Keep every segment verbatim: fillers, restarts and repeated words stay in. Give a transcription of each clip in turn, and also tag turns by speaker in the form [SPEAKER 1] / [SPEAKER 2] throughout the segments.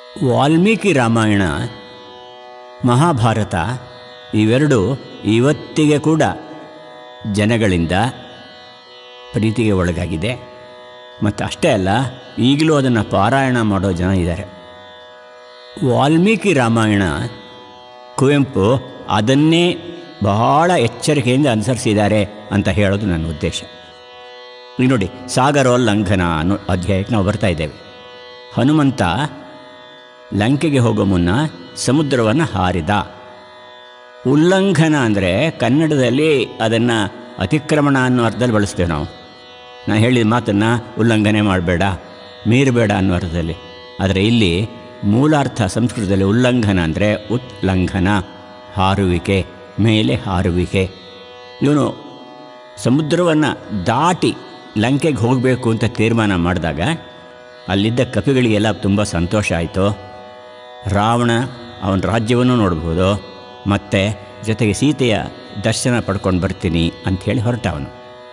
[SPEAKER 1] ವಾಲ್ಮೀಕಿ ರಾಮಾಯಣ, ಮಹಾಭಾರತ ಇವೆರಡು ಇವತ್ತಿಗೆ ಕೂಡ ಜನಗಳಿಂದ ಪ್ರೀತಿಗೆ ಒಳಗಾಗಿದೆ. ಮತ್ತು ಅಷ್ಟೇ ಅಲ್ಲ, ಈಗಲೂ ಅದನ್ನು ಪಾರಾಯಣ ಮಾಡೋ ಜನ ಇದ್ದಾರೆ. ವಾಲ್ಮೀಕಿ ರಾಮಾಯಣ ಕುವೆಂಪು ಅದನ್ನೇ ಬಹಳ ಎಚ್ಚರಿಕೆಯಿಂದ ಅನುಸರಿಸಿದ್ದಾರೆ ಅಂತ ಹೇಳೋದು ನನ್ನ ಉದ್ದೇಶ. ಈಗ ನೋಡಿ, ಸಾಗರೋಲ್ಲಂಘನ ಅನ್ನೋ ಅಧ್ಯಾಯಕ್ಕೆ ನಾವು ಬರ್ತಾ ಇದ್ದೇವೆ. ಹನುಮಂತ ಲಂಕೆಗೆ ಹೋಗೋ ಮುನ್ನ ಸಮುದ್ರವನ್ನು ಹಾರಿದ. ಉಲ್ಲಂಘನ ಅಂದರೆ ಕನ್ನಡದಲ್ಲಿ ಅದನ್ನು ಅತಿಕ್ರಮಣ ಅನ್ನೋ ಅರ್ಥದಲ್ಲಿ ಬಳಸ್ತೇವೆ ನಾವು. ನಾನು ಹೇಳಿದ ಮಾತನ್ನು ಉಲ್ಲಂಘನೆ ಮಾಡಬೇಡ, ಮೀರಬೇಡ ಅನ್ನೋ ಅರ್ಥದಲ್ಲಿ. ಆದರೆ ಇಲ್ಲಿ ಮೂಲಾರ್ಥ ಸಂಸ್ಕೃತದಲ್ಲಿ ಉಲ್ಲಂಘನ ಅಂದರೆ ಉಲ್ಲಂಘನ, ಹಾರುವಿಕೆ, ಮೇಲೆ ಹಾರುವಿಕೆ. ಇವನು ಸಮುದ್ರವನ್ನು ದಾಟಿ ಲಂಕೆಗೆ ಹೋಗಬೇಕು ಅಂತ ತೀರ್ಮಾನ ಮಾಡಿದಾಗ ಅಲ್ಲಿದ್ದ ಕಪಿಗಳಿಗೆಲ್ಲ ತುಂಬ ಸಂತೋಷ ಆಯಿತು. ರಾವಣ ಅವನ ರಾಜ್ಯವನ್ನು ನೋಡ್ಬೋದು, ಮತ್ತು ಜೊತೆಗೆ ಸೀತೆಯ ದರ್ಶನ ಪಡ್ಕೊಂಡು ಬರ್ತೀನಿ ಅಂಥೇಳಿ ಹೊರಟವನು.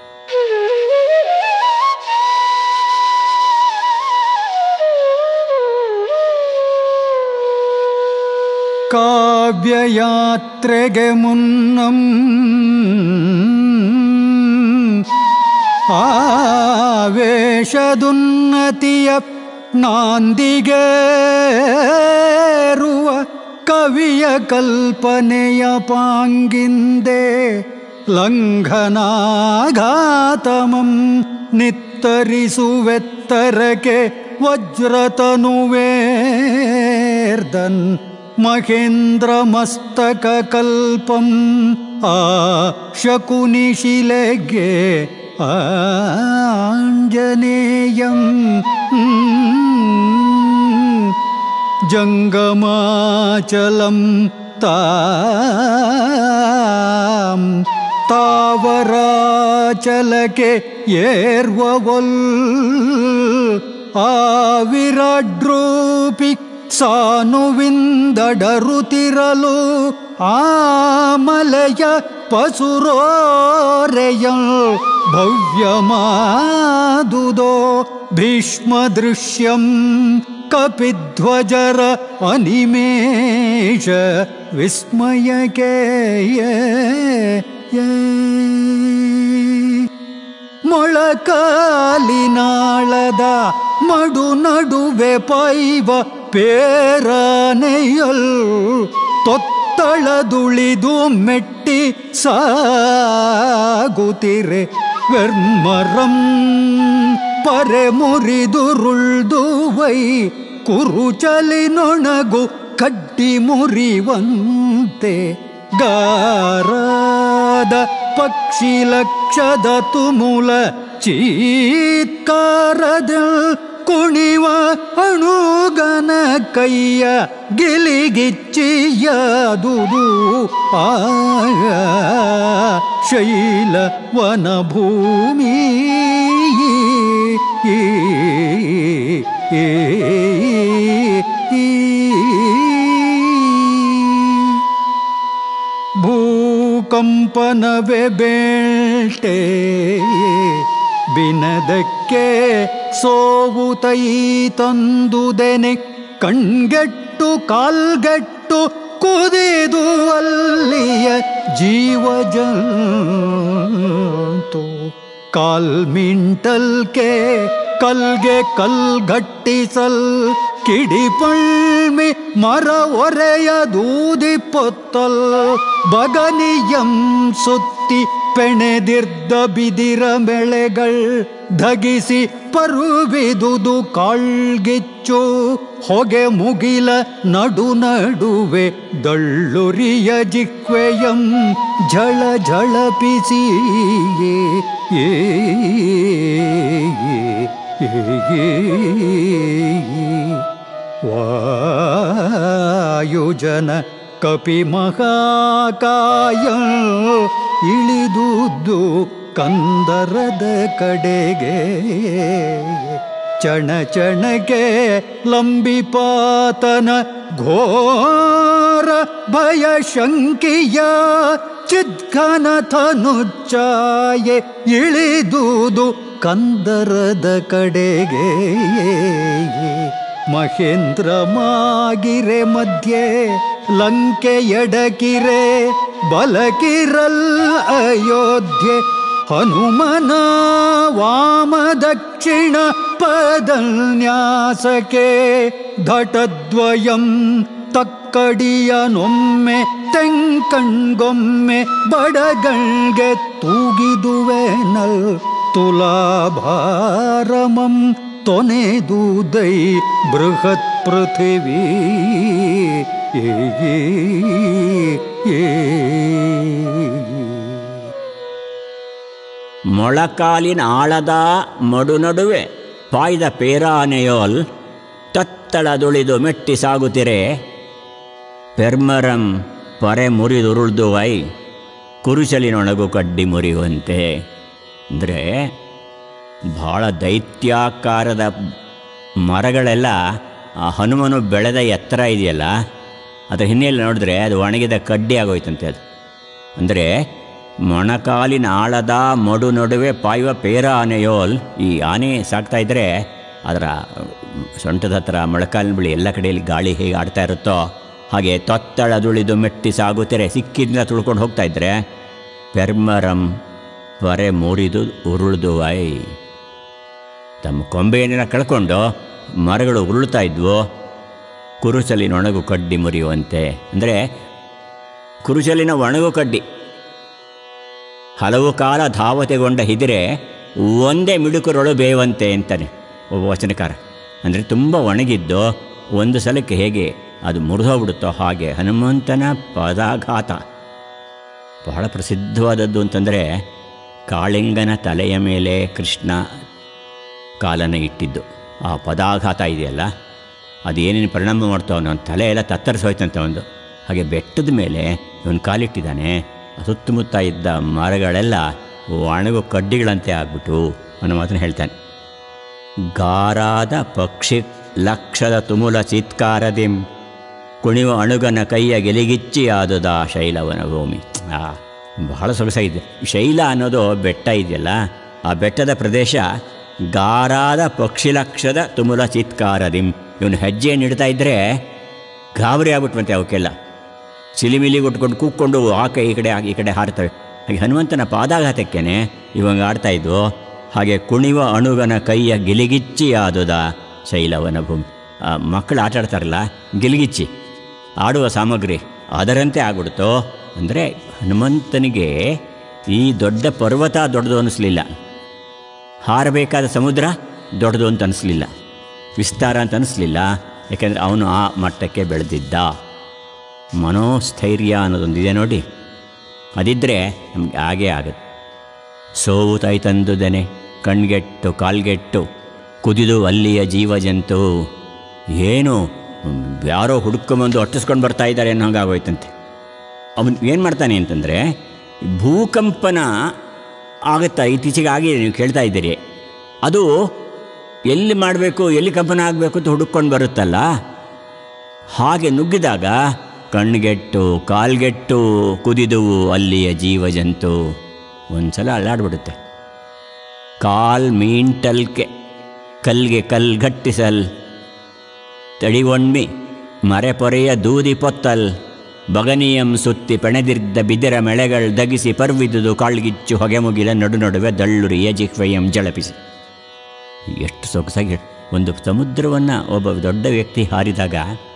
[SPEAKER 2] ಕಾವ್ಯಯಾತ್ರೆಗೆ ಮುನ್ನಂ ಆವೇಶದುನ್ನತಿಯ ನಾಂದಿಗೇರುವ ಕವಿಯ ಕಲ್ಪನೆಯ ಪಾಂಗಿಂದೆ ಲಂಘನಾಘಾತಮಂ ನಿತ್ತರಿಸುವೆತ್ತರಕ್ಕೆ ವಜ್ರತನುವೇರ್ದನ್ ಮಹೇಂದ್ರ ಮಸ್ತಕ ಕಲ್ಪಂ ಆ ಶಕುನಿಶಿಲೆಗೆ ಆಂಜನೇಯಂ ಜಂಗಮಾಚಲಂ ತಾಂ ತಾವರಾಚಲಕ್ಕೆ ಏರ್ವವೊಲ್ ಆ ವಿರಾಡ್ರೂಪಿ ಸಾನುವಿಂದಡರುತಿರಲು ಆಮಲಯ ಪಸುರೋರೆಯಲ್ ಭವ್ಯಮಾದುದೋ ಭೀಷ್ಮದೃಶ್ಯಂ ಕಪಿಧ್ವಜರ ಅನಿಮೇಷ ವಿಸ್ಮಯಕ್ಕೆ ಮೊಳಕಾಲಿನಾಳದ ಮಡು ನಡುವೆ ಪೈವ ಪೇರಾನೆಯಲ್ ತೊತ್ತಳದುಳಿದು ಮೆಟ್ಟಿ ಸಾಗುತ್ತಿರೆ ವರ್ಮರಂ ಪರೆ ಮುರಿದುರುಳ್ದು ವೈ ಕುರುಚಲಿ ನೊಣಗು ಕಡ್ಡಿ ಮುರಿವಂತೆ ಗಾರಾದ ಪಕ್ಷಿ ಲಕ್ಷದ ತುಮುಲ ಚೀತ್ಕಾರದ ಕುಣಿವ ಅಣುಗನ ಕೈಯ ಗಿಲಿಗಿಚ್ಚಿಯದುದು ಆಯ ಶೈಲ ವನಭೂಮಿ ಭೂಕಂಪನವೇ ಬೇಟೆ ಬಿನದಕ್ಕೆ ಸೋವುತೈ ತಂದುದೆನೆ ಕಣ್ಗೆಟ್ಟು ಕಾಲ್ಗೆಟ್ಟು ಕುದಿದು ಅಲ್ಲಿಯ ಜೀವಜಂತು ಕಾಲ್ಮಿಂಟಲ್ಕೆ ಕಲ್ಗೆ ಕಲ್ಗಟ್ಟಿಸಲ್ ಕಿಡಿಪಳ್ಮಿ ಮರ ಒರೆಯ ದೂದಿ ಪೊತ್ತಲ್ ಬಗನಿಯಂ ಸುತ್ತಿ ಪೆಣೆದಿರ್ದ ಬಿದಿರ ಮೆಳೆಗಳ್ ಧಗಿಸಿ ಪರುವಿದುದು ಕಾಳ್ಗಿಚ್ಚು ಹೊಗೆ ಮುಗಿಲ ನಡು ನಡುವೆ ದಳ್ಳುರಿಯ ಜಿಕ್ವೆಯಂ ಝಳ ಝಳಪಿಸಿ ವಾಯುಜನ ಕಪಿ ಮಹಾಕಾಯ ಇಳಿದುದು ಕಂದರದ ಕಡೆಗೆ ಚಣ ಚಣಕ್ಕೆ ಲಂಬಿಪಾತನ ಘೋರ ಭಯ ಶಂಕಿಯ ಚಿದ್ಘನಥನುಚ್ಚಾಯೆ ಇಳಿದುದು ಕಂದರದ ಕಡೆಗೆ ಮಹೇಂದ್ರ ಮಾಗಿರೆ ಮಧ್ಯೆ ಲಂಕೆ ಎಡಕಿರೆ ಬಲಕಿರಲ್ ಅಯೋಧ್ಯೆ ಹನುಮನ ವಾಮ ದಕ್ಷಿಣ ಪದನ್ಯಾಸಕೆ ಘಟದ್ವಯಂ ತಕ್ಕಡಿಯನೊಮ್ಮೆ ತೆಂಕಣ್ಗೊಮ್ಮೆ ಬಡಗಳ್ಗೆ ತೂಗಿದುವೆನಲ್ ತುಲಾಭಾರಮಂ ತೊನೆದುದೈ ಬೃಹತ್ ಪೃಥಿವೀ
[SPEAKER 1] ಮೊಳಕಾಲಿನ ಆಳದ ಮಡು ನಡುವೆ ಪಾಯ್ದ ಪೇರಾನೆಯೋಲ್ ತತ್ತಳದುಳಿದು ಮೆಟ್ಟಿ ಸಾಗುತ್ತಿರೆ ಪೆರ್ಮರಂ ಪರೆ ಮುರಿದುರುಳ್ದುವೈ ಕುರುಚಲಿನೊಳಗು ಕಡ್ಡಿ ಮುರಿಯುವಂತೆ. ಅಂದರೆ ಭಾಳ ದೈತ್ಯಾಕಾರದ ಮರಗಳೆಲ್ಲ ಆ ಹನುಮನು ಬೆಳೆದ ಎತ್ತರ ಇದೆಯಲ್ಲ ಅದರ ಹಿನ್ನೆಲೆ ನೋಡಿದ್ರೆ ಅದು ಒಣಗಿದ ಕಡ್ಡಿ ಆಗೋಯ್ತಂತೆ. ಅದು ಅಂದರೆ ಮೊಣಕಾಲಿನ ಆಳದ ಮಡು ನಡುವೆ ಪಾಯುವ ಪೇರ ಆನೆಯೋಲ್, ಈ ಆನೆ ಸಾಕ್ತಾ ಇದ್ದರೆ ಅದರ ಸೊಂಟದ ಹತ್ರ ಮೊಳಕಾಲಿನ ಬಳಿ ಎಲ್ಲ ಕಡೆಯಲ್ಲಿ ಗಾಳಿ ಹೇಗೆ ಆಡ್ತಾ ಇರುತ್ತೋ ಹಾಗೆ ತೊತ್ತಳದುಳಿದು ಮೆಟ್ಟಿ ಸಾಗುತ್ತಾರೆ. ಸಿಕ್ಕಿದ್ನ ತುಳ್ಕೊಂಡು ಹೋಗ್ತಾ ಇದ್ದರೆ ಪೆರ್ಮರಂ ಪರೆ ಮುರಿದು ಉರುಳ್ದುವೈ, ತಮ್ಮ ಕೊಂಬೆಯನ್ನೆಲ್ಲ ಕಳ್ಕೊಂಡು ಮರಗಳು ಉರುಳ್ತಾ ಇದ್ವು. ಕುರುಚಲಿನ ಒಣಗು ಕಡ್ಡಿ ಮುರಿಯುವಂತೆ. ಅಂದರೆ ಕುರುಚಲಿನ ಒಣಗು ಕಡ್ಡಿ ಹಲವು ಕಾಲ ಧಾವತೆಗೊಂಡ ಹಿದಿರೆ ಒಂದೇ ಮಿಡುಕರೊಳು ಬೇವಂತೆ ಅಂತಾನೆ ಒಬ್ಬ ವಚನಕಾರ. ಅಂದರೆ ತುಂಬ ಒಣಗಿದ್ದು ಒಂದು ಸಲಕ್ಕೆ ಹೇಗೆ ಅದು ಮುರಿದೋಗ್ಬಿಡುತ್ತೋ ಹಾಗೆ ಹನುಮಂತನ ಪದಾಘಾತ ಬಹಳ ಪ್ರಸಿದ್ಧವಾದದ್ದು ಅಂತಂದರೆ ಕಾಳಿಂಗನ ತಲೆಯ ಮೇಲೆ ಕೃಷ್ಣ ಕಾಲನ ಇಟ್ಟಿದ್ದು ಆ ಪದಾಘಾತ ಇದೆಯಲ್ಲ, ಅದು ಏನೇನು ಪರಿಣಾಮ ಮಾಡ್ತೋ ಅವನ ತಲೆ ಎಲ್ಲ ತತ್ತರಿಸೋಯ್ತಂತೆ ಒಂದು. ಹಾಗೆ ಬೆಟ್ಟದ ಮೇಲೆ ಇವನು ಕಾಲಿಟ್ಟಿದ್ದಾನೆ, ಸುತ್ತಮುತ್ತ ಇದ್ದ ಮರಗಳೆಲ್ಲ ಒಣಗು ಕಡ್ಡಿಗಳಂತೆ ಆಗ್ಬಿಟ್ಟು ಅನ್ನೋ ಮಾತನ್ನು ಹೇಳ್ತಾನೆ. ಗಾರಾದ ಪಕ್ಷಿ ಲಕ್ಷದ ತುಮುಲ ಚಿತ್ಕಾರದಿಂ ಕುಣಿವ ಅಣುಗನ ಕೈಯ ಗೆಲಿಗಿಚ್ಚಿಯಾದುದ ಶೈಲವನ ಭೂಮಿ. ಆ ಬಹಳ ಸೊಗಸಾಗಿದೆ. ಶೈಲ ಅನ್ನೋದು ಬೆಟ್ಟ ಇದೆಯಲ್ಲ, ಆ ಬೆಟ್ಟದ ಪ್ರದೇಶ ಗಾರಾದ ಪಕ್ಷಿ ಲಕ್ಷದ ತುಮುಲ ಚಿತ್ಕಾರದಿಂ. ಇವನು ಹೆಜ್ಜೆಯನ್ನು ಇಡ್ತಾ ಇದ್ದರೆ ಗಾಬರಿ ಆಗ್ಬಿಟ್ವಂತೆ ಅವಕ್ಕೆಲ್ಲ, ಚಿಲಿಮಿಲಿ ಉಟ್ಕೊಂಡು ಕೂಕ್ಕೊಂಡು ಆಕೆ ಈ ಕಡೆ ಈ ಕಡೆ ಹಾರ್ತವೆ. ಹಾಗೆ ಹನುಮಂತನ ಪಾದಾಘಾತಕ್ಕೇನೆ ಇವಂಗೆ ಆಡ್ತಾಯಿದ್ವು. ಹಾಗೆ ಕುಣಿವ ಅಣುಗನ ಕೈಯ ಗಿಲಿಗಿಚ್ಚಿಯಾದುದ ಶೈಲವನ ಭೂಮಿ. ಮಕ್ಕಳು ಆಟ ಆಡ್ತಾರಲ್ಲ ಗಿಲಿಗಿಚ್ಚಿ ಆಡುವ ಸಾಮಗ್ರಿ ಅದರಂತೆ ಆಗ್ಬಿಡ್ತು. ಅಂದರೆ ಹನುಮಂತನಿಗೆ ಈ ದೊಡ್ಡ ಪರ್ವತ ದೊಡ್ಡದು ಅನ್ನಿಸ್ಲಿಲ್ಲ, ಹಾರಬೇಕಾದ ಸಮುದ್ರ ದೊಡ್ಡದು ಅಂತ ಅನ್ನಿಸ್ಲಿಲ್ಲ, ವಿಸ್ತಾರ ಅಂತ ಅನ್ನಿಸ್ಲಿಲ್ಲ. ಯಾಕೆಂದರೆ ಅವನು ಆ ಮಟ್ಟಕ್ಕೆ ಬೆಳೆದಿದ್ದ. ಮನೋಸ್ಥೈರ್ಯ ಅನ್ನೋದೊಂದಿದೆ ನೋಡಿ, ಅದಿದ್ದರೆ ನಮಗೆ ಹಾಗೇ ಆಗುತ್ತೆ. ಸೋವು ತೈತಂದುದನೆ ಕಣ್ಗೆಟ್ಟು ಕಾಲ್ಗೆಟ್ಟು ಕುದಿದು ಅಲ್ಲಿಯ ಜೀವಜಂತು. ಏನು ಯಾರೋ ಹುಡುಕೊಂಬಂದು ಅಟ್ಟಿಸ್ಕೊಂಡು ಬರ್ತಾ ಇದ್ದಾರೆ ಅನ್ನೋ ಹಾಗಾಗೋಯ್ತಂತೆ. ಅವನು ಏನು ಮಾಡ್ತಾನೆ ಅಂತಂದರೆ, ಭೂಕಂಪನ ಆಗುತ್ತಾ ಇತ್ತೀಚೆಗೆ ಆಗಿದೆ, ನೀವು ಕೇಳ್ತಾ ಇದ್ದೀರಿ, ಅದು ಎಲ್ಲಿ ಮಾಡಬೇಕು ಎಲ್ಲಿ ಕಂಪನ ಆಗಬೇಕು ಅಂತ ಹುಡುಕೊಂಡು ಬರುತ್ತಲ್ಲ, ಹಾಗೆ ನುಗ್ಗಿದಾಗ ಕಣ್ಗೆಟ್ಟು ಕಾಲ್ಗೆಟ್ಟು ಕುದಿದುವು ಅಲ್ಲಿಯ ಜೀವಜಂತು. ಒಂದು ಸಲ ಅಲ್ಲಾಡ್ಬಿಡುತ್ತೆ. ಕಾಲ್ ಮೀಂಟಲ್ಕೆ ಕಲ್ಗೆ ಕಲ್ಗಟ್ಟಿಸಲ್ ತಡಿವೊಣ್ಮಿ ಮರೆ ಪೊರೆಯ ದೂದಿ ಪೊತ್ತಲ್ ಬಗನಿಯಂ ಸುತ್ತಿ ಪೆಣೆದಿರ್ದ ಬಿದಿರ ಮೆಳೆಗಳು ದಗಿಸಿ ಪರ್ವಿದುದು ಕಾಳ್ಗಿಚ್ಚು ಹೊಗೆ ಮುಗಿಲ ನಡು ನಡುವೆ ದಳ್ಳುರಿಯ ಜಿಹ್ವೆಯಂ ಜಳಪಿಸಿ. ಎಷ್ಟು ಸೊಗಸಾಗಿ ಒಂದು ಸಮುದ್ರವನ್ನು ಒಬ್ಬ ದೊಡ್ಡ ವ್ಯಕ್ತಿ ಹಾರಿದಾಗ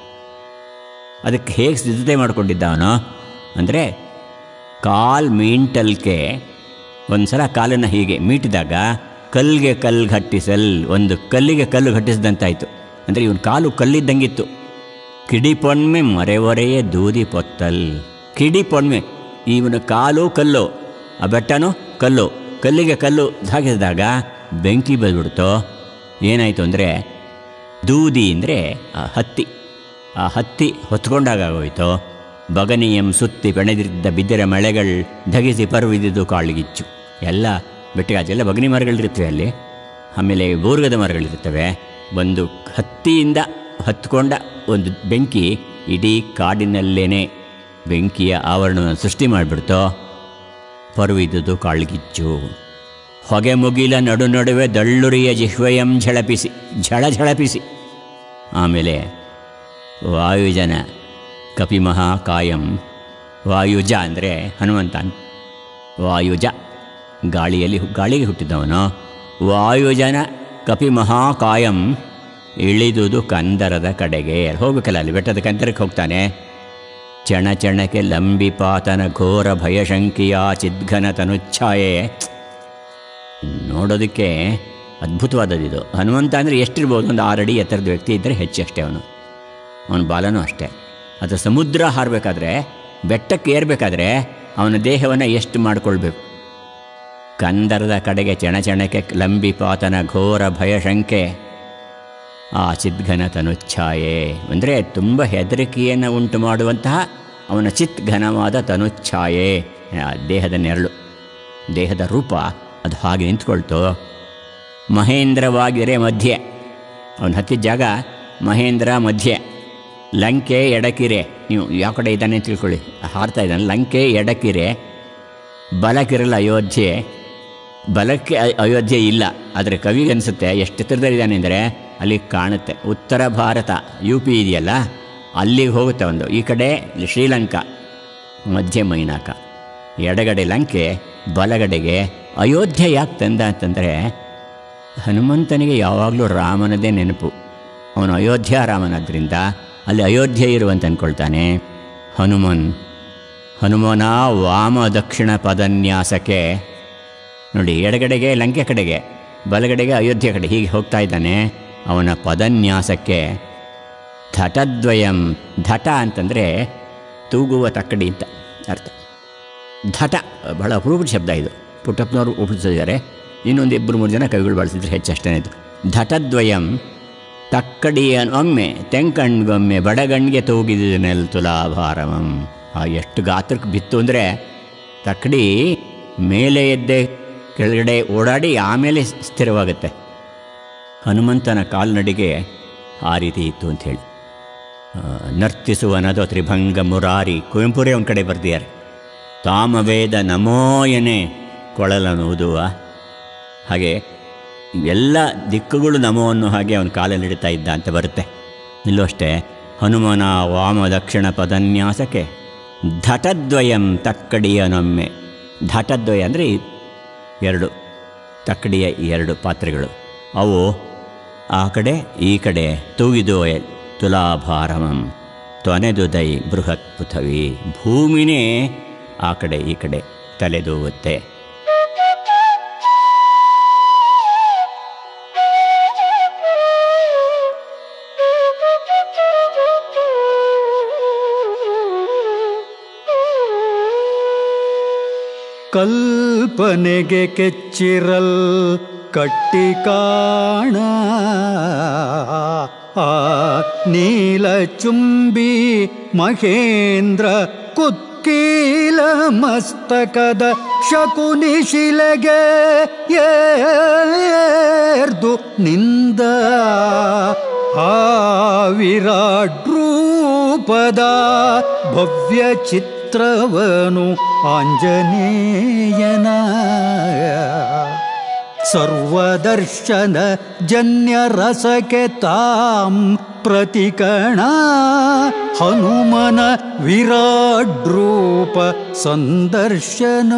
[SPEAKER 1] ಅದಕ್ಕೆ ಹೇಗೆ ಸಿದ್ಧತೆ ಮಾಡಿಕೊಂಡಿದ್ದ ಅವನು ಅಂದರೆ, ಕಾಲ್ ಮೀಂಟಲ್ಕೆ ಒಂದು ಸಲ ಕಾಲನ್ನು ಹೀಗೆ ಮೀಟಿದಾಗ ಕಲ್ಲಿಗೆ ಕಲ್ಲು ಘಟ್ಟಿಸಲ್, ಒಂದು ಕಲ್ಲಿಗೆ ಕಲ್ಲು ಘಟ್ಟಿಸಿದಂತಾಯಿತು. ಅಂದರೆ ಇವನು ಕಾಲು ಕಲ್ಲಿದ್ದಂಗಿತ್ತು. ಕಿಡಿ ಪೊಣ್ಮೆ ಮರೆವರೆಯೇ ದೂದಿ ಪೊತ್ತಲ್. ಕಿಡಿ ಪೊಣ್ಮೆ, ಇವನ ಕಾಲು ಕಲ್ಲು, ಆ ಬೆಟ್ಟನೂ ಕಲ್ಲು, ಕಲ್ಲಿಗೆ ಕಲ್ಲು ಹಾಕಿಸಿದಾಗ ಬೆಂಕಿ ಬಂದ್ಬಿಡ್ತು. ಏನಾಯಿತು ಅಂದರೆ, ದೂದಿ ಅಂದರೆ ಆ ಹತ್ತಿ, ಆ ಹತ್ತಿ ಹೊತ್ಕೊಂಡಾಗೋಯ್ತು. ಬಗನಿಯಂ ಸುತ್ತಿ ಬೆಣೆದಿದ್ದ ಬಿದ್ದಿರ ಮಳೆಗಳು ಧಗಿಸಿ ಪರ್ವಿದಿದ್ದು ಕಾಳಿಗಿಚ್ಚು. ಎಲ್ಲ ಬೆಟ್ಟಗಾಜೆಲ್ಲ ಬಗನಿ ಮರಗಳಿರ್ತವೆ ಅಲ್ಲಿ, ಆಮೇಲೆ ಬೋರ್ಗದ ಮರಗಳಿರ್ತವೆ. ಒಂದು ಹತ್ತಿಯಿಂದ ಹತ್ಕೊಂಡ ಒಂದು ಬೆಂಕಿ ಇಡೀ ಕಾಡಿನಲ್ಲೇನೆ ಬೆಂಕಿಯ ಆವರಣವನ್ನು ಸೃಷ್ಟಿ ಮಾಡಿಬಿಡ್ತೋ. ಪರ್ವಿದುದು ಕಾಳ್ಗಿಚ್ಚು ಹೊಗೆ ಮುಗಿಲ ನಡು ನಡುವೆ ದಳ್ಳುರಿಯ ಜಿಹ್ವೆಯಂ ಝಳಪಿಸಿ, ಝಳ ಝಳಪಿಸಿ ಆಮೇಲೆ ವಾಯುಜನ ಕಪಿಮಹಾಕಾಯಂ, ವಾಯುಜ ಅಂದರೆ ಹನುಮಂತ, ವಾಯುಜ ಗಾಳಿಯಲ್ಲಿ ಗಾಳಿಗೆ ಹುಟ್ಟಿದವನು. ವಾಯುಜನ ಕಪಿಮಹಾಕಾಯಂ ಇಳಿದುದು ಕಂದರದ ಕಡೆಗೆ, ಹೋಗಬೇಕಲ್ಲ ಅಲ್ಲಿ ಬೆಟ್ಟದ ಕಂದರಕ್ಕೆ ಹೋಗ್ತಾನೆ. ಚಣ ಚಣಕ್ಕೆ ಲಂಬಿಪಾತನ ಘೋರ ಭಯಶಂಕಿಯ ಚಿದ್ಘನ ತನುಚ್ಛಾಯೆ. ನೋಡೋದಕ್ಕೆ ಅದ್ಭುತವಾದದ್ದು. ಹನುಮಂತ ಅಂದರೆ ಎಷ್ಟಿರ್ಬೋದು, ಒಂದು ಆರು ಅಡಿ ಎತ್ತರದ ವ್ಯಕ್ತಿ ಇದ್ದರೆ ಹೆಚ್ಚಷ್ಟೇ. ಅವನು ಅವನ ಬಾಲನೂ ಅಷ್ಟೇ. ಅದು ಸಮುದ್ರ ಹಾರಬೇಕಾದ್ರೆ, ಬೆಟ್ಟಕ್ಕೆ ಏರಬೇಕಾದ್ರೆ ಅವನ ದೇಹವನ್ನು ಎಷ್ಟು ಮಾಡಿಕೊಳ್ಬೇಕು. ಕಂದರದ ಕಡೆಗೆ ಚಣಚಣಕ್ಕೆ ಲಂಬಿಪಾತನ ಘೋರ ಭಯಶಂಕೆ ಆ ಚಿದ್ಘನ ತನುಚ್ಛಾಯೆ ಅಂದರೆ ತುಂಬ ಹೆದರಿಕೆಯನ್ನು ಉಂಟು ಮಾಡುವಂತಹ ಅವನ ಚಿತ್ಘನವಾದ ತನುಚ್ಛಾಯೆ, ದೇಹದ ನೆರಳು, ದೇಹದ ರೂಪ ಅದು ಹಾಗೆ ನಿಂತ್ಕೊಳ್ತು. ಮಹೇಂದ್ರವಾಗಿರೆ ಮಧ್ಯೆ, ಅವನು ಹತ್ತಿದ ಜಾಗ ಮಹೇಂದ್ರ ಮಧ್ಯೆ. ಲಂಕೆ ಎಡಕಿರೆ, ನೀವು ಯಾವ ಕಡೆ ಇದ್ದಾನೆ ಅಂತ ತಿಳ್ಕೊಳ್ಳಿ, ಹಾರ್ತಾ ಇದ್ದಾನೆ. ಲಂಕೆ ಎಡಕಿರೆ, ಬಲಕ್ಕಿರಲ್ಲ ಅಯೋಧ್ಯೆ. ಬಲಕ್ಕೆ ಅಯೋಧ್ಯೆ ಇಲ್ಲ, ಆದರೆ ಕವಿಗೆ ಅನಿಸುತ್ತೆ ಎಷ್ಟು ಎತ್ತರದಲ್ಲಿದ್ದಾನೆ ಅಂದರೆ ಅಲ್ಲಿ ಕಾಣುತ್ತೆ. ಉತ್ತರ ಭಾರತ ಯು ಪಿ ಇದೆಯಲ್ಲ, ಅಲ್ಲಿಗೆ ಹೋಗುತ್ತೆ ಒಂದು. ಈ ಕಡೆ ಶ್ರೀಲಂಕಾ, ಮಧ್ಯೆ ಮೈನಾಕ, ಎಡಗಡೆ ಲಂಕೆ, ಬಲಗಡೆಗೆ ಅಯೋಧ್ಯೆ. ಯಾಕೆ ತಂದ ಅಂತಂದರೆ ಹನುಮಂತನಿಗೆ ಯಾವಾಗಲೂ ರಾಮನದೇ ನೆನಪು. ಅವನು ಅಯೋಧ್ಯ ರಾಮನಾದ್ದರಿಂದ ಅಲ್ಲಿ ಅಯೋಧ್ಯೆ ಇರುವಂತ ಅಂದ್ಕೊಳ್ತಾನೆ. ಹನುಮನ್ ಹನುಮನ ವಾಮ ದಕ್ಷಿಣ ಪದನ್ಯಾಸಕ್ಕೆ ನೋಡಿ, ಎಡಗಡೆಗೆ ಲಂಕೆ ಕಡೆಗೆ, ಬಲಗಡೆಗೆ ಅಯೋಧ್ಯೆ ಕಡೆ ಹೀಗೆ ಹೋಗ್ತಾ ಇದ್ದಾನೆ. ಅವನ ಪದನ್ಯಾಸಕ್ಕೆ ಧಟದ್ವಯಂ, ಧಟ ಅಂತಂದರೆ ತೂಗುವ ತಕ್ಕಡಿ ಅಂತ ಅರ್ಥ. ಧಟ ಬಹಳ ಅಪರೂಪದ ಶಬ್ದ ಇದು, ಪುಟ್ಟಪ್ಪನವರು ಉಪಯೋಗಿಸಿದ್ದಾರೆ. ಇನ್ನೊಂದು ಇಬ್ಬರು ಮೂರು ಜನ ಕವಿಗಳು ಬಳಸಿದ್ರೆ ಹೆಚ್ಚಷ್ಟೇ ಇದು. ಧಟದ್ವಯಂ ತಕ್ಕಡಿಯನ್ನೊಮ್ಮೆ ತೆಂಕಣ್ಗೊಮ್ಮೆ ಬಡಗಣ್ಗೆ ತೂಗಿದ ನೆಲ್ ತುಲಾಭಾರಮಂ. ಆ ಎಷ್ಟು ಗಾತ್ರಕ್ಕೆ ಬಿತ್ತು ಅಂದರೆ ತಕ್ಕಡಿ ಮೇಲೆ ಎದ್ದೆ ಕೆಳಗಡೆ ಓಡಾಡಿ ಆಮೇಲೆ ಸ್ಥಿರವಾಗುತ್ತೆ. ಹನುಮಂತನ ಕಾಲ್ನಡಿಗೆ ಆ ರೀತಿ ಇತ್ತು ಅಂಥೇಳಿ. ನರ್ತಿಸುವನದು ತ್ರಿಭಂಗ ಮುರಾರಿ, ಕುವೆಂಪುರೇ ಒಂದು ಕಡೆ ಬರ್ದಿದ್ದಾರೆ. ತಾಮವೇದ ನಮೋಯನೆ ಕೊಳಲನುವುದುವ, ಹಾಗೆ ಎಲ್ಲ ದಿಕ್ಕುಗಳು ನಮೋ ಅನ್ನೋ ಹಾಗೆ ಅವನ ಕಾಲಲ್ಲಿ ಹಿಡಿತಾ ಇದ್ದ ಅಂತ ಬರುತ್ತೆ. ಇಲ್ಲೂ ಅಷ್ಟೇ, ಹನುಮನ ವಾಮ ದಕ್ಷಿಣ ಪದನ್ಯಾಸಕ್ಕೆ ಧಟದ್ವಯಂ ತಕ್ಕಡಿಯನೊಮ್ಮೆ. ಧಟದ್ವಯ ಅಂದರೆ ಎರಡು ತಕ್ಕಡಿಯ ಎರಡು ಪಾತ್ರೆಗಳು, ಅವು ಆ ಕಡೆ ಈ ಕಡೆ ತೂಗಿದು ತುಲಾಭಾರಮಂ ತ್ವನೆದುದೈ ಬೃಹತ್ ಪೃಥ್ವಿ. ಭೂಮಿನೇ ಆ ಕಡೆ ಈ ಕಡೆ ತಲೆದೂಗುತ್ತೆ.
[SPEAKER 2] ಕಲ್ಪನೆಗೆ ಕೆಚ್ಚಿರಲ್ ಕಟ್ಟಿ ಕಾಣ ಆ ನೀಲ ಚುಂಬಿ ಮಹೇಂದ್ರ ಕುತ್ಕೀಲ ಮಸ್ತಕದ ಶಕುನಿ ಶಿಲೆಗೆ ಏರ್ದು ನಿಂದ ಆ ವಿರಾಟ್ ರೂಪದ ಭವ್ಯ ಚಿತ್ರವನು ಆಂಜನೇಯನ. ಸರ್ವದರ್ಶನ ಜನ್ಯ ರಸಕ್ಕೆ ತಾಂ ಪ್ರತಿಕಣ ಹನುಮನ ವಿರಾಟ್ ರೂಪ ಸಂದರ್ಶನ.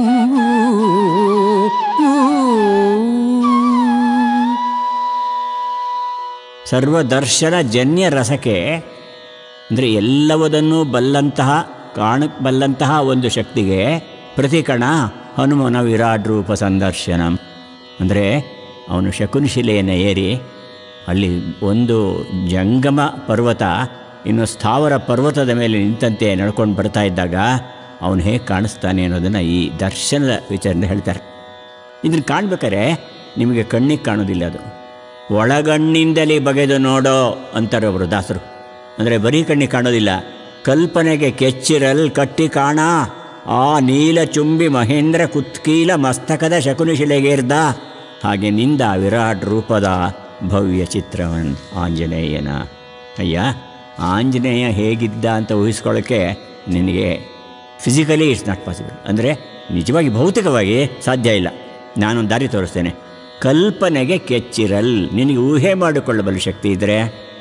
[SPEAKER 1] ಸರ್ವದರ್ಶನ ಜನ್ಯ ರಸಕ್ಕೆ ಅಂದರೆ ಎಲ್ಲವುದನ್ನು ಬಲ್ಲಂತಹ ಕಾಣಬಲ್ಲಂತಹ ಒಂದು ಶಕ್ತಿಗೆ ಪ್ರತಿಕಣ ಹನುಮನ ವಿರಾಟ್ ರೂಪ ಸಂದರ್ಶನ. ಅಂದರೆ ಅವನು ಶಕುನಿಶಿಲೆಯನ್ನು ಏರಿ ಅಲ್ಲಿ ಒಂದು ಜಂಗಮ ಪರ್ವತ ಇನ್ನು ಸ್ಥಾವರ ಪರ್ವತದ ಮೇಲೆ ನಿಂತಂತೆ ನಡ್ಕೊಂಡು ಬರ್ತಾ ಇದ್ದಾಗ ಅವನು ಹೇಗೆ ಕಾಣಿಸ್ತಾನೆ ಅನ್ನೋದನ್ನು ಈ ದರ್ಶನದ ವಿಚಾರದಿಂದ ಹೇಳ್ತಾರೆ. ಇದನ್ನು ಕಾಣ್ಬೇಕಾದ್ರೆ ನಿಮಗೆ ಕಣ್ಣಿಗೆ ಕಾಣೋದಿಲ್ಲ, ಅದು ಒಳಗಣ್ಣಿಂದಲೇ ಬಗೆದು ನೋಡೋ ಅಂತಾರೆ ಒಬ್ಬರು ದಾಸರು. ಅಂದರೆ ಬರೀ ಕಣ್ಣಿಗೆ ಕಾಣೋದಿಲ್ಲ, ಕಲ್ಪನೆಗೆ ಕೆಚ್ಚಿರಲ್ ಕಟ್ಟಿ ಕಾಣ ಆ ನೀಲ ಚುಂಬಿ ಮಹೇಂದ್ರ ಕುತ್ಕೀಲ ಮಸ್ತಕದ ಶಕುನಿ ಶಿಲೆಗೇರ್ದ. ಹಾಗೆ ನಿಂದ ವಿರಾಟ್ ರೂಪದ ಭವ್ಯ ಚಿತ್ರವನ್ ಆಂಜನೇಯನ. ಅಯ್ಯ, ಆಂಜನೇಯ ಹೇಗಿದ್ದ ಅಂತ ಊಹಿಸ್ಕೊಳ್ಳೋಕ್ಕೆ ನಿನಗೆ ಫಿಸಿಕಲಿ ಇಟ್ಸ್ ನಾಟ್ ಪಾಸಿಬಲ್, ಅಂದರೆ ನಿಜವಾಗಿ ಭೌತಿಕವಾಗಿ ಸಾಧ್ಯ ಇಲ್ಲ. ನಾನೊಂದು ದಾರಿ ತೋರಿಸ್ತೇನೆ. ಕಲ್ಪನೆಗೆ ಕೆಚ್ಚಿರಲ್, ನಿನಗೆ ಊಹೆ ಮಾಡಿಕೊಳ್ಳಬಲ್ಲ ಶಕ್ತಿ ಇದ್ದರೆ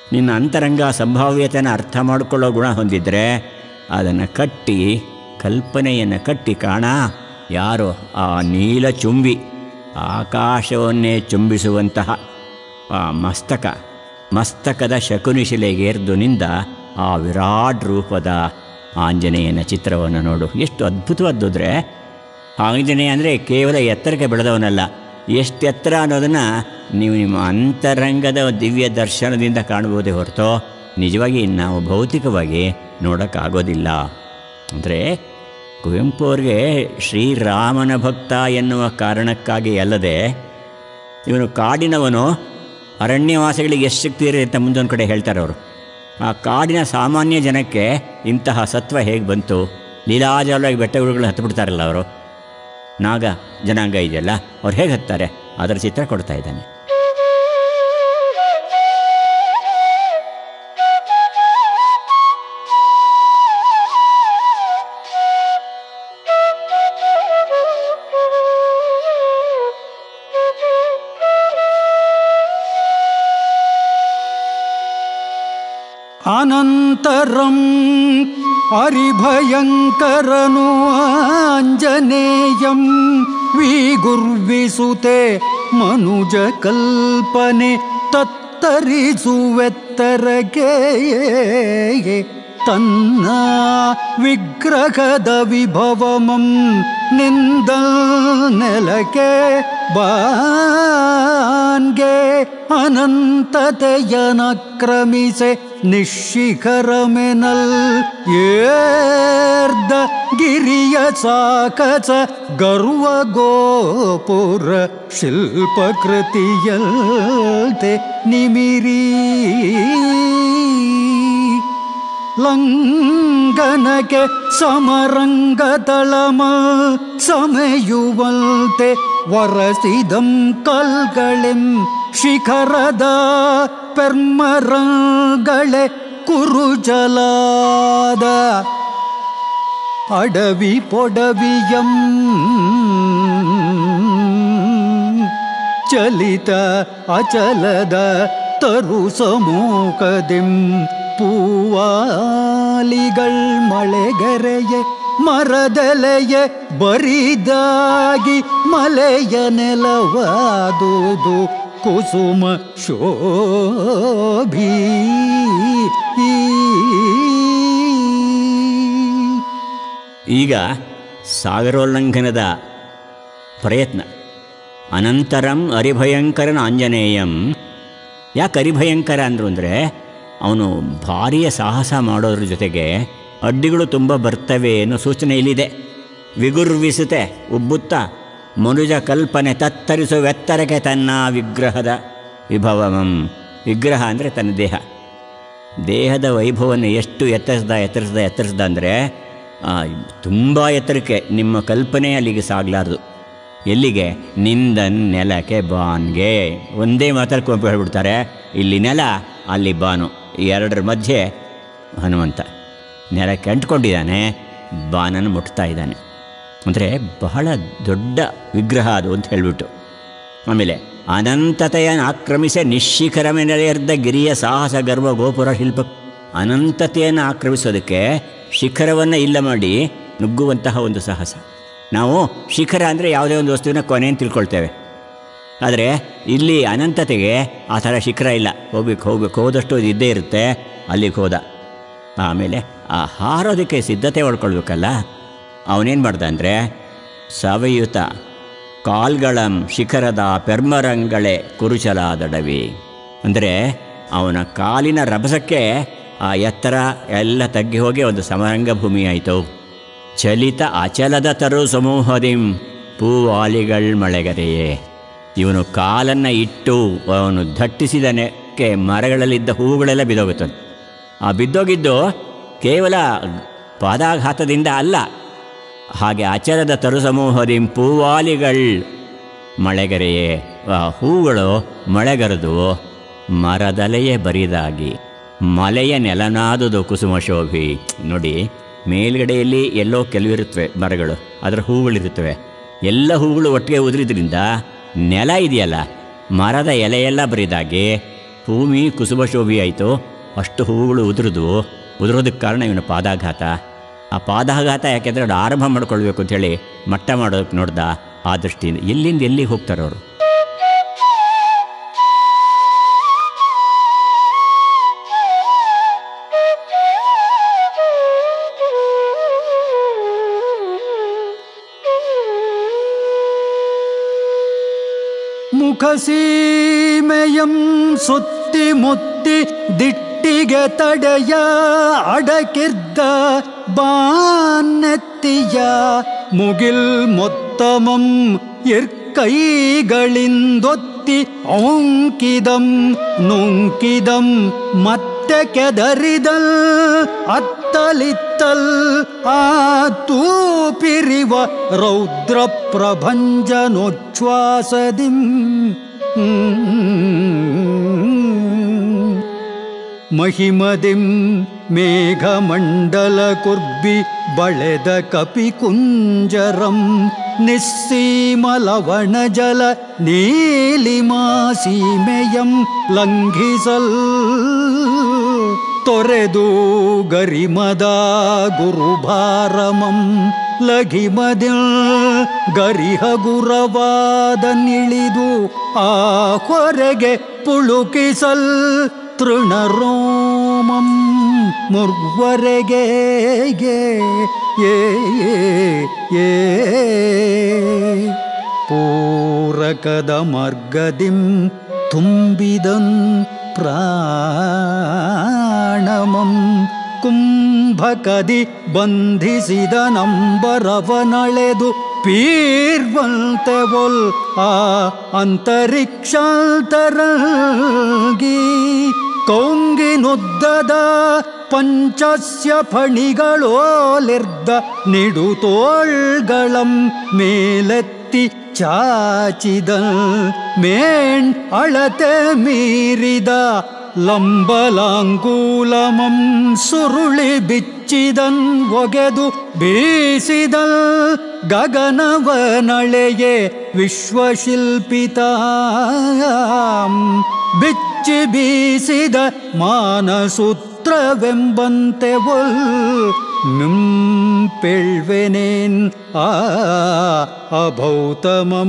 [SPEAKER 1] ನಿನ್ನ ಅಂತರಂಗ ಸಂಭಾವ್ಯತೆಯನ್ನು ಅರ್ಥ ಮಾಡಿಕೊಳ್ಳೋ ಗುಣ ಹೊಂದಿದರೆ ಅದನ್ನು ಕಟ್ಟಿ, ಕಲ್ಪನೆಯನ್ನು ಕಟ್ಟಿ ಕಾಣ. ಯಾರು ಆ ನೀಲ ಚುಂಬಿ, ಆಕಾಶವನ್ನೇ ಚುಂಬಿಸುವಂತಹ ಆ ಮಸ್ತಕ, ಮಸ್ತಕದ ಶಕುನಿಶಿಲೆಗೇರ್ದುನಿಂದ ಆ ವಿರಾಟ್ ರೂಪದ ಆಂಜನೇಯನ ಚಿತ್ರವನ್ನು ನೋಡು. ಎಷ್ಟು ಅದ್ಭುತವಾದ್ರೆ ಆಂಜನೇಯ ಅಂದರೆ ಕೇವಲ ಎತ್ತರಕ್ಕೆ ಬೆಳೆದವನಲ್ಲ, ಎಷ್ಟು ಎತ್ತರ ಅನ್ನೋದನ್ನು ನೀವು ನಿಮ್ಮ ಅಂತರಂಗದ ದಿವ್ಯ ದರ್ಶನದಿಂದ ಕಾಣ್ಬೋದೇ ಹೊರತು ನಿಜವಾಗಿ ನಾವು ಭೌತಿಕವಾಗಿ ನೋಡೋಕ್ಕಾಗೋದಿಲ್ಲ. ಅಂದರೆ ಕುವೆಂಪು ಅವ್ರಿಗೆ ಶ್ರೀರಾಮನ ಭಕ್ತ ಎನ್ನುವ ಕಾರಣಕ್ಕಾಗಿ ಅಲ್ಲದೆ, ಇವನು ಕಾಡಿನವನು, ಅರಣ್ಯವಾಸಿಗಳಿಗೆ ಎಷ್ಟು ಶಕ್ತಿ ಇರುತ್ತೆ ಅಂತ ಮುಂದೊಂದು ಕಡೆ ಹೇಳ್ತಾರೆ ಅವರು. ಆ ಕಾಡಿನ ಸಾಮಾನ್ಯ ಜನಕ್ಕೆ ಇಂತಹ ಸತ್ವ ಹೇಗೆ ಬಂತು? ಲೀಲಾಜಾಲವಾಗಿ ಬೆಟ್ಟಗಳು ಹತ್ತು ಬಿಡ್ತಾರಲ್ಲ ಅವರು, ನಾಗ ಜನಾಂಗ ಇದೆಯಲ್ಲ, ಅವ್ರು ಹೇಗೆ ಹತ್ತಾರೆ ಅದರ ಚಿತ್ರ ಕೊಡ್ತಾ ಇದ್ದಾನೆ.
[SPEAKER 2] ಅನಂತರಂ ಹರಿಭಯಂಕರನು ಆಂಜನೇಯಂ ವಿಗುರ್ವಿಸುತೆ ಮನುಜ ಕಲ್ಪನೆ ತತ್ತರಿಸುವೆತ್ತರಗೆ ತನ್ನ ವಿಗ್ರಹದ ವಿಭವಮಂ ನಿಂದ ನೆಲಕ್ಕೆ ಬಾನ್ಗೆ ಅನಂತತೆಯನಕ್ರಮಿಸೆ ನಿಶಿಖರಮೆನಲ್ ಏರ್ದ ಗಿರಿಯ ಸಾಕಸ ಗರ್ವ ಗೋಪುರ ಶಿಲ್ಪಕೃತಿಯಲ್ತೆ ನಿಮಿರಿ ಲಂಘನಕ್ಕೆ ಸಮರಂಗತಳಮ ಸಮೆಯುವಂತೆ ವರಸಿದಂ ಕಲ್ಗಳೆಂ ಶಿಖರದ ಪೆರ್ಮರಂಗಳೆ ಕುರುಜಲಾದ ಅಡವಿ ಪೊಡವಿಯಂ ಚಲಿತ ಅಚಲದ ತರು ಸಮೂಕದೆಂ പൂവാലികൾ മഴകരയെ മരതലയെ ബരിದಾಗಿ ಮಲೆಯ ನೆಲವಾದುದು ಕುಸುಮ ಶೋಭಿ.
[SPEAKER 1] ಈಗ ಸಾಗರೋಲ್ಲಂಘನದ ಪ್ರಯತ್ನ. ಅನಂತರಂ ಅರಿಭಯಂಕರನ ಆಂಜನೇಯಂ. ಯಾಕೆ ಅರಿಭಯಂಕರ ಅಂದರು ಅಂದರೆ, ಅವನು ಭಾರಿಯ ಸಾಹಸ ಮಾಡೋದ್ರ ಜೊತೆಗೆ ಅಡ್ಡಿಗಳು ತುಂಬ ಬರ್ತವೆ ಅನ್ನೋ ಸೂಚನೆ ಇಲ್ಲಿದೆ. ವಿಗುರ್ವಿಸುತ್ತೆ, ಉಬ್ಬುತ್ತ ಮನುಜ ಕಲ್ಪನೆ ತತ್ತರಿಸುವೆತ್ತರಕ್ಕೆ ತನ್ನ ವಿಗ್ರಹದ ವಿಭವಮಂ. ವಿಗ್ರಹ ಅಂದರೆ ತನ್ನ ದೇಹ. ದೇಹದ ವೈಭವವನ್ನು ಎಷ್ಟು ಎತ್ತರಿಸ್ದ ಎತ್ತರಿಸ್ದ ಎತ್ತರಿಸ್ದ ಅಂದರೆ ತುಂಬ ಎತ್ತರಕ್ಕೆ. ನಿಮ್ಮ ಕಲ್ಪನೆ ಅಲ್ಲಿಗೆ ಸಾಗಲಾರ್ದು. ಎಲ್ಲಿಗೆ? ನಿಂದನ್ ನೆಲಕ್ಕೆ ಬಾನ್ಗೆ. ಒಂದೇ ಮಾತಲ್ಲಿ ಕುವೆಂಪು ಹೇಳ್ಬಿಡ್ತಾರೆ, ಇಲ್ಲಿ ನೆಲ ಅಲ್ಲಿ ಬಾನು, ಎರಡರ ಮಧ್ಯೆ ಹನುಮಂತ ನೆಲಕ್ಕೆ ಅಂಟ್ಕೊಂಡಿದ್ದಾನೆ, ಬಾನನ್ನು ಮುಟ್ತಾ ಇದ್ದಾನೆ. ಅಂದರೆ ಬಹಳ ದೊಡ್ಡ ವಿಗ್ರಹ ಅದು ಅಂತ ಹೇಳಿಬಿಟ್ಟು. ಆಮೇಲೆ ಅನಂತತೆಯನ್ನು ಆಕ್ರಮಿಸಿ ನಿಶ್ಶಿಖರಮೆನೆರೆಯರ್ದ ಗಿರಿಯ ಸಾಹಸ ಗರ್ವ ಗೋಪುರ ಶಿಲ್ಪ. ಅನಂತತೆಯನ್ನು ಆಕ್ರಮಿಸೋದಕ್ಕೆ ಶಿಖರವನ್ನು ಇಲ್ಲ ಮಾಡಿ ನುಗ್ಗುವಂತಹ ಒಂದು ಸಾಹಸ. ನಾವು ಶಿಖರ ಅಂದರೆ ಯಾವುದೇ ಒಂದು ವಸ್ತುವಿನ ಕೊನೆಯನ್ನು ತಿಳ್ಕೊಳ್ತೇವೆ. ಆದರೆ ಇಲ್ಲಿ ಅನಂತತೆಗೆ ಆ ಥರ ಶಿಖರ ಇಲ್ಲ. ಹೋಗ್ಬೇಕು ಹೋಗ್ಬೇಕು ಹೋದಷ್ಟು ಅದು ಇದ್ದೇ ಇರುತ್ತೆ. ಅಲ್ಲಿಗೆ ಹೋದ. ಆಮೇಲೆ ಆ ಹಾರೋದಕ್ಕೆ ಸಿದ್ಧತೆ ಮಾಡ್ಕೊಳ್ಬೇಕಲ್ಲ. ಅವನೇನು ಮಾಡ್ದ ಅಂದರೆ, ಸವೆಯುತ ಕಾಲ್ಗಳಂ ಶಿಖರದ ಪೆರ್ಮರಂಗಳೆ ಕುರುಚಲಾದಡವಿ. ಅಂದರೆ ಅವನ ಕಾಲಿನ ರಭಸಕ್ಕೆ ಆ ಎತ್ತರ ಎಲ್ಲ ತಗ್ಗಿ ಹೋಗಿ ಒಂದು ಸಮರಂಗ ಭೂಮಿ ಆಯಿತು. ಚಲಿತ ಅಚಲದ ತರು ಸಮೂಹದಿಂ ಪೂವಾಲಿಗಳ್ ಮಳೆಗರೆಯೇ. ಇವನು ಕಾಲನ್ನು ಇಟ್ಟು ಅವನು ದಟ್ಟಿಸಿದನಕ್ಕೆ ಮರಗಳಲ್ಲಿದ್ದ ಹೂಗಳೆಲ್ಲ ಬಿದ್ದೋಗುತ್ತದೆ. ಆ ಬಿದ್ದೋಗಿದ್ದು ಕೇವಲ ಪಾದಾಘಾತದಿಂದ ಅಲ್ಲ. ಹಾಗೆ ಅಚಲದ ತರು ಸಮೂಹದಿಂ ಪೂವಾಲಿಗಳ್ ಮಳೆಗರೆಯೇ. ಆ ಹೂಗಳು ಮಳೆಗರೆದು ಮರದಲೆಯೇ ಬರಿದಾಗಿ ಮಲೆಯ ನೆಲನಾದುದು ಕುಸುಮ ಶೋಭಿ. ನೋಡಿ, ಮೇಲ್ಗಡೆಯಲ್ಲಿ ಎಲ್ಲೋ ಕೆಲವಿರುತ್ತವೆ ಮರಗಳು, ಅದರ ಹೂಗಳಿರುತ್ತವೆ. ಎಲ್ಲ ಹೂಗಳು ಒಟ್ಟಿಗೆ ಉದುರಿದ್ರಿಂದ ನೆಲ ಇದೆಯಲ್ಲ, ಮರದ ಎಲೆಯೆಲ್ಲ ಬರಿದಾಗಿ ಭೂಮಿ ಕುಸುಮಶೋಭಿ ಆಯಿತು, ಅಷ್ಟು ಹೂವುಗಳು ಉದುರಿದ್ವು. ಉದುರೋದಕ್ಕೆ ಕಾರಣ ಇವನ ಪಾದಾಘಾತ. ಆ ಪಾದಾಘಾತ ಯಾಕೆಂದರೆ ಅದು ಆರಂಭ ಮಾಡ್ಕೊಳ್ಬೇಕು ಅಂಥೇಳಿ ಮಟ್ಟ ಮಾಡೋದಕ್ಕೆ ನೋಡ್ದ. ಆ ದೃಷ್ಟಿಯಿಂದ ಎಲ್ಲಿಂದ ಎಲ್ಲಿಗೆ ಹೋಗ್ತಾರವರು.
[SPEAKER 2] ಮುಖಸೀಮೆಯಂ ಸುತ್ತಿ ಮುತ್ತಿ ದಿಟ್ಟಿಗೆ ತಡೆಯ ಅಡಕಿದ್ದ ಬಾನೆತ್ತಿಯ ಮುಗಿಲ್ ಮೊತ್ತಮಂ ಇರ್ಕೈಗಳಿಂದೊತ್ತಿ ಔಂಕಿದಂ ನುಂಕಿದಂ ಮತ್ತೆ ಕೆದರಿದಲ್ ಅತ್ತಲಿತ್ತಲ್ ಆ ತೂಪಿರಿವ ರೌದ್ರ ಪ್ರಭಂಜನೋಚ್ಛ್ವಾಸದಿಂ ಮಹಿಮದಿಂ ಮೇಘಮಂಡಲ ಕುರ್ಬಿ ಬಳೆದ ಕಪಿಕುಂಜರಂ ನಿಸ್ಸೀಮಲವಣ ಜಲ ನೀಲಿಮಾ ಸೀಮೆಯಂ ಲಂಘಿಸಲ್ ತೊರೆದು ಗರಿಮದ ಗುರುಭಾರಮಂ ಲಘಿಮದಿಲ್ ಗರಿಹ ಗುರವಾದ ನಿಳಿದು ಆ ಹೊರೆಗೆ ಪುಳುಕಿಸಲ್ ತೃಣರೋಮಂ ಮುರ್ವರೆಗೆ ಏ ಏ ಪೂರಕದ ಮಾರ್ಗದಿಂ ತುಂಬಿದನ್ ಪ್ರಾಣಮಂ ಕುಂಭಕದಿ ಬಂಧಿಸಿದ ನಂಬರವನಳೆದು ಪೀರ್ವಂತೆ ಒಲ್ ಆ ಅಂತರಿಕ್ಷಾಂತರಂಗಿ ಕೌಂಗಿನುದ್ದದ ಪಂಚಸ್ಯ ಫಣಿಗಳೋಲಿರ್ದ ನಿಡುತೋಳ್ಗಳಂ ಮೇಲೆತ್ತಿ ಚಾಚಿದ ಮೇಣ್ ಅಳತೆ ಮೀರಿದ ಲಂಬಲಾಂಗೂಲಮಂ ಸುರುಳಿ ಬಿಚ್ಚಿದನ್ ಒಗೆದು ಬೀಸಿದಲ್ ಗಗನವನಳೆಯೇ ವಿಶ್ವಶಿಲ್ಪಿತ ಬಿಚ್ಚಿ ಬೀಸಿದ ಮಾನಸೂತ್ರವೆಂಬಂತೆ ಒಲ್ ನಿಂಪೆಳ್ವೆನೇನ್ ಆ ಅಭೌತಮಂ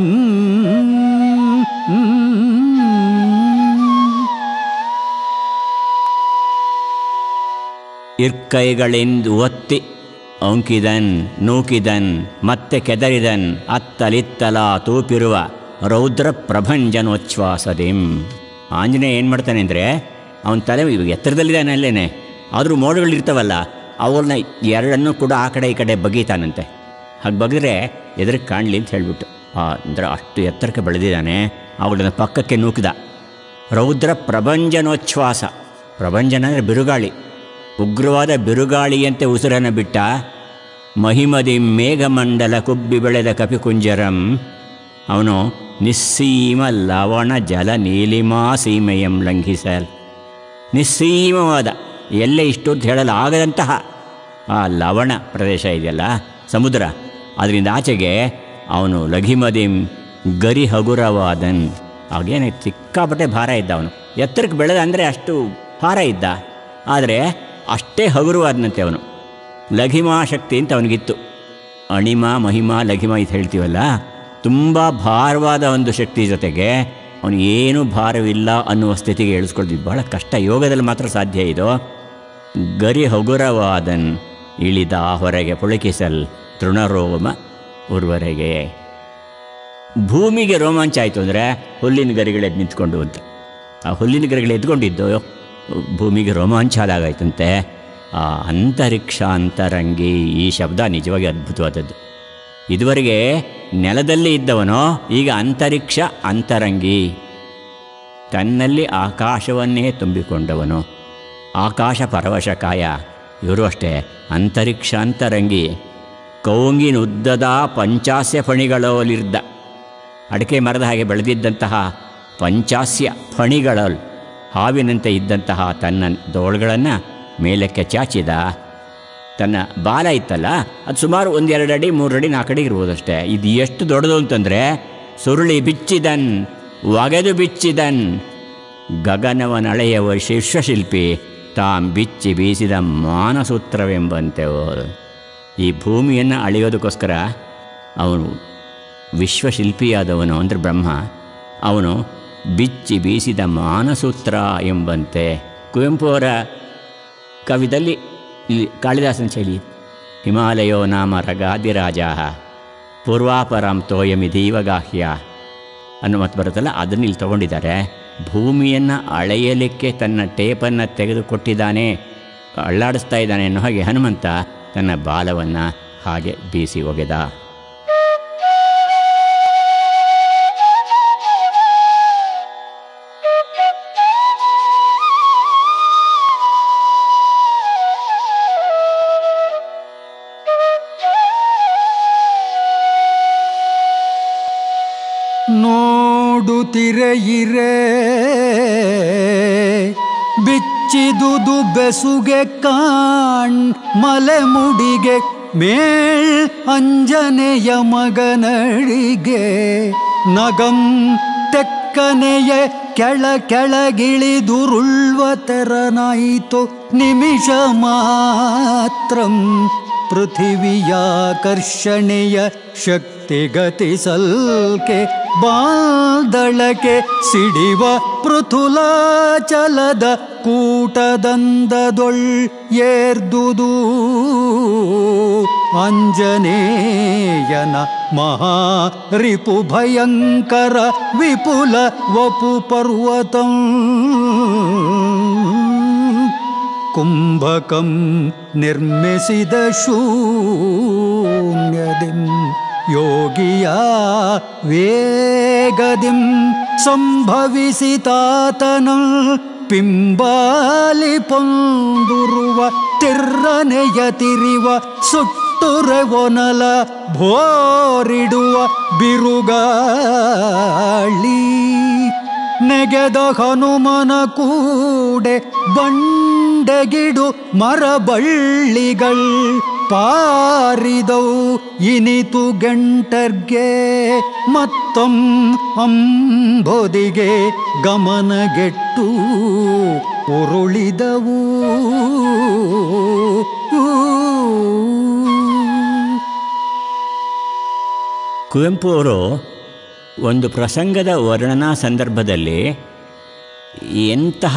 [SPEAKER 1] ಇರ್ಕೈಗಳಿಂದ ಒತ್ತಿ ಔಂಕಿದನ್ ನೂಕಿದನ್ ಮತ್ತೆ ಕೆದರಿದನ್ ಅತ್ತಲಿತ್ತಲ ತೂಪಿರುವ ರೌದ್ರ ಪ್ರಭಂಜನೋಚ್ಛ್ವಾಸದಿಂ. ಆಂಜನೇಯ ಏನು ಮಾಡ್ತಾನೆ ಅಂದರೆ ಅವನ ತಲೆ ಎತ್ತರದಲ್ಲಿದ್ದಾನೆ ಅಲ್ಲೇನೆ, ಆದರೂ ಮೋಡಗಳಿರ್ತಾವಲ್ಲ ಅವನ್ನ ಎರಡನ್ನೂ ಕೂಡ ಆ ಕಡೆ ಈ ಕಡೆ ಬಗೀತಾನಂತೆ. ಹಾಗೆ ಬಗೆದ್ರೆ ಎದುರಿಗೆ ಕಾಣಲಿ ಅಂತ ಹೇಳಿಬಿಟ್ಟು ಅಂದರೆ ಅಷ್ಟು ಎತ್ತರಕ್ಕೆ ಬೆಳೆದಿದ್ದಾನೆ. ಅವುಗಳನ್ನ ಪಕ್ಕಕ್ಕೆ ನೂಕಿದ. ರೌದ್ರ ಪ್ರಭಂಜನೋಚ್ಛ್ವಾಸ, ಪ್ರಭಂಜನ ಅಂದರೆ ಬಿರುಗಾಳಿ, ಉಗ್ರವಾದ ಬಿರುಗಾಳಿಯಂತೆ ಉಸಿರನ್ನು ಬಿಟ್ಟ. ಮಹಿಮದಿ ಮೇಘಮಂಡಲ ಕುಬ್ಬಿ ಬೆಳೆದ ಕಪಿಕುಂಜರಂ, ಅವನು ನಿಸ್ಸೀಮ ಲವಣ ಜಲ ನೀಲಿಮಾ ಸೀಮೆಯಂ ಲಂಘಿಸಲ್, ನಿಸ್ಸೀಮವಾದ ಎಲ್ಲೇ ಇಷ್ಟು ಅಂತ ಹೇಳಲು ಆಗದಂತಹ ಆ ಲವಣ ಪ್ರದೇಶ ಇದೆಯಲ್ಲ ಸಮುದ್ರ, ಅದರಿಂದ ಆಚೆಗೆ ಅವನು ಲಘಿಮದಿಂ ಗರಿ ಹಗುರವಾದನ್. ಆಗೇನೆ ಸಿಕ್ಕಾಪಟ್ಟೆ ಭಾರ ಇದ್ದ ಅವನು, ಎತ್ತರಕ್ಕೆ ಬೆಳೆದ ಅಂದರೆ ಅಷ್ಟು ಭಾರ ಇದ್ದ, ಆದರೆ ಅಷ್ಟೇ ಹಗುರವಾದನಂತೆ ಅವನು. ಲಘಿಮಾ ಶಕ್ತಿ ಅಂತ ಅವನಿಗಿತ್ತು. ಅಣಿಮ ಮಹಿಮಾ ಲಘಿಮ ಇದು ಹೇಳ್ತೀವಲ್ಲ, ತುಂಬ ಭಾರವಾದ ಒಂದು ಶಕ್ತಿ ಜೊತೆಗೆ ಅವನು ಏನೂ ಭಾರವಿಲ್ಲ ಅನ್ನುವ ಸ್ಥಿತಿಗೆ ಇಳಿಸ್ಕೊಳ್ತಿದ್ದು ಬಹಳ ಕಷ್ಟ. ಯೋಗದಲ್ಲಿ ಮಾತ್ರ ಸಾಧ್ಯ ಇದು. ಗರಿ ಹಗುರವಾದನ್ ಇಳಿದ ಹೊರಗೆ ಪುಳಕಿಸಲ್ ತೃಣರೋಮ ಉರ್ವರೆಗೆ. ಭೂಮಿಗೆ ರೋಮಾಂಚ ಆಯಿತು ಅಂದರೆ ಹುಲ್ಲಿನ ಗರಿಗಳೆದ್ದು ನಿಂತ್ಕೊಂಡು ಅಂತ. ಆ ಹುಲ್ಲಿನ ಗರಿಗಳು ಎದ್ಕೊಂಡಿದ್ದು ಭೂಮಿಗೆ ರೋಮಾಂಚ ಆದಾಗಾಯ್ತಂತೆ. ಆ ಅಂತರಿಕ್ಷ ಅಂತರಂಗಿ ಈ ಶಬ್ದ ನಿಜವಾಗಿ ಅದ್ಭುತವಾದದ್ದು. ಇದುವರೆಗೆ ನೆಲದಲ್ಲಿ ಇದ್ದವನೋ ಈಗ ಅಂತರಿಕ್ಷ ಅಂತರಂಗಿ, ತನ್ನಲ್ಲಿ ಆಕಾಶವನ್ನೇ ತುಂಬಿಕೊಂಡವನು, ಆಕಾಶ ಪರವಶಕಾಯ. ಇವರು ಅಷ್ಟೇ ಅಂತರಿಕ್ಷಾಂತರಂಗಿ. ಕೌಂಗಿನುದ್ದದ ಪಂಚಾಸ್ಯ ಫಣಿಗಳಲ್ಲಿದ್ದ, ಅಡಿಕೆ ಮರದ ಹಾಗೆ ಬೆಳೆದಿದ್ದಂತಹ ಪಂಚಾಸ್ಯ ಫಣಿಗಳಲ್ಲಿ ಹಾವಿನಂತೆ ಇದ್ದಂತಹ ತನ್ನ ದೋಳುಗಳನ್ನು ಮೇಲಕ್ಕೆ ಚಾಚಿದ. ತನ್ನ ಬಾಲ ಇತ್ತಲ್ಲ ಅದು ಸುಮಾರು ಒಂದೆರಡು ಅಡಿ ಮೂರು ಅಡಿ ನಾಲ್ಕು ಅಡಿ ಇರ್ಬೋದಷ್ಟೇ. ಇದು ಎಷ್ಟು ದೊಡ್ಡದು ಅಂತಂದರೆ ಸುರುಳಿ ಬಿಚ್ಚಿದನ್ ಒಗೆದು ಬಿಚ್ಚಿದನ್ ಗಗನವನಳೆಯವ ಶಿಷ್ಯಶಿಲ್ಪಿ ತಾಂ ಬಿಚ್ಚಿ ಬೀಸಿದ ಮಾನಸೂತ್ರವೆಂಬಂತೆ ಈ ಭೂಮಿಯನ್ನು ಅಳೆಯೋದಕ್ಕೋಸ್ಕರ ಅವನು ವಿಶ್ವಶಿಲ್ಪಿಯಾದವನು ಅಂದರೆ ಬ್ರಹ್ಮ, ಅವನು ಬಿಚ್ಚಿ ಬೀಸಿದ ಮಾನಸೂತ್ರ ಎಂಬಂತೆ. ಕುವೆಂಪು ಅವರ ಕವಿದಲ್ಲಿ ಇಲ್ಲಿ ಕಾಳಿದಾಸನ ಶೈಲಿ, ಹಿಮಾಲಯೋ ನಾಮ ರಗಾದಿರಾಜ ಪೂರ್ವಾಪರಾಂ ತೋಯಮಿದೀವಗಾಹ್ಯ ಅನ್ನೋ ಮಾತು ಬರುತ್ತಲ್ಲ, ಅದನ್ನು ಇಲ್ಲಿ ತೊಗೊಂಡಿದ್ದಾರೆ. ಭೂಮಿಯನ್ನು ಅಳೆಯಲಿಕ್ಕೆ ತನ್ನ ಟೇಪನ್ನು ತೆಗೆದುಕೊಟ್ಟಿದ್ದಾನೆ, ಅಳ್ಳಾಡಿಸ್ತಾ ಇದ್ದಾನೆ ಅನ್ನೋ ಹಾಗೆ ಹನುಮಂತ ತನ್ನ ಬಾಲವನ್ನು ಹಾಗೆ ಬೀಸಿ ಒಗೆದ.
[SPEAKER 2] ನೋಡುತ್ತಿರೆಯಿರೆ ಬಿಚ್ಚಿದುದು ಬೆಸುಗೆ ಕಾಣ್ ಮಲೆ ಮುಡಿಗೆ ಮೇಳ್ ಅಂಜನೆಯ ಮಗನಡಿಗೆ ನಗಂ ತೆಕ್ಕನೆಯ ಕೆಳ ಕೆಳಗಿಳಿದುರುಳ್ವ ತೆರನಾಯಿತು ನಿಮಿಷ ಮಾತ್ರಂ ಪೃಥಿವಿಯಾಕರ್ಷಣೆಯ ಶಕ್ತಿಗತಿ ಸಲ್ಕೆ ಬಾದಳಕೆ ಸಿಡಿವ ಪೃಥುಲಾಚಲದ ಕೂಟದಂದದೊಳ್ ಏರ್ದುದು ಆಂಜನೇಯನ ಮಹಾರಿಪು ಭಯಂಕರ ವಿಪುಲ ವಪು ಪರ್ವತಂ ಕುಂಭಕಂ ನಿರ್ಮಿಸಿದ ಶೂನ್ಯದಿಂ ಯೋಗಿಯ ವೇಗದಿಂ ಸಂಭವಿಸಿತಾತನ ಪಿಂಬಾಲಿ ಪೊಂದುರುವ ತಿರ್ರನೆಯ ತಿರಿವ ಸುಟ್ಟುರೆ ಒನಲ ಭೋರಿಡುವ ಬಿರುಗಾಳಿ ನೆಗೆದ ಹನುಮನ ಕೂಡೆ ಬಂಡೆಗಿಡು ಮರಬಳ್ಳಿಗಳ್ ಪಾರಿದವು ಇನಿತು ಗಂಟರ್ಗೆ ಮತ್ತೊಂ ಅಂಬೊದಿಗೆ ಗಮನಗೆಟ್ಟು ಉರುಳಿದವು.
[SPEAKER 1] ಕುವೆಂಪು ಅವರು ಒಂದು ಪ್ರಸಂಗದ ವರ್ಣನಾ ಸಂದರ್ಭದಲ್ಲಿ ಎಂತಹ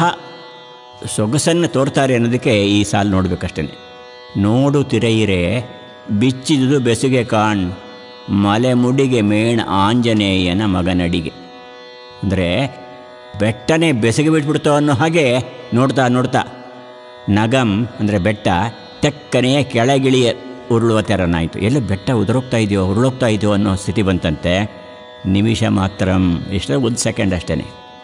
[SPEAKER 1] ಸೊಗಸನ್ನು ತೋರ್ತಾರೆ ಅನ್ನೋದಕ್ಕೆ ಈ ಸಾಲು ನೋಡಬೇಕಷ್ಟೇ. ನೋಡುತ್ತಿರೆಯಿರೆ ಬಿಚ್ಚಿದುದು ಬೆಸುಗೆ ಕಾಣ್ ಮಲೆ ಮುಡಿಗೆ ಮೇಣ ಆಂಜನೇಯನ ಮಗನಡಿಗೆ. ಅಂದರೆ ಬೆಟ್ಟನೇ ಬೆಸಗೆ ಬಿಟ್ಬಿಡ್ತೋ ಅನ್ನೋ ಹಾಗೆ ನೋಡ್ತಾ ನೋಡ್ತಾ ನಗಂ ಅಂದರೆ ಬೆಟ್ಟ ತೆಕ್ಕನೆಯ ಕೆಳಗಿಳಿಯ ಉರುಳುವ ತೆರನಾಯಿತು. ಎಲ್ಲ ಬೆಟ್ಟ ಉದುರೋಗ್ತಾ ಇದೆಯೋ ಉರುಳೋಗ್ತಾ ಇದೆಯೋ ಅನ್ನೋ ಸ್ಥಿತಿ ಬಂತಂತೆ. ನಿಮಿಷ ಮಾತ್ರ, ಎಷ್ಟೋ ಒಂದು ಸೆಕೆಂಡ್ ಅಷ್ಟೇ.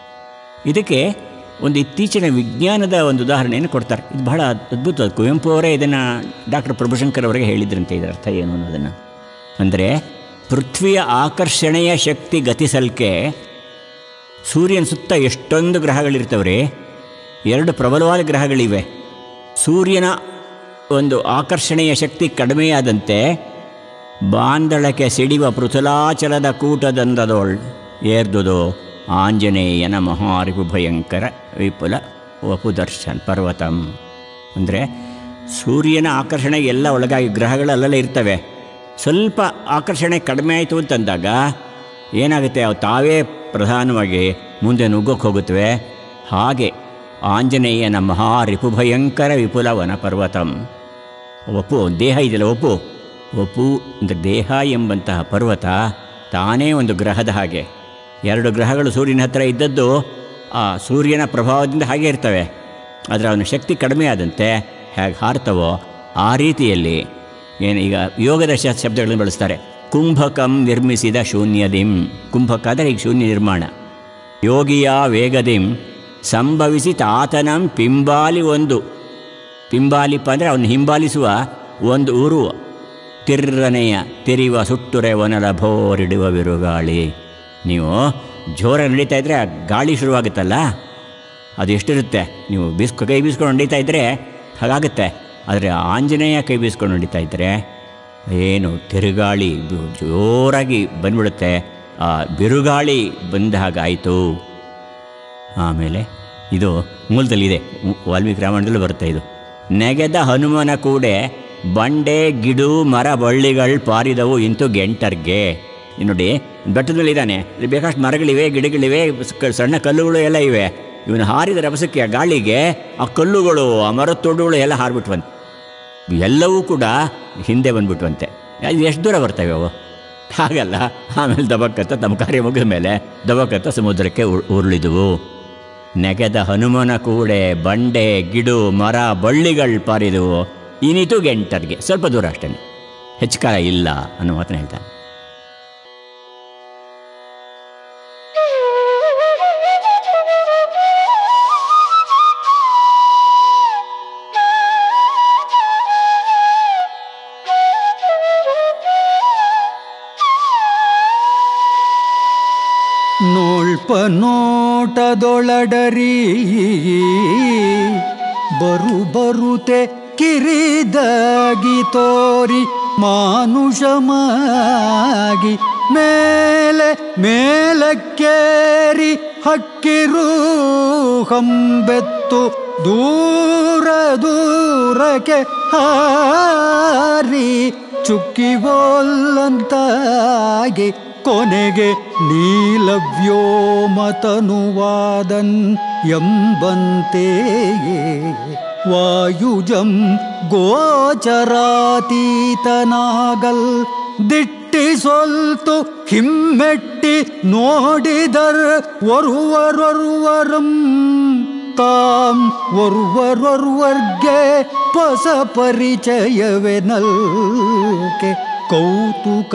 [SPEAKER 1] ಇದಕ್ಕೆ ಒಂದು ಇತ್ತೀಚಿನ ವಿಜ್ಞಾನದ ಒಂದು ಉದಾಹರಣೆಯನ್ನು ಕೊಡ್ತಾರೆ. ಇದು ಬಹಳ ಅದ್ಭುತ. ಕುವೆಂಪು ಅವರೇ ಇದನ್ನು ಡಾಕ್ಟರ್ ಪ್ರಭುಶಂಕರ್ ಅವರಿಗೆ ಹೇಳಿದ್ರಂತೆ. ಇದರ ಅರ್ಥ ಏನು ಅನ್ನೋದನ್ನು ಅಂದರೆ, ಪೃಥ್ವಿಯ ಆಕರ್ಷಣೆಯ ಶಕ್ತಿ ಗತಿಸಲ್ಕೆ ಸೂರ್ಯನ ಸುತ್ತ ಎಷ್ಟೊಂದು ಗ್ರಹಗಳಿರ್ತವ್ರಿ. ಎರಡು ಪ್ರಬಲವಾದ ಗ್ರಹಗಳಿವೆ. ಸೂರ್ಯನ ಒಂದು ಆಕರ್ಷಣೆಯ ಶಕ್ತಿ ಕಡಿಮೆಯಾದಂತೆ ಬಾಂದಳಕ್ಕೆ ಸಿಡಿವ ಪೃಥುಲಾಚಲದ ಕೂಟದಂದದೊಳ್ ಏರ್ದುದು ಆಂಜನೇಯನ ಮಹಾರಿಪು ಭಯಂಕರ ವಿಪುಲ ವಪುದರ್ಶನ್ ಪರ್ವತಂ. ಅಂದರೆ ಸೂರ್ಯನ ಆಕರ್ಷಣೆ ಎಲ್ಲ ಒಳಗಾಗಿ ಗ್ರಹಗಳಲ್ಲೆಲ್ಲ ಇರ್ತವೆ. ಸ್ವಲ್ಪ ಆಕರ್ಷಣೆ ಕಡಿಮೆ ಆಯಿತು ಅಂತಂದಾಗ ಏನಾಗುತ್ತೆ, ಅವು ತಾವೇ ಪ್ರಧಾನವಾಗಿ ಮುಂದೆ ನುಗ್ಗೋಕ್ಕೆ ಹೋಗುತ್ತವೆ. ಹಾಗೆ ಆಂಜನೇಯನ ಮಹಾರಿಪು ಭಯಂಕರ ವಿಪುಲ ವನ ಪರ್ವತಂ. ವಪು ದೇಹ ಇದೆಯಲ್ಲ, ವಪು ವಪು ಅಂದರೆ ದೇಹ ಎಂಬಂತಹ ಪರ್ವತ ತಾನೇ ಒಂದು ಗ್ರಹದ ಹಾಗೆ. ಎರಡು ಗ್ರಹಗಳು ಸೂರ್ಯನ ಹತ್ತಿರ ಇದ್ದದ್ದು ಆ ಸೂರ್ಯನ ಪ್ರಭಾವದಿಂದ ಹಾಗೆ ಇರ್ತವೆ. ಆದರೆ ಅವನ ಶಕ್ತಿ ಕಡಿಮೆ ಆದಂತೆ ಹೇಗೆ ಹಾರ್ತವೋ ಆ ರೀತಿಯಲ್ಲಿ ಏನು ಈಗ ಯೋಗದ ಶಬ್ದಗಳನ್ನು ಬಳಸ್ತಾರೆ. ಕುಂಭಕಂ ನಿರ್ಮಿಸಿದ ಶೂನ್ಯದಿಂ. ಕುಂಭಕ ಅಂದರೆ ಈಗ ಶೂನ್ಯ ನಿರ್ಮಾಣ. ಯೋಗಿಯ ವೇಗದಿಂ ಸಂಭವಿಸಿ ತಾತನಂ ಪಿಂಬಾಲಿ ಒಂದು. ಪಿಂಬಾಲಿಪ ಅಂದರೆ ಅವನು ಹಿಂಬಾಲಿಸುವ ಒಂದು ಊರು. ತಿರ್ರನೆಯ ತಿರಿವ ಸುಟ್ಟುರೆ ಒನಲ ಭೋರಿಡುವ ಬಿರುಗಾಳಿ. ನೀವು ಜೋರ ನಡೀತಾ ಇದ್ದರೆ ಆ ಗಾಳಿ ಶುರುವಾಗುತ್ತಲ್ಲ, ಅದು ಎಷ್ಟಿರುತ್ತೆ. ನೀವು ಬೀಸ್ಕೊ ಕೈ ಬೀಸ್ಕೊಂಡು ನಡೀತಾ ಇದ್ದರೆ ಹಾಗಾಗುತ್ತೆ. ಆದರೆ ಆಂಜನೇಯ ಕೈ ಬೀಸ್ಕೊಂಡು ನಡೀತಾ ಇದ್ದರೆ ಏನು ತಿರುಗಾಳಿ ಜೋರಾಗಿ ಬಂದ್ಬಿಡುತ್ತೆ. ಆ ಬಿರುಗಾಳಿ ಬಂದ ಹಾಗಾಯಿತು. ಆಮೇಲೆ ಇದು ಮೂಲದಲ್ಲಿದೆ, ವಾಲ್ಮೀಕಿ ರಾಮಾಯಣದಲ್ಲೂ ಬರುತ್ತೆ ಇದು. ನೆಗೆದ ಹನುಮನ ಕೂಡೆ ಬಂಡೆ ಗಿಡು ಮರ ಬಳ್ಳಿಗಳು ಪಾರಿದವು ಇಂತು ಗೆಂಟರ್ಗೆ. ನೋಡಿ, ಬೆಟ್ಟದಲ್ಲಿ ಇದ್ದಾನೆ, ಇಲ್ಲಿ ಬೇಕಷ್ಟು ಮರಗಳಿವೆ, ಗಿಡಗಳಿವೆ, ಸಣ್ಣ ಕಲ್ಲುಗಳು ಎಲ್ಲ ಇವೆ. ಇವನು ಹಾರಿದ ರಭಸಕ್ಕೆ ಆ ಗಾಳಿಗೆ ಆ ಕಲ್ಲುಗಳು, ಆ ಮರದ ತೊಡುಗಳು ಎಲ್ಲ ಹಾರಿಬಿಟ್ವಂತೆ. ಎಲ್ಲವೂ ಕೂಡ ಹಿಂದೆ ಬಂದ್ಬಿಟ್ವಂತೆ. ಅದು ಎಷ್ಟು ದೂರ ಬರ್ತವೆ ಅವು? ಹಾಗಲ್ಲ. ಆಮೇಲೆ ದಬಕ್ಕತ್ತ ತಮ್ಮ ಕಾರ್ಯ ಮುಗಿದ ಮೇಲೆ ದಬಕ್ಕತ್ತ ಸಮುದ್ರಕ್ಕೆ ಉರುಳಿದುವು. ನೆಗೆದ ಹನುಮನ ಕೂಡೆ ಬಂಡೆ ಗಿಡು ಮರ ಬಳ್ಳಿಗಳು ಪಾರಿದವು ಇನಿತು ಗೆಂಟರ್ಗೆ. ಸ್ವಲ್ಪ ದೂರ ಅಷ್ಟೇ, ಹೆಚ್ಚು ಕಾಲ ಇಲ್ಲ ಅನ್ನೋ ಮಾತನ್ನ ಹೇಳ್ತಾನೆ.
[SPEAKER 2] ನೋಳ್ಪ ನೋಟದೊಳಡರಿ ಬರು ಬರುತೆ ಕಿರಿದಾಗಿ ತೋರಿ ಮಾನುಷಮಾಗಿ ಮೇಲೆ ಮೇಲಕ್ಕೇರಿ ಹಕ್ಕಿರು ಹಂಬೆತ್ತು ದೂರ ದೂರಕ್ಕೆ ಹಾರಿ ಚುಕ್ಕಿಬೋಲ್ಲಂತಾಗಿ ಕೊನೆಗೆ ನೀಲವ್ಯೋಮತನುವಾದನ್ ಎಂಬಂತೆ ವಾಯುಜಂ ಗೋಚರಾತೀತನಾಗಲ್ ದಿಟ್ಟಿ ಸೊಲ್ತು ಹಿಮ್ಮೆಟ್ಟಿ ನೋಡಿದರ್ ಒರುವರೊರುವರಂ ತಾಂ ಒರುವರೊರುವರ್ಗೆ ಹೊಸ ಪರಿಚಯವೆನಲ್ಕೆ ಕೌತುಕ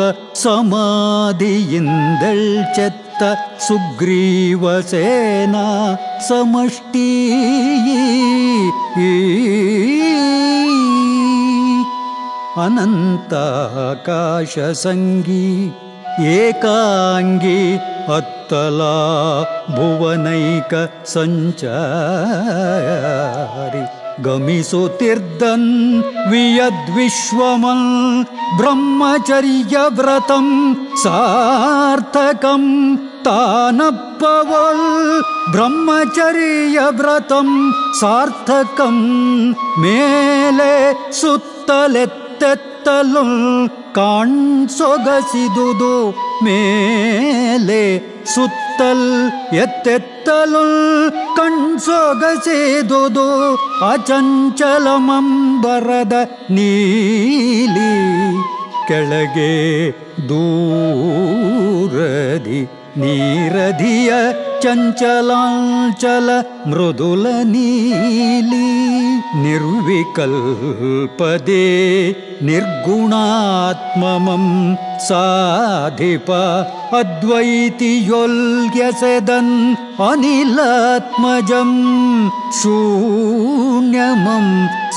[SPEAKER 2] ಸಮಾಧಿಯಿಂದೆಳ್ಚೆತ್ತ ಸುಗ್ರೀವ ಸೇನಾ ಸಮಷ್ಟಿ ಅನಂತಾಕಾಶ ಸಂಗೀ ಏಕಾಂಗಿ ಅತ್ತಲಾ ಭುವನೈಕ ಸಂಚಾರಿ ಗಮಿಸುತ್ತಿರ್ದನ್ ವಿಯದ್ವಿಶ್ವಮಲ್ ಬ್ರಹ್ಮಚರ್ಯ ವ್ರತಂ ಸಾರ್ಥಕಂ ತಾನಪ್ಪವಲ್ ಬ್ರಹ್ಮಚರ್ಯ ವ್ರತಂ ಸಾರ್ಥಕಂ ಮೇಲೆ ಸುತ್ತಲೆತ್ತೆತ್ತಲು ಕಾಣ್ಸೊಗಸಿದುದು ಮೇಲೆ ಸುತ್ತಲ್ ಎತ್ತೆತ್ತಲು ಕಣ್ಸೊಗಸಿದುದು ಅಚಂಚಲಮಂಬರದ ನೀಲಿ ಕೆಳಗೆ ದೂರದಿ ನೀರಧಿಯ ಚಂಚಲಾಂಚಲ ಮೃದುಲ ನೀಲಿ ನಿರ್ವಿಕಲ್ಪದೇ ನಿರ್ಗುಣಾತ್ಮಮಂ ಸಾಧಿಪ ಅದ್ವೈತಿಯೊಲ್ಗೆಸೆದನ್ ಅನಿಲಾತ್ಮಜಂ ಶೂನ್ಯಮಂ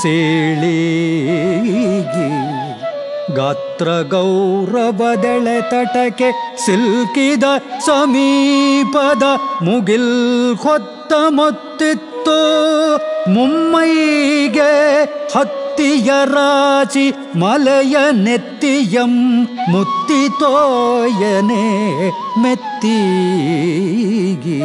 [SPEAKER 2] ಸೇಳೀಗಿ ಗಾತ್ರ ಗೌರವದೆಳೆ ತಟಕೆ ಸಿಲ್ಕಿದ ಸಮೀಪದ ಮುಗಿಲ್ ಹೊತ್ತ ಮೊತ್ತಿತ್ತು ಮುಮ್ಮೈಗೆ ಹತ್ತಿಯ ರಾಚಿ ಮಲೆಯ ನೆತ್ತಿಯಂ ಮುತ್ತಿತೋಯನೆ ಮೆತ್ತೀಗಿ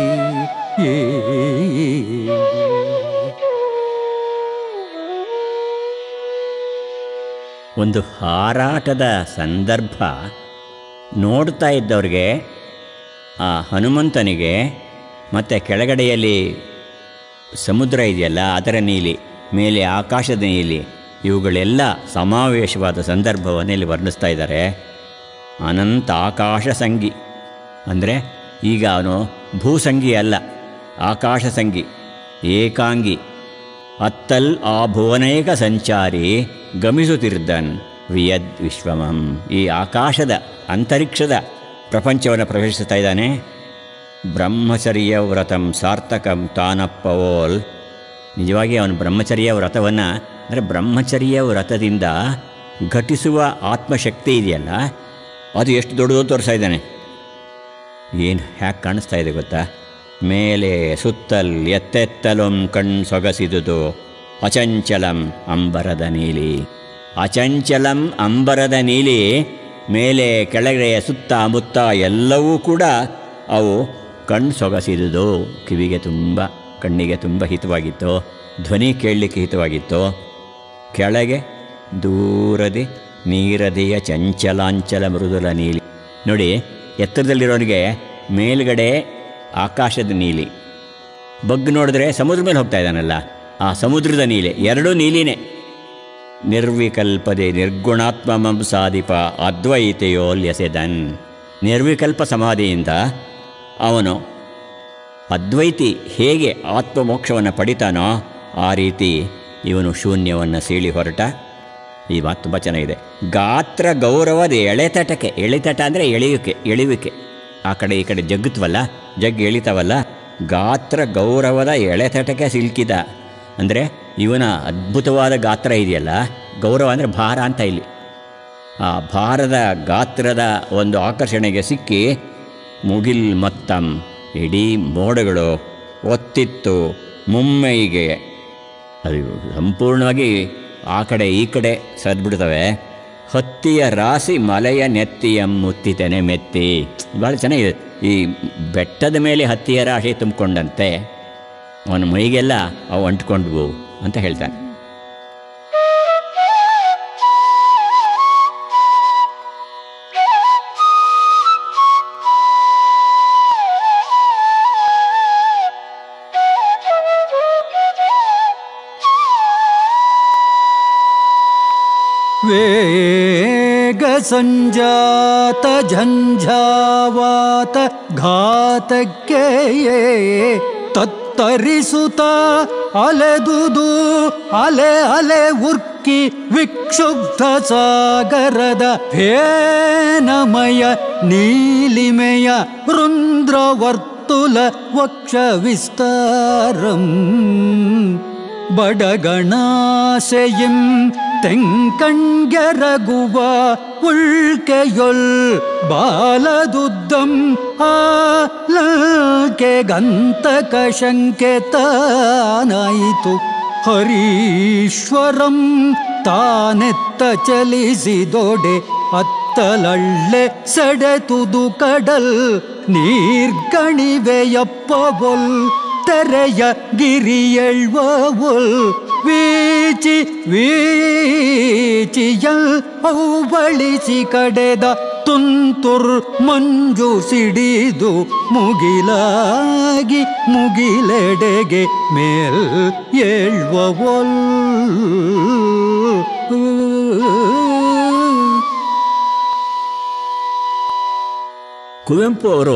[SPEAKER 1] ಒಂದು ಹಾರಾಟದ ಸಂದರ್ಭ ನೋಡ್ತಾ ಇದ್ದವ್ರಿಗೆ ಆ ಹನುಮಂತನಿಗೆ ಮತ್ತು ಕೆಳಗಡೆಯಲ್ಲಿ ಸಮುದ್ರ ಇದೆಯಲ್ಲ ಅದರ ನೀಲಿ, ಮೇಲೆ ಆಕಾಶದ ನೀಲಿ, ಇವುಗಳೆಲ್ಲ ಸಮಾವೇಶವಾದ ಸಂದರ್ಭವನ್ನು ಇಲ್ಲಿ ವರ್ಣಿಸ್ತಾ ಇದ್ದಾರೆ. ಅನಂತ ಆಕಾಶ ಸಂಗಿ ಅಂದರೆ ಈಗ ಅವನು ಭೂಸಂಗಿ ಅಲ್ಲ, ಆಕಾಶ ಸಂಗಿ, ಏಕಾಂಗಿ. ಅತ್ತಲ್ ಆ ಭುವನೇಕ ಸಂಚಾರಿ ಗಮಿಸುತ್ತಿರ್ದನ್ ವಿಯದ್ ವಿಶ್ವಮಂ. ಈ ಆಕಾಶದ ಅಂತರಿಕ್ಷದ ಪ್ರಪಂಚವನ್ನು ಪ್ರವೇಶಿಸ್ತಾ ಇದ್ದಾನೆ. ಬ್ರಹ್ಮಚರ್ಯ ವ್ರತಂ ಸಾರ್ಥಕಂ ತಾನಪ್ಪವೋಲ್. ನಿಜವಾಗಿ ಅವನು ಬ್ರಹ್ಮಚರ್ಯ ವ್ರತವನ್ನು ಅಂದರೆ ಬ್ರಹ್ಮಚರ್ಯ ವ್ರತದಿಂದ ಘಟಿಸುವ ಆತ್ಮಶಕ್ತಿ ಇದೆಯಲ್ಲ, ಅದು ಎಷ್ಟು ದೊಡ್ಡದು ತೋರಿಸ್ತಾ ಇದ್ದಾನೆ. ಏನು ಹ್ಯಾಕೆ ಕಾಣಿಸ್ತಾ ಇದೆ ಗೊತ್ತಾ? ಮೇಲೆ ಸುತ್ತಲ್ ಎತ್ತೆತ್ತಲಂ ಕಣ್ ಸೊಗಸಿದುದು ಅಚಂಚಲಂ ಅಂಬರದ ನೀಲಿ. ಅಚಂಚಲಂ ಅಂಬರದ ನೀಲಿ, ಮೇಲೆ ಕೆಳಗಡೆ ಸುತ್ತ ಮುತ್ತ ಎಲ್ಲವೂ ಕೂಡ ಅವು ಕಣ್ಣು ಸೊಗಸಿದುದು, ಕಿವಿಗೆ ತುಂಬ ಕಣ್ಣಿಗೆ ತುಂಬ ಹಿತವಾಗಿತ್ತು, ಧ್ವನಿ ಕೇಳಲಿಕ್ಕೆ ಹಿತವಾಗಿತ್ತು. ಕೆಳಗೆ ದೂರದಿ ನೀರದಿಯ ಚಂಚಲಾಂಚಲ ಮೃದುಲ ನೀಲಿ. ನೋಡಿ, ಎತ್ತರದಲ್ಲಿರೋನಿಗೆ ಮೇಲ್ಗಡೆ ಆಕಾಶದ ನೀಲಿ, ಬಗ್ಗಿ ನೋಡಿದ್ರೆ ಸಮುದ್ರ ಮೇಲೆ ಹೋಗ್ತಾ ಇದ್ದಾನಲ್ಲ, ಆ ಸಮುದ್ರದ ನೀಲಿ, ಎರಡೂ ನೀಲಿನೇ. ನಿರ್ವಿಕಲ್ಪದೆ ನಿರ್ಗುಣಾತ್ಮಮಂ ಸಾಧಿಪ ಅದ್ವೈತೆಯೋಲ್ಯಸೆದನ್. ನಿರ್ವಿಕಲ್ಪ ಸಮಾಧಿಯಿಂದ ಅವನು ಅದ್ವೈತಿ ಹೇಗೆ ಆತ್ಮಮೋಕ್ಷವನ್ನು ಪಡಿತಾನೋ ಆ ರೀತಿ ಇವನು ಶೂನ್ಯವನ್ನು ಸೀಳಿ ಹೊರಟ. ಈ ಮಾತು ತುಂಬ ಚೆನ್ನಾಗಿದೆ. ಗಾತ್ರ ಗೌರವದ ಎಳೆತಟಕ್ಕೆ, ಎಳೆತಟ ಅಂದರೆ ಎಳೆಯುವಿಕೆ, ಎಳೆಯುವಿಕೆ. ಆ ಕಡೆ ಈ ಕಡೆ ಜಗ್ಗುತ್ತವಲ್ಲ, ಜಗ್ಗಿ ಎಳಿತಾವಲ್ಲ, ಗಾತ್ರ ಗೌರವದ ಎಳೆತಟಕ್ಕೆ ಸಿಲುಕಿದ. ಅಂದರೆ ಇವನ ಅದ್ಭುತವಾದ ಗಾತ್ರ ಇದೆಯಲ್ಲ, ಗೌರವ ಅಂದರೆ ಭಾರ ಅಂತ ಇಲ್ಲಿ. ಆ ಭಾರದ ಗಾತ್ರದ ಒಂದು ಆಕರ್ಷಣೆಗೆ ಸಿಕ್ಕಿ ಮುಗಿಲ್ ಮತ್ತಂ ಇಡೀ ಮೋಡಗಳು ಒತ್ತಿತ್ತು ಮುಮ್ಮೈಗೆ. ಅದು ಸಂಪೂರ್ಣವಾಗಿ ಆ ಕಡೆ ಈ ಕಡೆ ಸದ್ಬಿಡ್ತವೆ. ಹತ್ತಿಯ ರಾಸಿ ಮಲೆಯ ನೆತ್ತಿಯ ಮುತ್ತಿತನೆ ಮೆತ್ತಿ. ಭಾಳ ಚೆನ್ನಾಗಿದೆ. ಈ ಬೆಟ್ಟದ ಮೇಲೆ ಹತ್ತಿಯ ರಾಶಿ ತುಂಬಿಕೊಂಡಂತೆ ಅವನ ಮೈಗೆಲ್ಲ ಅವು ಅಂಟ್ಕೊಂಡ್ವು ಅಂತ ಹೇಳ್ತಾನೆ.
[SPEAKER 2] ವೇಗ ಸಂಜಾತ ಝಂಝಾವಾತ ಘಾತಕ್ಕೆ ತತ್ತರಿಸುತ್ತ ಅಲೆದುದು ಅಲೆ ಅಲೆ ಉರ್ಕಿ ವಿಕ್ಷುಬ್ಧ ಸಾಗರದ ಫೇನಮಯ ನೀಲಿಮೆಯ ರುಂದ್ರವರ್ತುಲ ವಕ್ಷ ವಿಸ್ತಾರಂ ಬಡಗಣಾಸೆಯಿಂ ತೆಂಕಣ್ಗೆರಗುವ ಉಳ್ಕೆಯೊಲ್ ಬಾಲದುದ್ದಂ ಆಲಕೆ ಗಂತಕ ಶಂಕೆ ತಾನಾಯಿತು. ಹರೀಶ್ವರಂ ತಾನೆತ್ತ ಚಲಿಸಿದೊಡೆ ಅತ್ತಲಳ್ಳೆ ಸೆಡೆತುದು ಕಡಲ್ ನೀರ್ಗಣಿವೆಯಪ್ಪವೊಲ್ ತೆರೆಯ ಗಿರಿಯಳ್ವೊಲ್ ವೀಚಿ ವೀಚಿಯಲ್ ಔಬಳಿಸಿ ಕಡೆದ ತುಂತುರ್ ಮಂಜು ಸಿಡಿದು ಮುಗಿಲಾಗಿ ಮುಗಿಲೆಡೆಗೆ ಮೇಲ್ ಏಳ್ವೊಲ್.
[SPEAKER 1] ಕುವೆಂಪು ಅವರು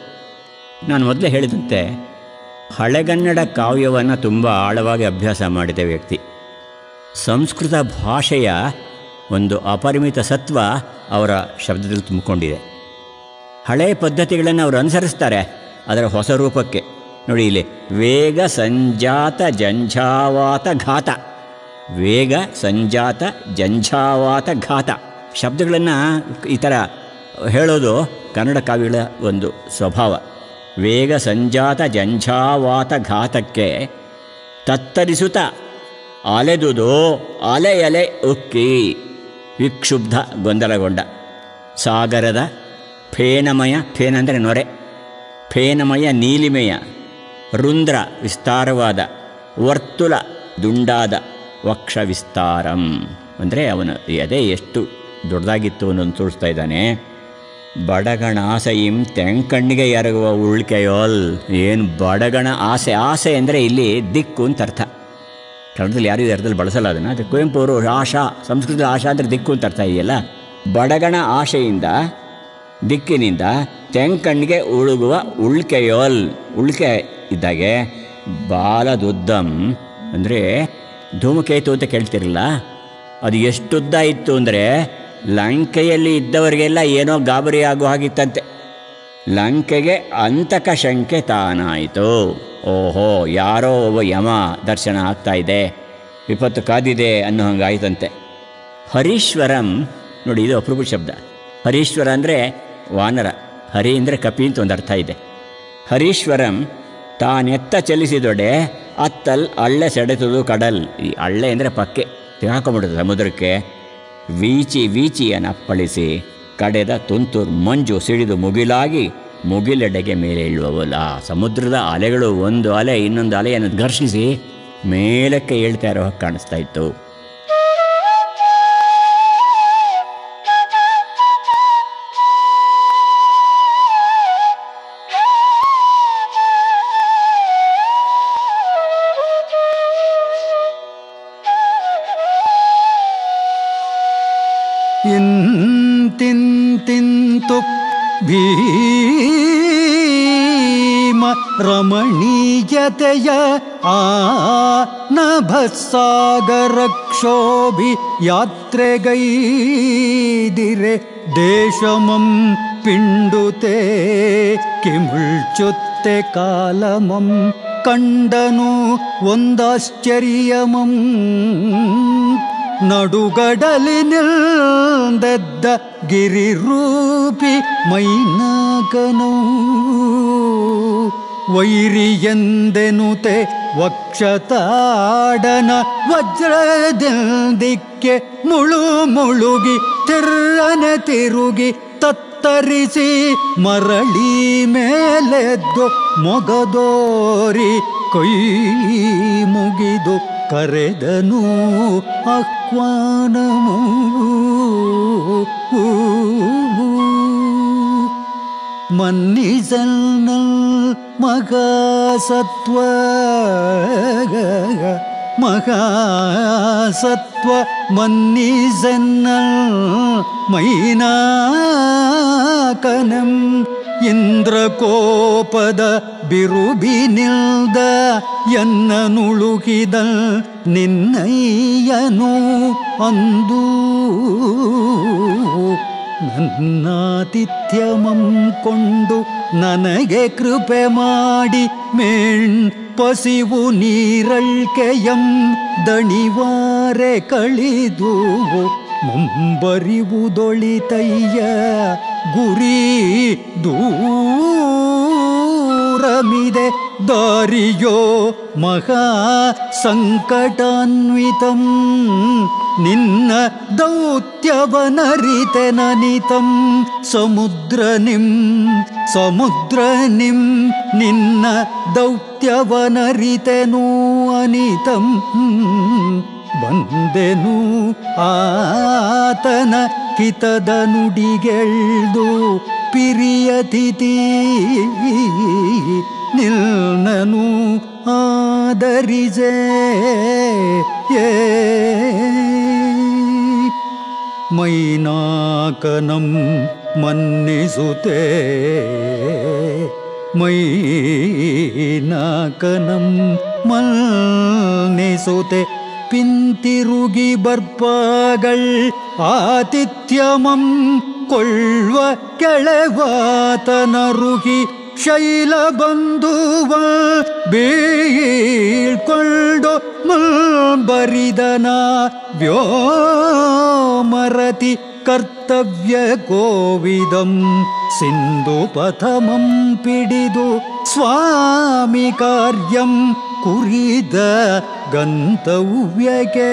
[SPEAKER 1] ನಾನು ಮೊದಲೇ ಹೇಳಿದಂತೆ ಹಳೆಗನ್ನಡ ಕಾವ್ಯವನ್ನು ತುಂಬ ಆಳವಾಗಿ ಅಭ್ಯಾಸ ಮಾಡಿದ ವ್ಯಕ್ತಿ. ಸಂಸ್ಕೃತ ಭಾಷೆಯ ಒಂದು ಅಪರಿಮಿತ ಸತ್ವ ಅವರ ಶಬ್ದದಲ್ಲಿ ತುಂಬಿಕೊಂಡಿದೆ. ಹಳೆಯ ಪದ್ಧತಿಗಳನ್ನು ಅವರು ಅನುಸರಿಸ್ತಾರೆ ಅದರ ಹೊಸ ರೂಪಕ್ಕೆ. ನೋಡಿ ಇಲ್ಲಿ ವೇಗ ಸಂಜಾತ ಜಂఝಾವಾತ ಘಾತ, ವೇಗ ಸಂಜಾತ ಜಂಝಾವಾತ ಘಾತ ಶಬ್ದಗಳನ್ನು ಈ ಥರ ಹೇಳೋದು ಕನ್ನಡ ಕಾವ್ಯಗಳ ಒಂದು ಸ್ವಭಾವ. ವೇಗ ಸಂಜಾತ ಜಂಝಾವಾತ ಘಾತಕ್ಕೆ ತತ್ತರಿಸುತ್ತ ಅಲೆದುದು ಅಲೆ ಅಲೆ ಉಕ್ಕಿ ವಿಕ್ಷುಬ್ಧ ಗೊಂದಲಗೊಂಡ ಸಾಗರದ ಫೇನಮಯ, ಫೇನ ಅಂದರೆ ನೊರೆ, ಫೇನಮಯ ನೀಲಿಮೆಯ ರುಂದ್ರ ವಿಸ್ತಾರವಾದ ವರ್ತುಲ ದುಂಡಾದ ವಕ್ಷ ವಿಸ್ತಾರಂ ಅಂದರೆ ಅವನ ಎದೆ ಎಷ್ಟು ದೊಡ್ಡದಾಗಿತ್ತು ಅನ್ನೋದು ತೋರಿಸ್ತಾ ಇದ್ದಾನೆ. ಬಡಗಣ ಆಸೆಯಿಂ ತೆಂಕಣ್ಣಿಗೆ ಎರಗುವ ಉಳ್ಕೆಯೋಲ್. ಏನು ಬಡಗಣ ಆಸೆ, ಆಸೆ ಅಂದರೆ ಇಲ್ಲಿ ದಿಕ್ಕು ಅಂತ ಅರ್ಥ. ಕನ್ನಡದಲ್ಲಿ ಯಾರು ಅರ್ಥದಲ್ಲಿ ಬಳಸಲ್ಲ ಅದನ್ನು. ಅದು ಕುವೆಂಪು ಅವರು ಆಶಾ, ಸಂಸ್ಕೃತದ ಆಶಾ ಅಂದರೆ ದಿಕ್ಕು ಅಂತ ಅರ್ಥ ಇದೆಯಲ್ಲ. ಬಡಗಣ ಆಶೆಯಿಂದ ದಿಕ್ಕಿನಿಂದ ತೆಂಕಣ್ಣಿಗೆ ಉಳುಗುವ ಉಳ್ಕೆಯೋಲ್, ಉಳ್ಕೆ ಇದ್ದಾಗೆ ಬಾಲದುದ್ದಂ ಅಂದರೆ ಧೂಮಕೇತು ಅಂತ ಕೇಳ್ತಿರಲ್ಲ, ಅದು ಎಷ್ಟುದ್ದ ಇತ್ತು ಅಂದರೆ ಲಂಕೆಯಲ್ಲಿ ಇದ್ದವರಿಗೆಲ್ಲ ಏನೋ ಗಾಬರಿ ಆಗೋ ಹಾಗಿತ್ತಂತೆ. ಲಂಕೆಗೆ ಅಂತಕ ಶಂಕೆ ತಾನಾಯಿತು. ಓಹೋ, ಯಾರೋ ಒಬ್ಬ ಯಮ ದರ್ಶನ ಆಗ್ತಾ ಇದೆ, ವಿಪತ್ತು ಕಾದಿದೆ ಅನ್ನೋ ಹಂಗಾಯ್ತಂತೆ. ಹರೀಶ್ವರಂ ನೋಡಿ, ಇದು ಅಪರೂಪ ಶಬ್ದ. ಹರೀಶ್ವರ ಅಂದರೆ ವಾನರ, ಹರಿ ಅಂದರೆ ಕಪಿ ಅಂತ ಒಂದು ಅರ್ಥ ಇದೆ. ಹರೀಶ್ವರಂ ತಾನೆತ್ತ ಚಲಿಸಿದೊಡೆ ಅತ್ತಲ್ ಅಳ್ಳೆ ಸೆಡೆತುದು ಕಡಲ್. ಈ ಅಳ್ಳೆ ಅಂದರೆ ಪಕ್ಕೆ ತಿಳ್ಕೊಂಬಿಡುತ್ತೆ ಸಮುದ್ರಕ್ಕೆ. ವೀಚಿ ವೀಚಿಯನ್ನು ಅಪ್ಪಳಿಸಿ ಕಡೆದ ತುಂತುರು ಮಂಜು ಸಿಡಿದು ಮುಗಿಲಾಗಿ ಮುಗಿಲೆಡೆಗೆ ಮೇಲೆ ಇಳುವವಲ್ಲ. ಸಮುದ್ರದ ಅಲೆಗಳು ಒಂದು ಅಲೆ ಇನ್ನೊಂದು ಅಲೆಯನ್ನು ಘರ್ಷಿಸಿ ಮೇಲಕ್ಕೆ ಏಳ್ತಾ ಇರೋ ಹಾಗೆ ಕಾಣಿಸ್ತಾ ಇತ್ತು.
[SPEAKER 2] ಇಂತಿಂತಿಂತು ಭೀಮ ರಮಣೀಯತೆಯ ಆ ನಭಸಾಗರಕ್ಷೋಭಿ ಯಾತ್ರೆಗೈದಿರೆ ದೇಶಮಂ ಪಿಂಡುತೆ ಕಿಮುಳ್ಚುತ್ತೆ ಕಾಲಮಂ ಕಂಡನು ಒಂದಾಶ್ಚರ್ಯಮಂ ನಡುಗಡಲಿನಿಲ್ದೆದ್ದ ಗಿರಿರೂಪಿ ಮೈನಾಕನೋ ವೈರಿಯೆಂದೆನುತೆ ವಕ್ಷತಾಡನ ವಜ್ರದಿಂದಿಕ್ಕೆ ಮುಳು ಮುಳುಗಿ ತಿರ್ರನೆ ತಿರುಗಿ ತತ್ತರಿಸಿ ಮರಳಿ ಮೇಲೆದ್ದು ಮೊಗದೋರಿ ಕೈ ಮುಗಿದು ಕರೆದನು ಆಹ್ವಾನಮು. ಮನ್ನಿಸಲ್ನಲ್ ಮಹಾಸತ್ವ ಮಹಾಸತ್ವ ಮನ್ನಿಸನ್ನಲ್ ಮೈನಾಕನಂ ಇಂದ್ರಕೋಪದ ಬಿರುಬಿನಿಲ್ದ ಎನ್ನ ನುಳುಕಿದ ನಿನ್ನಯ್ಯನು ಅಂದು ನನ್ನಾತಿಥ್ಯಮಂ ಕೊಂಡು ನನಗೆ ಕೃಪೆ ಮಾಡಿ ಮೇಣ್ ಪಸಿವು ನೀರಳ್ಕೆಯಂ ದಣಿವಾರೆ ಕಳಿದು ಮುಂಬರಿವುದೊಳಿತಯ್ಯ ಗುರಿ ದೂರಮಿದೆ ದಾರಿಯೋ ಮಹಾ ಸಂಕಟಾನ್ವಿತಂ ನಿನ್ನ ದೌತ್ಯವನರಿತೆನನಿತಂ ಸಮುದ್ರನಿಂ ಸಮುದ್ರನಿಂ ನಿನ್ನ ದೌತ್ಯವನರಿತೆನೋ ಅನಿತಂ ಬಂದೆನು ಆತನ ಹಿತದ ನುಡಿಗೆಳ್ದು ಪಿರಿಯತಿಥಿ ನಿಲ್ನನು ಆದರಿಸೆ ಮೈನಾಕನಂ ಮನ್ನಿಸುತ್ತೆ ಮೈನಾಕನಂ ಮನ್ನಿಸುತ್ತೆ ಪಿಂತಿರುಗಿ ಬರ್ಪಾಗಳ್ ಆತಿಥ್ಯಮಂ ಕೊಳ್ಳುವ ಕೆಳವಾತನರುಗಿ ಶೈಲ ಬಂಧುವ ಬೀಳ್ಕೊಂಡು ಬರಿದನ ವ್ಯೋಮರತಿ ಕರ್ತವ್ಯ ಗೋವಿದಂ ಸಿಂಧು ಪಥಮಂ ಪಿಡಿದು ಸ್ವಾಮಿ ಕಾರ್ಯಂ ಕುರಿದ ಗಂತವ್ಯಕ್ಕೆ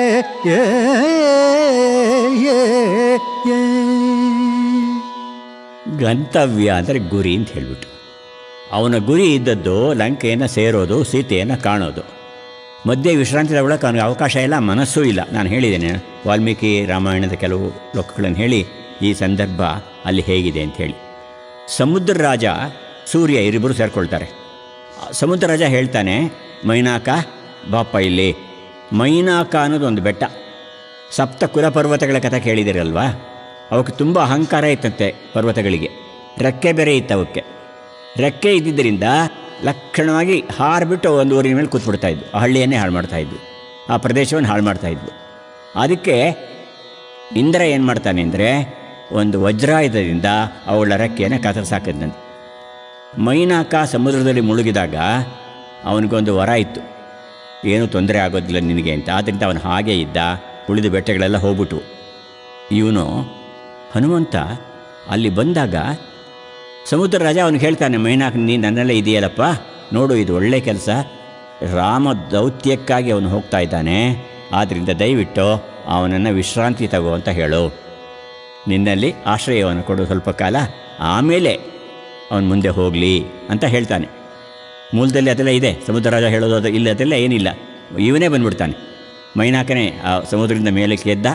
[SPEAKER 1] ಗಂತವ್ಯ ಅಂದರೆ ಗುರಿ ಅಂತ ಹೇಳಿಬಿಟ್ಟು ಅವನ ಗುರಿ ಇದ್ದದ್ದು ಲಂಕೆಯನ್ನು ಸೇರೋದು, ಸೀತೆಯನ್ನು ಕಾಣೋದು. ಮಧ್ಯೆ ವಿಶ್ರಾಂತಿ ತಗೊಳ್ಳೋಕೆ ಅವನಿಗೆ ಅವಕಾಶ ಇಲ್ಲ, ಮನಸ್ಸೂ ಇಲ್ಲ. ನಾನು ಹೇಳಿದ್ದೇನೆ ವಾಲ್ಮೀಕಿ ರಾಮಾಯಣದ ಕೆಲವು ಲೋಕಗಳನ್ನು ಹೇಳಿ ಈ ಸಂದರ್ಭ ಅಲ್ಲಿ ಹೇಗಿದೆ ಅಂಥೇಳಿ. ಸಮುದ್ರ ರಾಜ ಸೂರ್ಯ ಇವರಿಬ್ಬರು ಸೇರಿಕೊಳ್ತಾರೆ. ಸಮುದ್ರ ರಾಜ ಹೇಳ್ತಾನೆ, ಮೈನಾಕ ಬಾಪ ಇಲ್ಲಿ. ಮೈನಾಕ ಅನ್ನೋದು ಒಂದು ಬೆಟ್ಟ. ಸಪ್ತ ಕುಲ ಪರ್ವತಗಳ ಕಥೆ ಕೇಳಿದಿರಲ್ವಾ? ಅವಕ್ಕೆ ತುಂಬ ಅಹಂಕಾರ ಇತ್ತಂತೆ ಪರ್ವತಗಳಿಗೆ. ರೆಕ್ಕೆ ಬೇರೆ ಇತ್ತು ಅವಕ್ಕೆ. ರೆಕ್ಕೆ ಇದ್ದಿದ್ದರಿಂದ ಲಕ್ಷಣವಾಗಿ ಹಾರಿಬಿಟ್ಟು ಒಂದು ಊರಿನ ಮೇಲೆ ಕೂತ್ಬಿಡ್ತಾಯಿದ್ವು. ಆ ಹಳ್ಳಿಯನ್ನೇ ಹಾಳು ಮಾಡ್ತಾಯಿದ್ವು, ಆ ಪ್ರದೇಶವನ್ನು ಹಾಳು ಮಾಡ್ತಾಯಿದ್ವು. ಅದಕ್ಕೆ ಇಂದ್ರ ಏನು ಮಾಡ್ತಾನೆ ಅಂದರೆ ಒಂದು ವಜ್ರಾಯುಧದಿಂದ ಅವಳ ರೆಕ್ಕೆಯನ್ನು ಕತ್ತರಿಸಾಕಿದ್ನಂತೆ. ಮೈನಾಕ ಸಮುದ್ರದಲ್ಲಿ ಮುಳುಗಿದಾಗ ಅವನಿಗೊಂದು ವರ ಇತ್ತು, ಏನೂ ತೊಂದರೆ ಆಗೋದಿಲ್ಲ ನಿನಗೆ ಅಂತ. ಆದ್ದರಿಂದ ಅವನು ಹಾಗೇ ಇದ್ದ. ಉಳಿದ ಬೆಟ್ಟಗಳೆಲ್ಲ ಹೋಗ್ಬಿಟ್ವು. ಇವನು ಹನುಮಂತ ಅಲ್ಲಿ ಬಂದಾಗ ಸಮುದ್ರ ರಾಜ ಅವನಿಗೆ ಹೇಳ್ತಾನೆ, ಮೈನಾಕ ನೀನು ನನ್ನಲ್ಲೇ ಇದೆಯಲ್ಲಪ್ಪ, ನೋಡು ಇದು ಒಳ್ಳೆ ಕೆಲಸ. ರಾಮ ದೌತ್ಯಕ್ಕಾಗಿ ಅವನು ಹೋಗ್ತಾ ಇದ್ದಾನೆ, ಆದ್ದರಿಂದ ದಯವಿಟ್ಟು ಅವನನ್ನು ವಿಶ್ರಾಂತಿ ತಗೋ ಅಂತ ಹೇಳು. ನಿನ್ನಲ್ಲಿ ಆಶ್ರಯವನ್ನು ಕೊಡು ಸ್ವಲ್ಪ ಕಾಲ, ಆಮೇಲೆ ಅವನು ಮುಂದೆ ಹೋಗಲಿ ಅಂತ ಹೇಳ್ತಾನೆ. ಮೂಲದಲ್ಲಿ ಅದೆಲ್ಲ ಇದೆ, ಸಮುದ್ರರಾಜ ಹೇಳೋದು ಅದು ಇಲ್ಲ, ಅದೆಲ್ಲ ಏನಿಲ್ಲ. ಇವನೇ ಬಂದ್ಬಿಡ್ತಾನೆ. ಮೈನಾಕನೇ ಆ ಸಮುದ್ರದಿಂದ ಮೇಲಕ್ಕೆ ಎದ್ದ.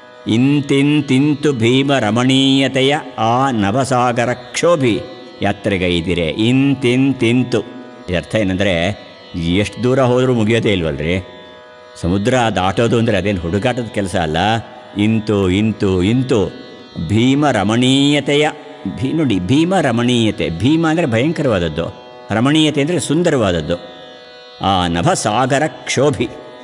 [SPEAKER 1] ಇಂತಿಂತಿಂತು ಭೀಮ ರಮಣೀಯತೆಯ ಆ ನಭಸಾಗರ ಕ್ಷೋಭಿ ಯಾತ್ರೆಗೈದಿರೆ. ಇಂತಿಂತಿಂತು ಅರ್ಥ ಏನಂದರೆ ಎಷ್ಟು ದೂರ ಹೋದರೂ ಮುಗಿಯೋದೇ ಇಲ್ವಲ್ರಿ. ಸಮುದ್ರ ದಾಟೋದು ಅಂದರೆ ಅದೇನು ಹುಡುಗಾಟದ ಕೆಲಸ ಅಲ್ಲ. ಇಂತು ಇಂತು ಇಂತು ಭೀಮ ರಮಣೀಯತೆಯ ಭೀ ನೋಡಿ ಭೀಮ ರಮಣೀಯತೆ. ಭೀಮ ಅಂದರೆ ಭಯಂಕರವಾದದ್ದು, ರಮಣೀಯತೆ ಅಂದರೆ ಸುಂದರವಾದದ್ದು. ಆ ನಭಸಾಗರ ಕ್ಷೋಭಿ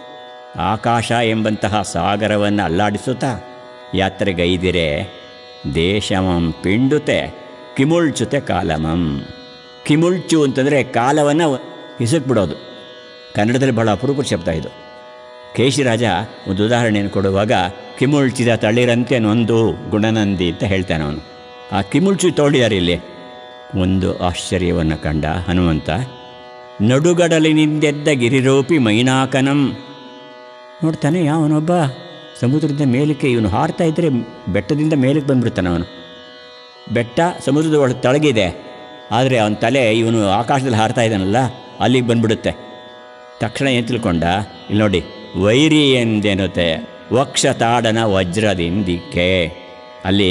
[SPEAKER 1] ಆಕಾಶ ಎಂಬಂತಹ ಸಾಗರವನ್ನು ಅಲ್ಲಾಡಿಸುತ್ತಾ ಯಾತ್ರೆಗೈದಿರೆ. ದೇಶಮಂ ಪಿಂಡುತೆ ಕಿಮುಳ್ಚುತೆ ಕಾಲಮಂ. ಕಿಮುಳ್ಚು ಅಂತಂದರೆ ಕಾಲವನ್ನು ಹಿಸುಕ್ಬಿಡೋದು. ಕನ್ನಡದಲ್ಲಿ ಬಹಳ ಅಪರೂಪದ ಶಬ್ದ ಇದು. ಕೇಶಿರಾಜ ಒಂದು ಉದಾಹರಣೆಯನ್ನು ಕೊಡುವಾಗ ಕಿಮುಳ್ಚಿದ ತಳಿರಂತೆ ನೊಂದು ಗುಣನಂದಿ ಅಂತ ಹೇಳ್ತಾನೆ ಅವನು. ಆ ಕಿಮುಳ್ಚು ತೋಳಿಯಾರು ಇಲ್ಲಿ. ಒಂದು ಆಶ್ಚರ್ಯವನ್ನು ಕಂಡ ಹನುಮಂತ. ನಡುಗಡಲಿನಿಂದೆದ್ದ ಗಿರಿರೂಪಿ ಮೈನಾಕನಂ. ನೋಡ್ತಾನೆ ಅವನೊಬ್ಬ ಸಮುದ್ರದಿಂದ ಮೇಲಕ್ಕೆ ಇವನು ಹಾರ್ತಾ ಇದ್ದರೆ ಬೆಟ್ಟದಿಂದ ಮೇಲಕ್ಕೆ ಬಂದ್ಬಿಡ್ತಾನೆ ಅವನು. ಬೆಟ್ಟ ಸಮುದ್ರದ ಒಳಗೆ ತಳಗಿದೆ, ಆದರೆ ಅವನ ತಲೆ ಇವನು ಆಕಾಶದಲ್ಲಿ ಹಾರ್ತಾ ಇದ್ದಾನಲ್ಲ ಅಲ್ಲಿಗೆ ಬಂದ್ಬಿಡುತ್ತೆ. ತಕ್ಷಣ ಏನು ತಿಳ್ಕೊಂಡ, ಇಲ್ಲಿ ನೋಡಿ ವೈರಿ ಎಂದೆನುತೆ ವಕ್ಷ ತಾಡನ ವಜ್ರದಿಂದಿಕ್ಕೆ. ಅಲ್ಲಿ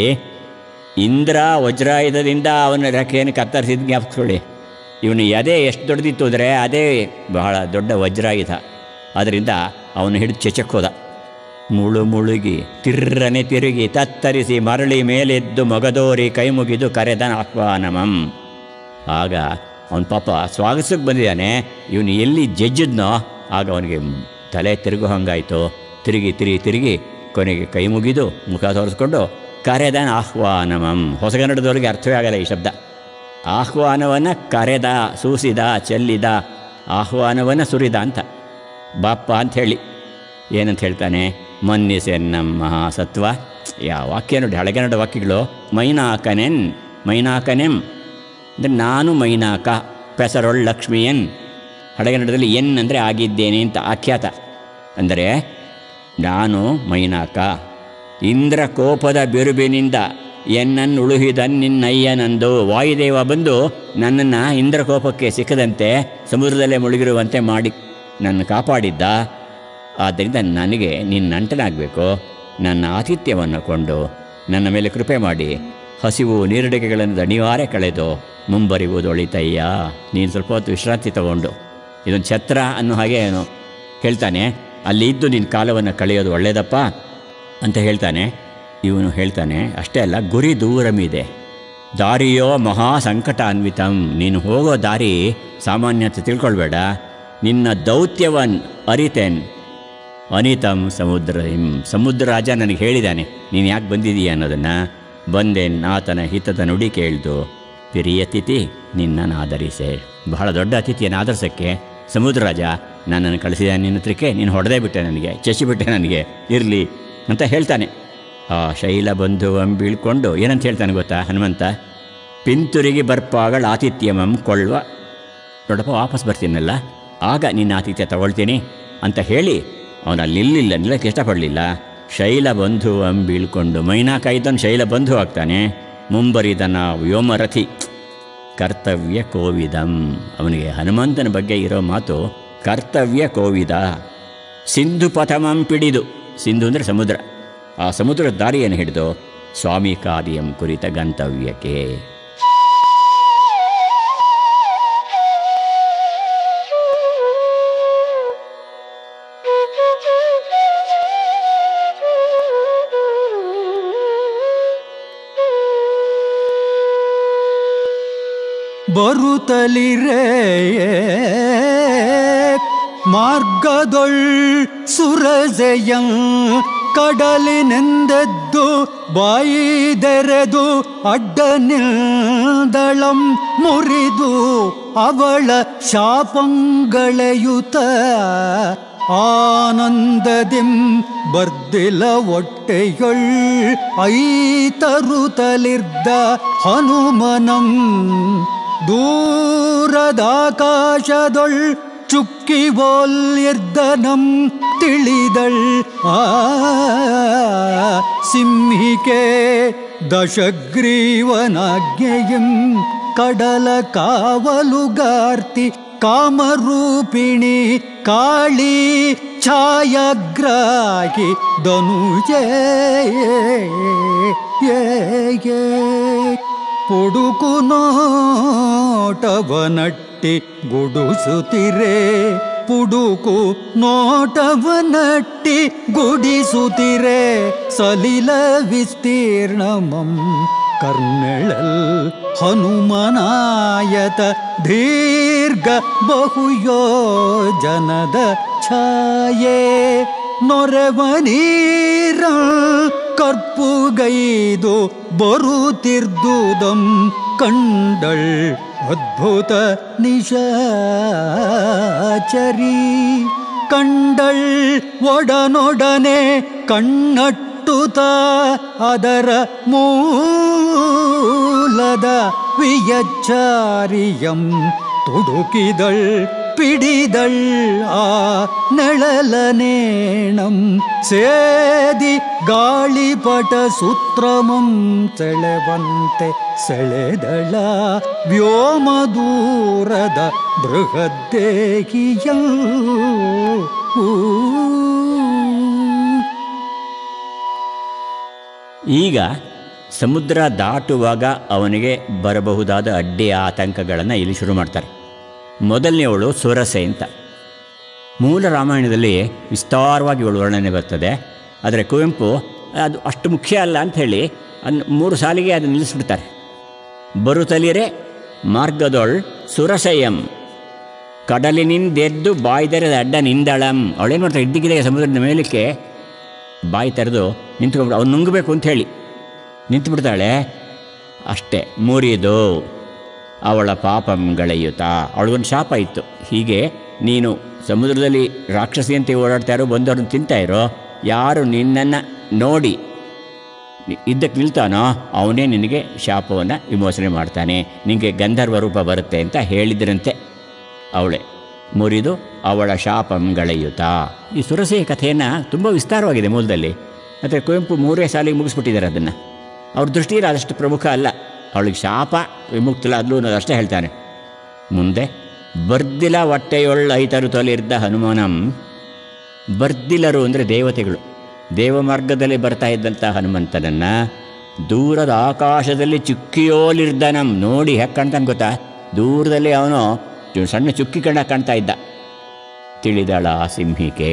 [SPEAKER 1] ಇಂದ್ರ ವಜ್ರಾಯುಧದಿಂದ ಅವನ ರೆಕ್ಕೆಯನ್ನು ಕತ್ತರಿಸಿದ ಜ್ಞಾಪಿಸ್ಕೊಳ್ಳಿ. ಇವನು ಎದೆ ಎಷ್ಟು ದೊಡ್ಡದಿತ್ತು ಅಂದರೆ ಅದೇ ಬಹಳ ದೊಡ್ಡ ವಜ್ರಾಯುಧ. ಅದರಿಂದ ಅವನು ಹಿಡಿದು ಚೆಚಕ್ಕೋದ. ಮುಳು ಮುಳುಗಿ ತಿರ್ರನೆ ತಿರುಗಿ ತತ್ತರಿಸಿ ಮರಳಿ ಮೇಲೆದ್ದು ಮೊಗದೋರಿ ಕೈ ಮುಗಿದು ಕರೆದನ ಆಹ್ವಾನಮಂ. ಆಗ ಅವನ ಪಾಪ ಸ್ವಾಗತಕ್ಕೆ ಬಂದಿದ್ದಾನೆ, ಇವನು ಎಲ್ಲಿ ಜಜ್ಜಿದ್ನೋ ಆಗ ಅವನಿಗೆ ತಲೆ ತಿರುಗು ಹಂಗಾಯಿತು. ತಿರುಗಿ ತಿರುಗಿ ತಿರುಗಿ ಕೊನೆಗೆ ಕೈ ಮುಗಿದು ಮುಖ ತೋರಿಸ್ಕೊಂಡು ಕರೆದನ ಆಹ್ವಾನಮಂ. ಹೊಸಗನ್ನಡದವರಿಗೆ ಅರ್ಥವೇ ಆಗಲ್ಲ ಈ ಶಬ್ದ. ಆಹ್ವಾನವನ್ನು ಕರೆದ, ಸೂಸಿದ, ಚೆಲ್ಲಿದ, ಆಹ್ವಾನವನ್ನು ಸುರಿದ ಅಂತ. ಬಾಪ್ಪ ಅಂಥೇಳಿ ಏನಂತ ಹೇಳ್ತಾನೆ, ಮನ್ನಿಸೆನ್ನಂ ಮಹಾಸತ್ವ. ಯಾವ ವಾಕ್ಯ ನೋಡಿ, ಹಳೆಗನ್ನಡ ವಾಕ್ಯಗಳು. ಮೈನಾಕನೆನ್ ಮೈನಾಕನೆಂ ಅಂದರೆ ನಾನು ಮೈನಾಕ, ಪೆಸರೊಳ್ ಲಕ್ಷ್ಮಿಯನ್. ಹಳೆಗನ್ನಡದಲ್ಲಿ ಎನ್ ಅಂದರೆ ಆಗಿದ್ದೇನೆ ಅಂತ ಆಖ್ಯಾತ. ಅಂದರೆ ನಾನು ಮೈನಾಕ, ಇಂದ್ರ ಕೋಪದ ಬಿರುಬಿನಿಂದ ಎನ್ನನ್ನು ಉಳುಹಿದನ್ನಿನ್ನಯ್ಯನಂದು. ವಾಯುದೇವ ಬಂದು ನನ್ನನ್ನು ಇಂದ್ರ ಕೋಪಕ್ಕೆ ಸಿಕ್ಕದಂತೆ ಸಮುದ್ರದಲ್ಲೇ ಮುಳುಗಿರುವಂತೆ ಮಾಡಿ ನನ್ನ ಕಾಪಾಡಿದ್ದ. ಆದ್ದರಿಂದ ನನಗೆ ನಿನ್ನ ನಂಟನಾಗಬೇಕು. ನನ್ನ ಆತಿಥ್ಯವನ್ನು ಕೊಂಡು ನನ್ನ ಮೇಲೆ ಕೃಪೆ ಮಾಡಿ ಹಸಿವು ನೀರಡಿಕೆಗಳನ್ನು ಅನಿವಾರ್ಯ ಕಳೆದು ಮುಂಬರಿವುದೊಳಿತಯ್ಯ. ನೀನು ಸ್ವಲ್ಪ ಹೊತ್ತು ವಿಶ್ರಾಂತಿ ತಗೊಂಡು ಇದೊಂದು ಛತ್ರ ಅನ್ನೋ ಹಾಗೆ ಏನು ಹೇಳ್ತಾನೆ. ಅಲ್ಲಿ ಇದ್ದು ನಿನ್ನ ಕಾಲವನ್ನು ಕಳೆಯೋದು ಒಳ್ಳೆಯದಪ್ಪ ಅಂತ ಹೇಳ್ತಾನೆ. ಇವನು ಹೇಳ್ತಾನೆ ಅಷ್ಟೇ ಅಲ್ಲ, ಗುರಿ ದೂರಮಿದೆ, ದಾರಿಯೋ ಮಹಾ ಸಂಕಟಾನ್ವಿತಂ. ನೀನು ಹೋಗೋ ದಾರಿ ಸಾಮಾನ್ಯ ಅಂತ ತಿಳ್ಕೊಳ್ಬೇಡ. ನಿನ್ನ ದೌತ್ಯವನ್ ಅರಿತೇನ್ ಅನಿತಂ ಸಮುದ್ರ ಹಿಂ. ಸಮುದ್ರ ರಾಜ ನನಗೆ ಹೇಳಿದ್ದಾನೆ ನೀನು ಯಾಕೆ ಬಂದಿದ್ದೀಯ ಅನ್ನೋದನ್ನು. ಬಂದೇನ್ ಆತನ ಹಿತದ ನುಡಿ ಕೇಳ್ದು ಪಿರಿಯತಿಥಿ ನಿನ್ನನ್ನು ಆಧರಿಸೆ. ಬಹಳ ದೊಡ್ಡ ಅತಿಥಿಯನ್ನು ಆಧರಿಸೋಕ್ಕೆ ಸಮುದ್ರ ರಾಜ ನನ್ನನ್ನು ಕಳಿಸಿದ ನಿನ್ನ ಹತ್ರಕ್ಕೆ. ನೀನು ಹೊಡೆದೇ ಬಿಟ್ಟೆ, ನನಗೆ ಚಚ್ಚಿಬಿಟ್ಟೆ, ನನಗೆ ಇರಲಿ ಅಂತ ಹೇಳ್ತಾನೆ. ಆ ಶೈಲ ಬಂಧುವಂ ಬೀಳ್ಕೊಂಡು ಏನಂತ ಹೇಳ್ತಾನೆ ಗೊತ್ತಾ ಹನುಮಂತ, ಪಿಂತುರಿಗೆ ಬರ್ಪಾಗಳ ಆತಿಥ್ಯಮಂ ಕೊಳ್ಳುವ. ನೋಡಪ್ಪ ವಾಪಸ್ ಬರ್ತೀನಲ್ಲ, ಆಗ ನಿನ್ನ ಆತಿಥ್ಯ ತಗೊಳ್ತೀನಿ ಅಂತ ಹೇಳಿ ಅವನು ಅಲ್ಲಿ ನಿಲ್ಲಿಲ್ಲ, ನಿಲ್ಲಕ್ಕೆ ಇಷ್ಟಪಡಲಿಲ್ಲ. ಶೈಲ ಬಂಧುವಂ ಬೀಳ್ಕೊಂಡು ಮೈನಾಕ ಇದ್ದವನು ಶೈಲ ಬಂಧು ಆಗ್ತಾನೆ. ಮುಂಬರಿದನ ವ್ಯೋಮರಥಿ ಕರ್ತವ್ಯ ಕೋವಿದಂ. ಅವನಿಗೆ ಹನುಮಂತನ ಬಗ್ಗೆ ಇರೋ ಮಾತು ಕರ್ತವ್ಯ ಕೋವಿದ. ಸಿಂಧು ಪಥಮಂ ಪಿಡಿದು, ಸಿಂಧು ಅಂದರೆ ಸಮುದ್ರ, ಆ ಸಮುದ್ರದ ದಾರಿಯನ್ನು ಹಿಡಿದು ಸ್ವಾಮಿ ಕಾರ್ಯಂ ಕುರಿತ ಗಂತವ್ಯಕ್ಕೆ.
[SPEAKER 2] ಬರುತ್ತಲಿರೇ ಮಾರ್ಗದೊಳ್ ಸುರಸೆಯಂ ಕಡಲಿನೆಂದೆದ್ದು ಬಾಯಿದೆರೆದು ಅಡ್ಡ ನಿಲ್ದಳಂ ಮುರಿದು ಅವಳ ಶಾಪಂಗಳೆಯುತ ಆನಂದದಿಂ ಬರ್ದಿಲ ಒಟ್ಟೆಯೊಳ್ ಐತರುತಲಿರ್ದ ಹನುಮನಂ ದೂರದಾಕಾಶದೊಳ್ ಚುಕ್ಕಿ ಬೋಲ್ಯರ್ದನಂ ತಿಳಿದಳ್. ಆ ಸಿಂಹಿಕೆ ದಶಗ್ರೀವನಾಜ್ಞೆಯಂ ಕಡಲ ಕಾವಲುಗಾರ್ತಿ ಕಾಮರೂಪಿಣಿ ಕಾಳಿ ಛಾಯಾಗ್ರಾಹಿ ಧನುಜೇ ಪುಡುಕು ನೋಟವನಟ್ಟಿ ಗುಡುಸುತ್ತಿರೆ ಪುಡುಕು ನೋಟವನಟ್ಟಿ ಗುಡಿಸುತ್ತಿರೆ ಸಲಿಲ ವಿಸ್ತೀರ್ಣಮಂ ಕರ್ನೆಳಲ್ ಹನುಮನಾಯತ ದೀರ್ಘ ಬಹುಯೋಜನದ ಛಾಯೆ ನೊರೆವ ನೀರ ಕರ್ಪುಗೈದು ಬರುತ್ತಿರ್ದುದಂ ಕಂಡಳ್ ಅದ್ಭುತ ನಿಶಾಚರಿ ಕಂಡಳ್ ಒಡನೊಡನೆ ಕಣ್ಣಟ್ಟುತ ಅದರ ಮೂಲದ ವಿಯಚ್ಚಾರಿಯಂ ತುಡುಕಿದಳ್ ಪಿಡಿದಳ್ ಆ ನೆಳಲನೇಣಂ ಸೇದಿ ಗಾಳಿಪಟ ಸೂತ್ರಮಂ ಸೆಳೆವಂತೆ ಸೆಳೆದಳ ವ್ಯೋಮ ದೂರದ ಬೃಹದ್ದೇಹಿಯ
[SPEAKER 1] ಈಗ ಸಮುದ್ರ ದಾಟುವಾಗ ಅವನಿಗೆ ಬರಬಹುದಾದ ಅಡ್ಡಿ ಆತಂಕಗಳನ್ನು ಇಲ್ಲಿ ಶುರು ಮಾಡ್ತಾರೆ. ಮೊದಲನೆಯವಳು ಸುರಸೆ ಅಂತ. ಮೂಲ ರಾಮಾಯಣದಲ್ಲಿ ವಿಸ್ತಾರವಾಗಿ ಇವಳು ವರ್ಣನೆ ಬರ್ತದೆ. ಆದರೆ ಕುವೆಂಪು ಅದು ಅಷ್ಟು ಮುಖ್ಯ ಅಲ್ಲ ಅಂಥೇಳಿ ಅನ್ ಮೂರು ಸಾಲಿಗೆ ಅದು ನಿಲ್ಲಿಸ್ಬಿಡ್ತಾರೆ. ಬರುತ್ತಲಿರೆ ಮಾರ್ಗದೊಳ್ ಸುರಸೆಯಂ ಕಡಲಿನಿಂದೆದ್ದು ಬಾಯಿ ತೆರೆದ ಅಡ್ಡ ನಿಂದಳಂ. ಅವಳೇನು ಮಾಡ್ತಾರೆ, ಇದ್ದಕ್ಕಿದ್ದಾಗ ಸಮುದ್ರದ ಮೇಲಕ್ಕೆ ಬಾಯಿ ತೆರೆದು ನಿಂತ್ಕೊಂಡ್ಬಿಟ್ಟು ಅವ್ನು ನುಂಗಬೇಕು ಅಂಥೇಳಿ ನಿಂತುಬಿಡ್ತಾಳೆ. ಅಷ್ಟೇ ಮುರಿದು ಅವಳ ಪಾಪಂಗಳೆಯುತ. ಅವಳಿಗೊಂದು ಶಾಪ ಇತ್ತು, ಹೀಗೆ ನೀನು ಸಮುದ್ರದಲ್ಲಿ ರಾಕ್ಷಸಿಯಂತೆ ಓಡಾಡ್ತಾರೋ ಬಂದವ್ರನ್ನ ತಿಂತಾಯಿರೋ, ಯಾರು ನಿನ್ನನ್ನು ನೋಡಿ ಇದ್ದಕ್ಕೆ ನಿಲ್ತಾನೋ ಅವನೇ ನಿನಗೆ ಶಾಪವನ್ನು ವಿಮೋಚನೆ ಮಾಡ್ತಾನೆ, ನಿನಗೆ ಗಂಧರ್ವ ರೂಪ ಬರುತ್ತೆ ಅಂತ ಹೇಳಿದ್ರಂತೆ. ಅವಳೆ ಮುರಿದು ಅವಳ ಶಾಪಂಗಳೆಯುತ. ಈ ಸುರಸೆಯ ಕಥೆಯನ್ನು ತುಂಬ ವಿಸ್ತಾರವಾಗಿದೆ ಮೂಲದಲ್ಲಿ. ಮತ್ತು ಕುವೆಂಪು ಮೂರೇ ಸಾಲಿಗೆ ಮುಗಿಸ್ಬಿಟ್ಟಿದ್ದಾರೆ ಅದನ್ನು. ಅವ್ರ ದೃಷ್ಟಿಯಲ್ಲಿ ಅದಷ್ಟು ಪ್ರಮುಖ ಅಲ್ಲ. ಅವಳಿಗೆ ಶಾಪ ವಿಮುಕ್ತಲಾದ್ಲು ಅನ್ನೋದಷ್ಟೇ ಹೇಳ್ತಾನೆ. ಮುಂದೆ ಬರ್ದಿಲ ಹೊಟ್ಟೆಯೊಳ್ಳ ಐತರು ತೊಲಿರ್ದ ಹನುಮನಂ. ಬರ್ದಿಲರು ಅಂದರೆ ದೇವತೆಗಳು. ದೇವಮಾರ್ಗದಲ್ಲಿ ಬರ್ತಾ ಇದ್ದಂಥ ಹನುಮಂತನನ್ನು ದೂರದ ಆಕಾಶದಲ್ಲಿ ಚುಕ್ಕಿಯೋಲಿರ್ದನಂ ನೋಡಿ ಹೇಗೆ ಕಾಣ್ತಾನೆ ಗೊತ್ತಾ, ದೂರದಲ್ಲಿ ಅವನು ಸಣ್ಣ ಚುಕ್ಕಿ ಕಣ್ಣ ಕಾಣ್ತಾ ಇದ್ದ. ತಿಳಿದಳ ಸಿಂಹಿಕೆ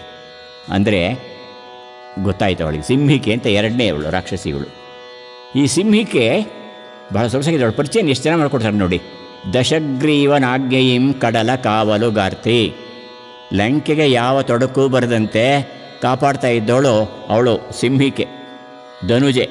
[SPEAKER 1] ಅಂದರೆ ಗೊತ್ತಾಯ್ತು ಅವಳಿಗೆ. ಸಿಂಹಿಕೆ ಅಂತ ಎರಡನೇ ಅವಳು ರಾಕ್ಷಸಿಗಳು. ಈ ಸಿಂಹಿಕೆ ಬಹಳ ಸೊಗಸಾಗಿದೆ. ಅವಳ ಪರಿಚಯ ಎಷ್ಟು ಜನ ಮಾಡ್ಕೊಡ್ತಾರೆ ನೋಡಿ. ದಶಗ್ರೀವನಾಜ್ಞೆಯಿಂ ಕಡಲ ಕಾವಲುಗಾರ್ತಿ. ಲಂಕೆಗೆ ಯಾವ ತೊಡಕು ಬರದಂತೆ ಕಾಪಾಡ್ತಾ ಇದ್ದವಳು ಅವಳು ಸಿಂಹಿಕೆ, ಧನುಜೆ.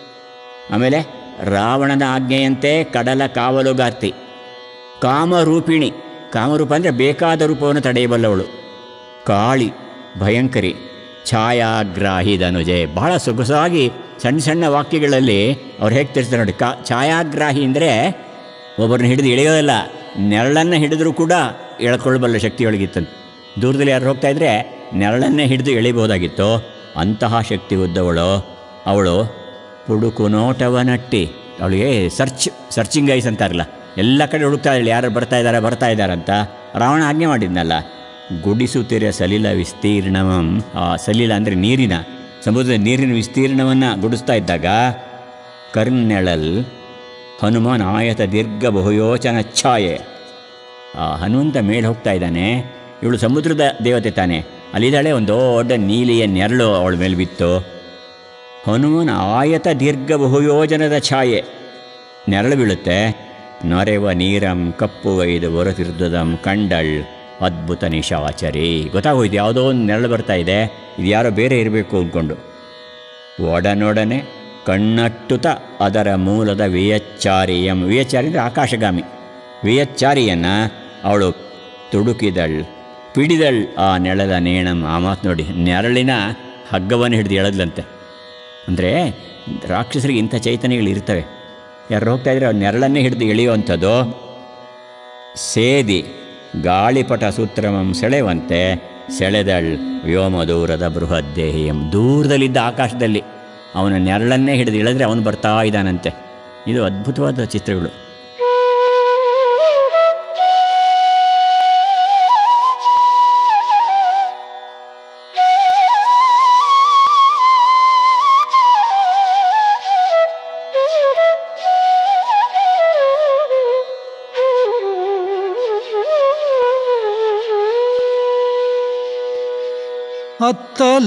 [SPEAKER 1] ಆಮೇಲೆ ರಾವಣನ ಆಜ್ಞೆಯಂತೆ ಕಡಲ ಕಾವಲುಗಾರ್ತಿ, ಕಾಮರೂಪಿಣಿ. ಕಾಮರೂಪ ಅಂದರೆ ಬೇಕಾದ ರೂಪವನ್ನು ತಡೆಯಬಲ್ಲವಳು. ಕಾಳಿ, ಭಯಂಕರಿ, ಛಾಯಾಗ್ರಾಹಿ ಧನುಜೆ. ಬಹಳ ಸೊಗಸಾಗಿ ಸಣ್ಣ ಸಣ್ಣ ವಾಕ್ಯಗಳಲ್ಲಿ ಅವ್ರು ಹೇಗೆ ತಿಳಿಸ್ತಾರೆ ನೋಡಿ. ಕಾ ಛಾಯಾಗ್ರಾಹಿ ಅಂದರೆ ಒಬ್ಬರನ್ನ ಹಿಡಿದು ಎಳೆಯೋದಲ್ಲ, ನೆರಳನ್ನು ಹಿಡಿದ್ರೂ ಕೂಡ ಎಳ್ಕೊಳ್ಬಲ್ಲ ಶಕ್ತಿಯೊಳಗಿತ್ತಂತೆ. ದೂರದಲ್ಲಿ ಯಾರು ಹೋಗ್ತಾಯಿದ್ರೆ ನೆರಳನ್ನೇ ಹಿಡಿದು ಎಳಿಬೋದಾಗಿತ್ತು, ಅಂತಹ ಶಕ್ತಿ ಉದ್ದವಳು ಅವಳು. ಪುಡುಕು ನೋಟವನಟ್ಟಿ, ಅವಳಿಗೆ ಸರ್ಚ್ ಸರ್ಚಿಂಗ್ ಐಸ್ ಅಂತಾರಲ್ಲ, ಎಲ್ಲ ಕಡೆ ಹುಡುಕ್ತಾ ಇದ್ದಾಳೆ ಯಾರು ಬರ್ತಾ ಇದ್ದಾರೆ ಬರ್ತಾ ಇದ್ದಾರಂತ. ರಾವಣ ಆಜ್ಞೆ ಮಾಡಿದ್ನಲ್ಲ. ಗುಡಿಸುತ್ತಿರ ಸಲಿಲ ವಿಸ್ತೀರ್ಣವಂ. ಆ ಸಲಿಲ ಅಂದರೆ ನೀರಿನ, ಸಮುದ್ರದ ನೀರಿನ ವಿಸ್ತೀರ್ಣವನ್ನು ಗುಡಿಸ್ತಾ ಇದ್ದಾಗ ಕರ್ನೆಳಲ್ ಹನುಮಾನ್ ಆಯತ ದೀರ್ಘ ಬಹುಯೋಚನ ಛಾಯೆ. ಆ ಹನುಮಂತ ಮೇಲೆ ಹೋಗ್ತಾ ಇದ್ದಾನೆ. ಇವಳು ಸಮುದ್ರದ ದೇವತೆ ತಾನೆ, ಅಲ್ಲಿದ್ದಾಳೆ. ಒಂದು ದೊಡ್ಡ ನೀಲಿಯ ನೆರಳು ಅವಳ ಮೇಲೆ ಬಿತ್ತು. ಹನುಮನ್ ಆಯತ ದೀರ್ಘ ಬಹುಯೋಜನದ ಛಾಯೆ, ನೆರಳು ಬೀಳುತ್ತೆ. ನೊರೆವ ನೀರಂ ಕಪ್ಪು ಒಯ್ದು ಹೊರತಿರ್ದದಂ ಕಂಡಳ್ ಅದ್ಭುತ ನಿಶಾಚರಿ. ಗೊತ್ತಾಗೋಯ್ತು ಯಾವುದೋ ಒಂದು ನೆರಳು ಬರ್ತಾ ಇದೆ, ಇದು ಯಾರೋ ಬೇರೆ ಇರಬೇಕು ಅಂದ್ಕೊಂಡು. ಒಡನೊಡನೆ ಕಣ್ಣಟ್ಟುತ ಅದರ ಮೂಲದ ವಿಯಚ್ಚಾರಿಯಂ. ವಿಯಚ್ಚಾರಿ ಅಂದರೆ ಆಕಾಶಗಾಮಿ. ವಿಯಚ್ಚಾರಿಯನ್ನು ಅವಳು ತುಡುಕಿದಳ್ ಪಿಡಿದಳ್ ಆ ನೆಳದ ನೇಣಂ. ಆ ಮಾತು ನೋಡಿ, ನೆರಳಿನ ಹಗ್ಗವನ್ನು ಹಿಡಿದು ಎಳೆದ್ಲಂತೆ. ಅಂದರೆ ರಾಕ್ಷಸರಿಗೆ ಇಂಥ ಚೈತನ್ಯಗಳು ಇರ್ತವೆ. ಯಾರು ಹೋಗ್ತಾಯಿದ್ರೆ ಅವ್ರು ನೆರಳನ್ನೇ ಹಿಡಿದು ಎಳೆಯುವಂಥದ್ದು. ಸೇದಿ ಗಾಳಿಪಟ ಸೂತ್ರಮಂ ಸೆಳೆವಂತೆ ಸೆಳೆದಳ್ ವ್ಯೋಮ ದೂರದ ಬೃಹದ್ದೇಹಿಯಂ. ದೂರದಲ್ಲಿದ್ದ ಆಕಾಶದಲ್ಲಿ ಅವನ ನೆರಳನ್ನೇ ಹಿಡಿದು ಎಳೆದ್ರೆ ಅವನು ಬರ್ತಾ ಇದ್ದಾನಂತೆ. ಇದು ಅದ್ಭುತವಾದ ಚಿತ್ರಗಳು.
[SPEAKER 2] ಅತ್ತಲ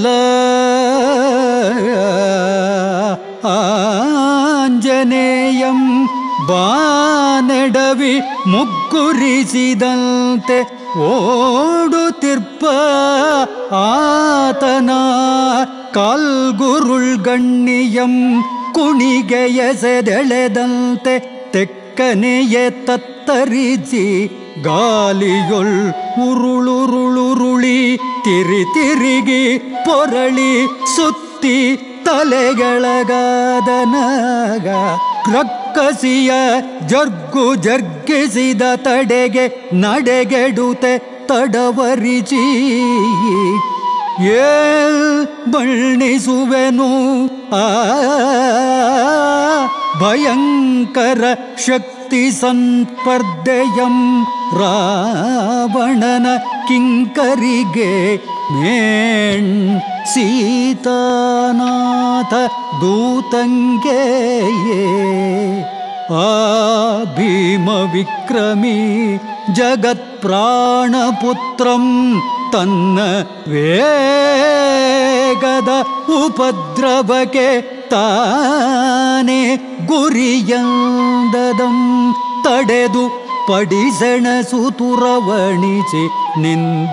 [SPEAKER 2] ಆಂಜನೇಯಂ ಬಾನೆಡವಿ ಮುಗ್ಗುರಿಸಿದಂತೆ ಓಡುತ್ತಿರ್ಪ ಆತನ ಕಾಲ್ಗುರುಳ್ಗಣ್ಣಿಯಂ ಕುಣಿಗೆ ಎಸೆದೆಳೆದಂತೆ ತೆಕ್ಕನೆಯೇ ತತ್ತರಿಸಿ ಗಾಲಿಯೊಳ್ ಉರುಳುರುಳುರುಳಿ ತಿರಿ ತಿರುಗಿ ಪೊರಳಿ ಸುತ್ತಿ ತಲೆಗೆಳಗಾದನಾಗ ರಕ್ಕಸಿಯ ಜರ್ಗು ಜರ್ಗಿಸಿದ ತಡೆಗೆ ನಡೆಗೆಡುತೆ ತಡವರಿಸಿ ಏಲ್ ಬಣ್ಣಿಸುವೆನು ಆ ಭಯಂಕರ ಶಕ್ತಿ ಸಂಸ್ಪರ್ಧೆಯಂ ರಾವಣನ ಕಿಂಕರಿಗೆ ಮೇಣ್ ಸೀತಾನಾಥ ದೂತಂಗೆ ಆ ಭೀಮ ವಿಕ್ರಮಿ ಜಗತ್ ಪ್ರಾಣಪುತ್ರಂ ತನ್ನ ವೇಗದ ಉಪದ್ರವಕ್ಕೆ ತಾನೇ ಗುರಿಯಂದದಂ ತಡೆದು ಪಡಿಸೆಣಸುತುರವಣಿಸಿ ನಿಂದ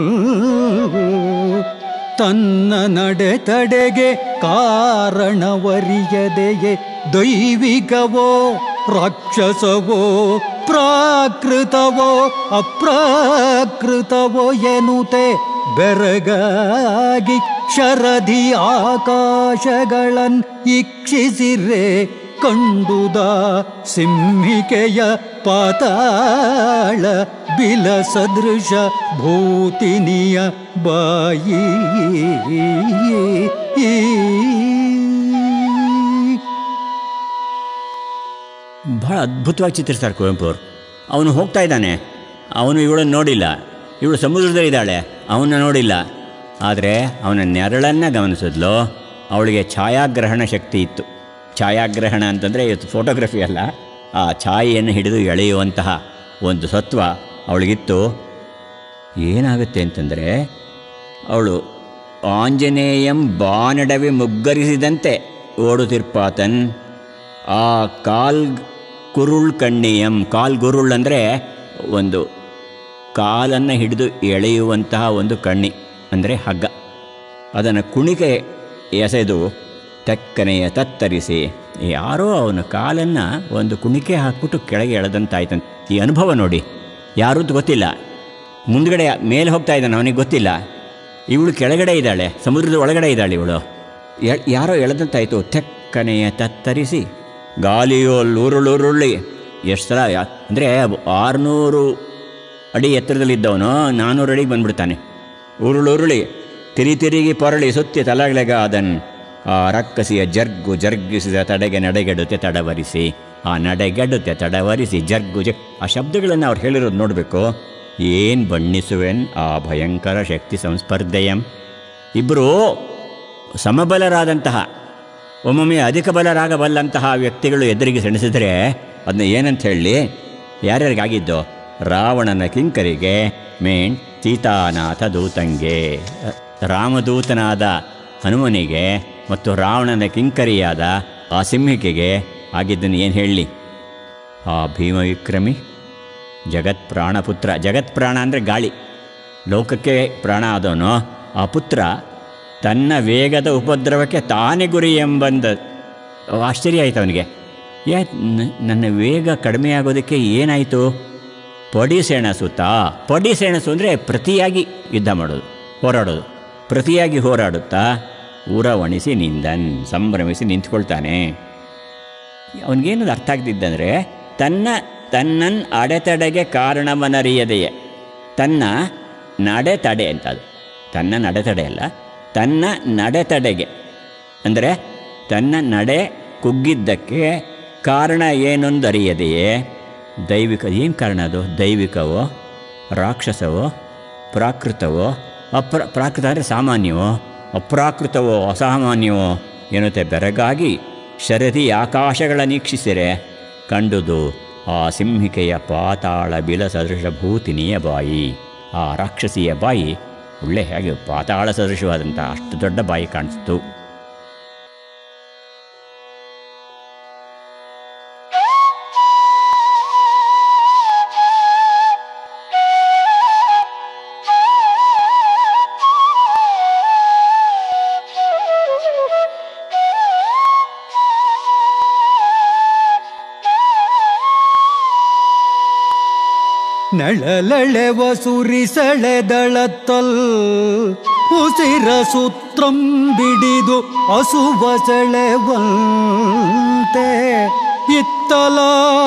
[SPEAKER 2] ತನ್ನ ನಡೆ ತಡೆಗೆ ಕಾರಣವರಿಯದೆಯೇ ದೈವಿಕವೋ ರಾಕ್ಷಸವೋ ಪ್ರಾಕೃತವೋ ಅಪ್ರಾಕೃತವೋ ಎನ್ನುತ್ತೆ ಬೆರಗಾಗಿ ಶರಧಿ ಆಕಾಶಗಳನ್ ಇಕ್ಷಿಸಿರೆ ಕಂಡುದ ಸಿಂಹಿಕೆಯ ಪಾತಾಳ ಬಿಲ ಸದೃಶ ಭೂತಿನಿಯ ಬಾಯಿ.
[SPEAKER 1] ಭಾಳ ಅದ್ಭುತವಾಗಿ ಚಿತ್ರಿಸ್ತಾರೆ ಕುವೆಂಪು ಅವರು. ಅವನು ಹೋಗ್ತಾ ಇದ್ದಾನೆ, ಅವನು ಇವಳನ್ನು ನೋಡಿಲ್ಲ, ಇವಳು ಸಮುದ್ರದಲ್ಲಿದ್ದಾಳೆ, ಅವನ್ನ ನೋಡಿಲ್ಲ. ಆದರೆ ಅವನ ನೆರಳನ್ನು ಗಮನಿಸಿದ್ಲು. ಅವಳಿಗೆ ಛಾಯಾಗ್ರಹಣ ಶಕ್ತಿ ಇತ್ತು. ಛಾಯಾಗ್ರಹಣ ಅಂತಂದರೆ ಇವತ್ತು ಫೋಟೋಗ್ರಫಿ ಅಲ್ಲ, ಆ ಛಾಯೆಯನ್ನು ಹಿಡಿದು ಎಳೆಯುವಂತಹ ಒಂದು ಸತ್ವ ಅವಳಿಗಿತ್ತು. ಏನಾಗುತ್ತೆ ಅಂತಂದರೆ, ಅವಳು ಆಂಜನೇಯಂ ಬಾನಡವಿ ಮುಗ್ಗರಿಸಿದಂತೆ ಓಡುತ್ತಿರ್ಪಾತನ್ ಆ ಕಾಲ್ ಕುರುಳ್ ಕಣ್ಣಿಯಂ. ಕಾಲ್ ಗುರುಳ್ ಅಂದರೆ ಒಂದು ಕಾಲನ್ನು ಹಿಡಿದು ಎಳೆಯುವಂತಹ ಒಂದು ಕಣ್ಣಿ, ಅಂದರೆ ಹಗ್ಗ. ಅದನ್ನು ಕುಣಿಕೆ ಎಸೆದು ತೆಕ್ಕನೆಯ ತತ್ತರಿಸಿ ಯಾರೋ ಅವನ ಕಾಲನ್ನು ಒಂದು ಕುಣಿಕೆ ಹಾಕ್ಬಿಟ್ಟು ಕೆಳಗೆ ಎಳೆದಂತಾಯ್ತಂತೆ. ಈ ಅನುಭವ ನೋಡಿ, ಯಾರೂ ಗೊತ್ತಿಲ್ಲ. ಮುಂದ್ಗಡೆ ಮೇಲೆ ಹೋಗ್ತಾ ಇದ್ದಾನೆ, ಅವನಿಗೆ ಗೊತ್ತಿಲ್ಲ. ಇವಳು ಕೆಳಗಡೆ ಇದ್ದಾಳೆ, ಸಮುದ್ರದ ಒಳಗಡೆ ಇದ್ದಾಳೆ ಇವಳು. ಯಾರೋ ಎಳೆದಂತಾಯಿತು. ತೆಕ್ಕನೆಯ ತತ್ತರಿಸಿ ಗಾಲಿಯೋಲ್ಲೂರುಳುರುಳ್ಳಿ. ಎಷ್ಟು ಸಲ ಅಂದರೆ ಆರುನೂರು ಅಡಿ ಎತ್ತರದಲ್ಲಿದ್ದವನು ನಾನ್ನೂರು ಅಡಿಗೆ ಬಂದ್ಬಿಡ್ತಾನೆ. ಉರುಳುರುಳಿ ತಿರಿ ತಿರುಗಿ ಪೊರಳಿ ಸುತ್ತಿ ತಲೆಗೆಳಗಾದನ್ ಆ ರಕ್ಕಸಿಯ ಜರ್ಗು ಜರ್ಗಿಸಿದ ತಡೆಗೆ ನಡೆಗೆಡುತ್ತೆ ತಡವರಿಸಿ. ಆ ನಡೆಗೆಡುತ್ತೆ ತಡವರಿಸಿ ಜರ್ಗು ಜಗ್ ಆ ಶಬ್ದಗಳನ್ನು ಅವ್ರು ಹೇಳಿರೋದು ನೋಡಬೇಕು. ಏನು ಬಣ್ಣಿಸುವೆನ್ ಆ ಭಯಂಕರ ಶಕ್ತಿ ಸಂಸ್ಪರ್ಧೆಯಂ. ಇಬ್ಬರು ಸಮಬಲರಾದಂತಹ, ಒಮ್ಮೊಮ್ಮೆ ಅಧಿಕ ಬಲರಾಗಬಲ್ಲಂತಹ ವ್ಯಕ್ತಿಗಳು ಎದುರಿಗೆ ಸೆಣಸಿದರೆ ಅದನ್ನ ಏನಂತ ಹೇಳಿ, ಯಾರ್ಯಾರಿಗಾಗಿದ್ದು? ರಾವಣನ ಕಿಂಕರಿಗೆ ಮೇಣ್ ಸೀತಾನಾಥ ದೂತಂಗೆ. ರಾಮದೂತನಾದ ಹನುಮನಿಗೆ ಮತ್ತು ರಾವಣನ ಕಿಂಕರಿಯಾದ ಆ ಸಿಂಹಿಕೆಗೆ ಆಗಿದ್ದನ್ನು ಏನು ಹೇಳಲಿ? ಆ ಭೀಮವಿಕ್ರಮಿ ಜಗತ್ ಪ್ರಾಣಪುತ್ರ. ಜಗತ್ ಪ್ರಾಣ ಅಂದರೆ ಗಾಳಿ, ಲೋಕಕ್ಕೆ ಪ್ರಾಣ ಆದವನು ಆ ಪುತ್ರ ತನ್ನ ವೇಗದ ಉಪದ್ರವಕ್ಕೆ ತಾನೇ ಗುರಿ ಎಂಬಂದ. ಆಶ್ಚರ್ಯ ಆಯಿತು ಅವನಿಗೆ. ಯಾ ನನ್ನ ವೇಗ ಕಡಿಮೆ ಆಗೋದಕ್ಕೆ ಏನಾಯಿತು? ಪಡಿ ಸೆಣಸುತ್ತಾ. ಪಡಿ ಸೆಣಸು ಅಂದರೆ ಪ್ರತಿಯಾಗಿ ಯುದ್ಧ ಮಾಡೋದು, ಹೋರಾಡೋದು. ಪ್ರತಿಯಾಗಿ ಹೋರಾಡುತ್ತಾ ಊರವಣಿಸಿ ನಿಂದನ್, ಸಂಭ್ರಮಿಸಿ ನಿಂತ್ಕೊಳ್ತಾನೆ. ಅವನಿಗೇನದು ಅರ್ಥ ಆಗ್ತಿದ್ದಂದರೆ, ತನ್ನ ತನ್ನನ್ನು ಅಡೆತಡೆಗೆ ಕಾರಣವನ್ನರಿಯದೆಯೇ, ತನ್ನ ನಡೆತಡೆ ಅಂತ. ಅದು ತನ್ನ ನಡೆತಡೆ ಅಲ್ಲ, ತನ್ನ ನಡೆತಡೆಗೆ ಅಂದರೆ ತನ್ನ ನಡೆ ಕುಗ್ಗಿದ್ದಕ್ಕೆ ಕಾರಣ ಏನೊಂದು ಅರಿಯದೆಯೇ. ದೈವಿಕ ಏನು ಕಾರಣ ಅದು? ದೈವಿಕವೋ ರಾಕ್ಷಸವೋ ಪ್ರಾಕೃತವೋ ಅಪ್ರ ಪ್ರಾಕೃತ ಅಂದರೆ ಸಾಮಾನ್ಯವೋ ಅಪ್ರಾಕೃತವೋ ಅಸಾಮಾನ್ಯವೋ ಎನ್ನುತ್ತೆ ಬೆರಗಾಗಿ ಶರದಿ ಆಕಾಶಗಳ ನೀಕ್ಷಿಸಿರೆ ಕಂಡುದು ಆ ಸಿಂಹಿಕೆಯ ಪಾತಾಳ ಬಿಲ ಸದೃಶ ಭೂತಿನಿಯ ಬಾಯಿ. ಆ ರಾಕ್ಷಸಿಯ ಬಾಯಿ ಒಳ್ಳೆ ಹೇಗೆ ಪಾತಾಳ ಸದೃಶವಾದಂಥ ಅಷ್ಟು ದೊಡ್ಡ ಬಾಯಿ ಕಾಣಿಸ್ತು.
[SPEAKER 2] ನೆಳಲೆಳೆವ ಸುರಿಸೆಳೆದಳತ್ತಲ್ ಉಸಿರ ಸೂತ್ರಂ ಬಿಡಿದು ಅಸುವ ಸೆಳೆವಂತೆ ಇತ್ತಲ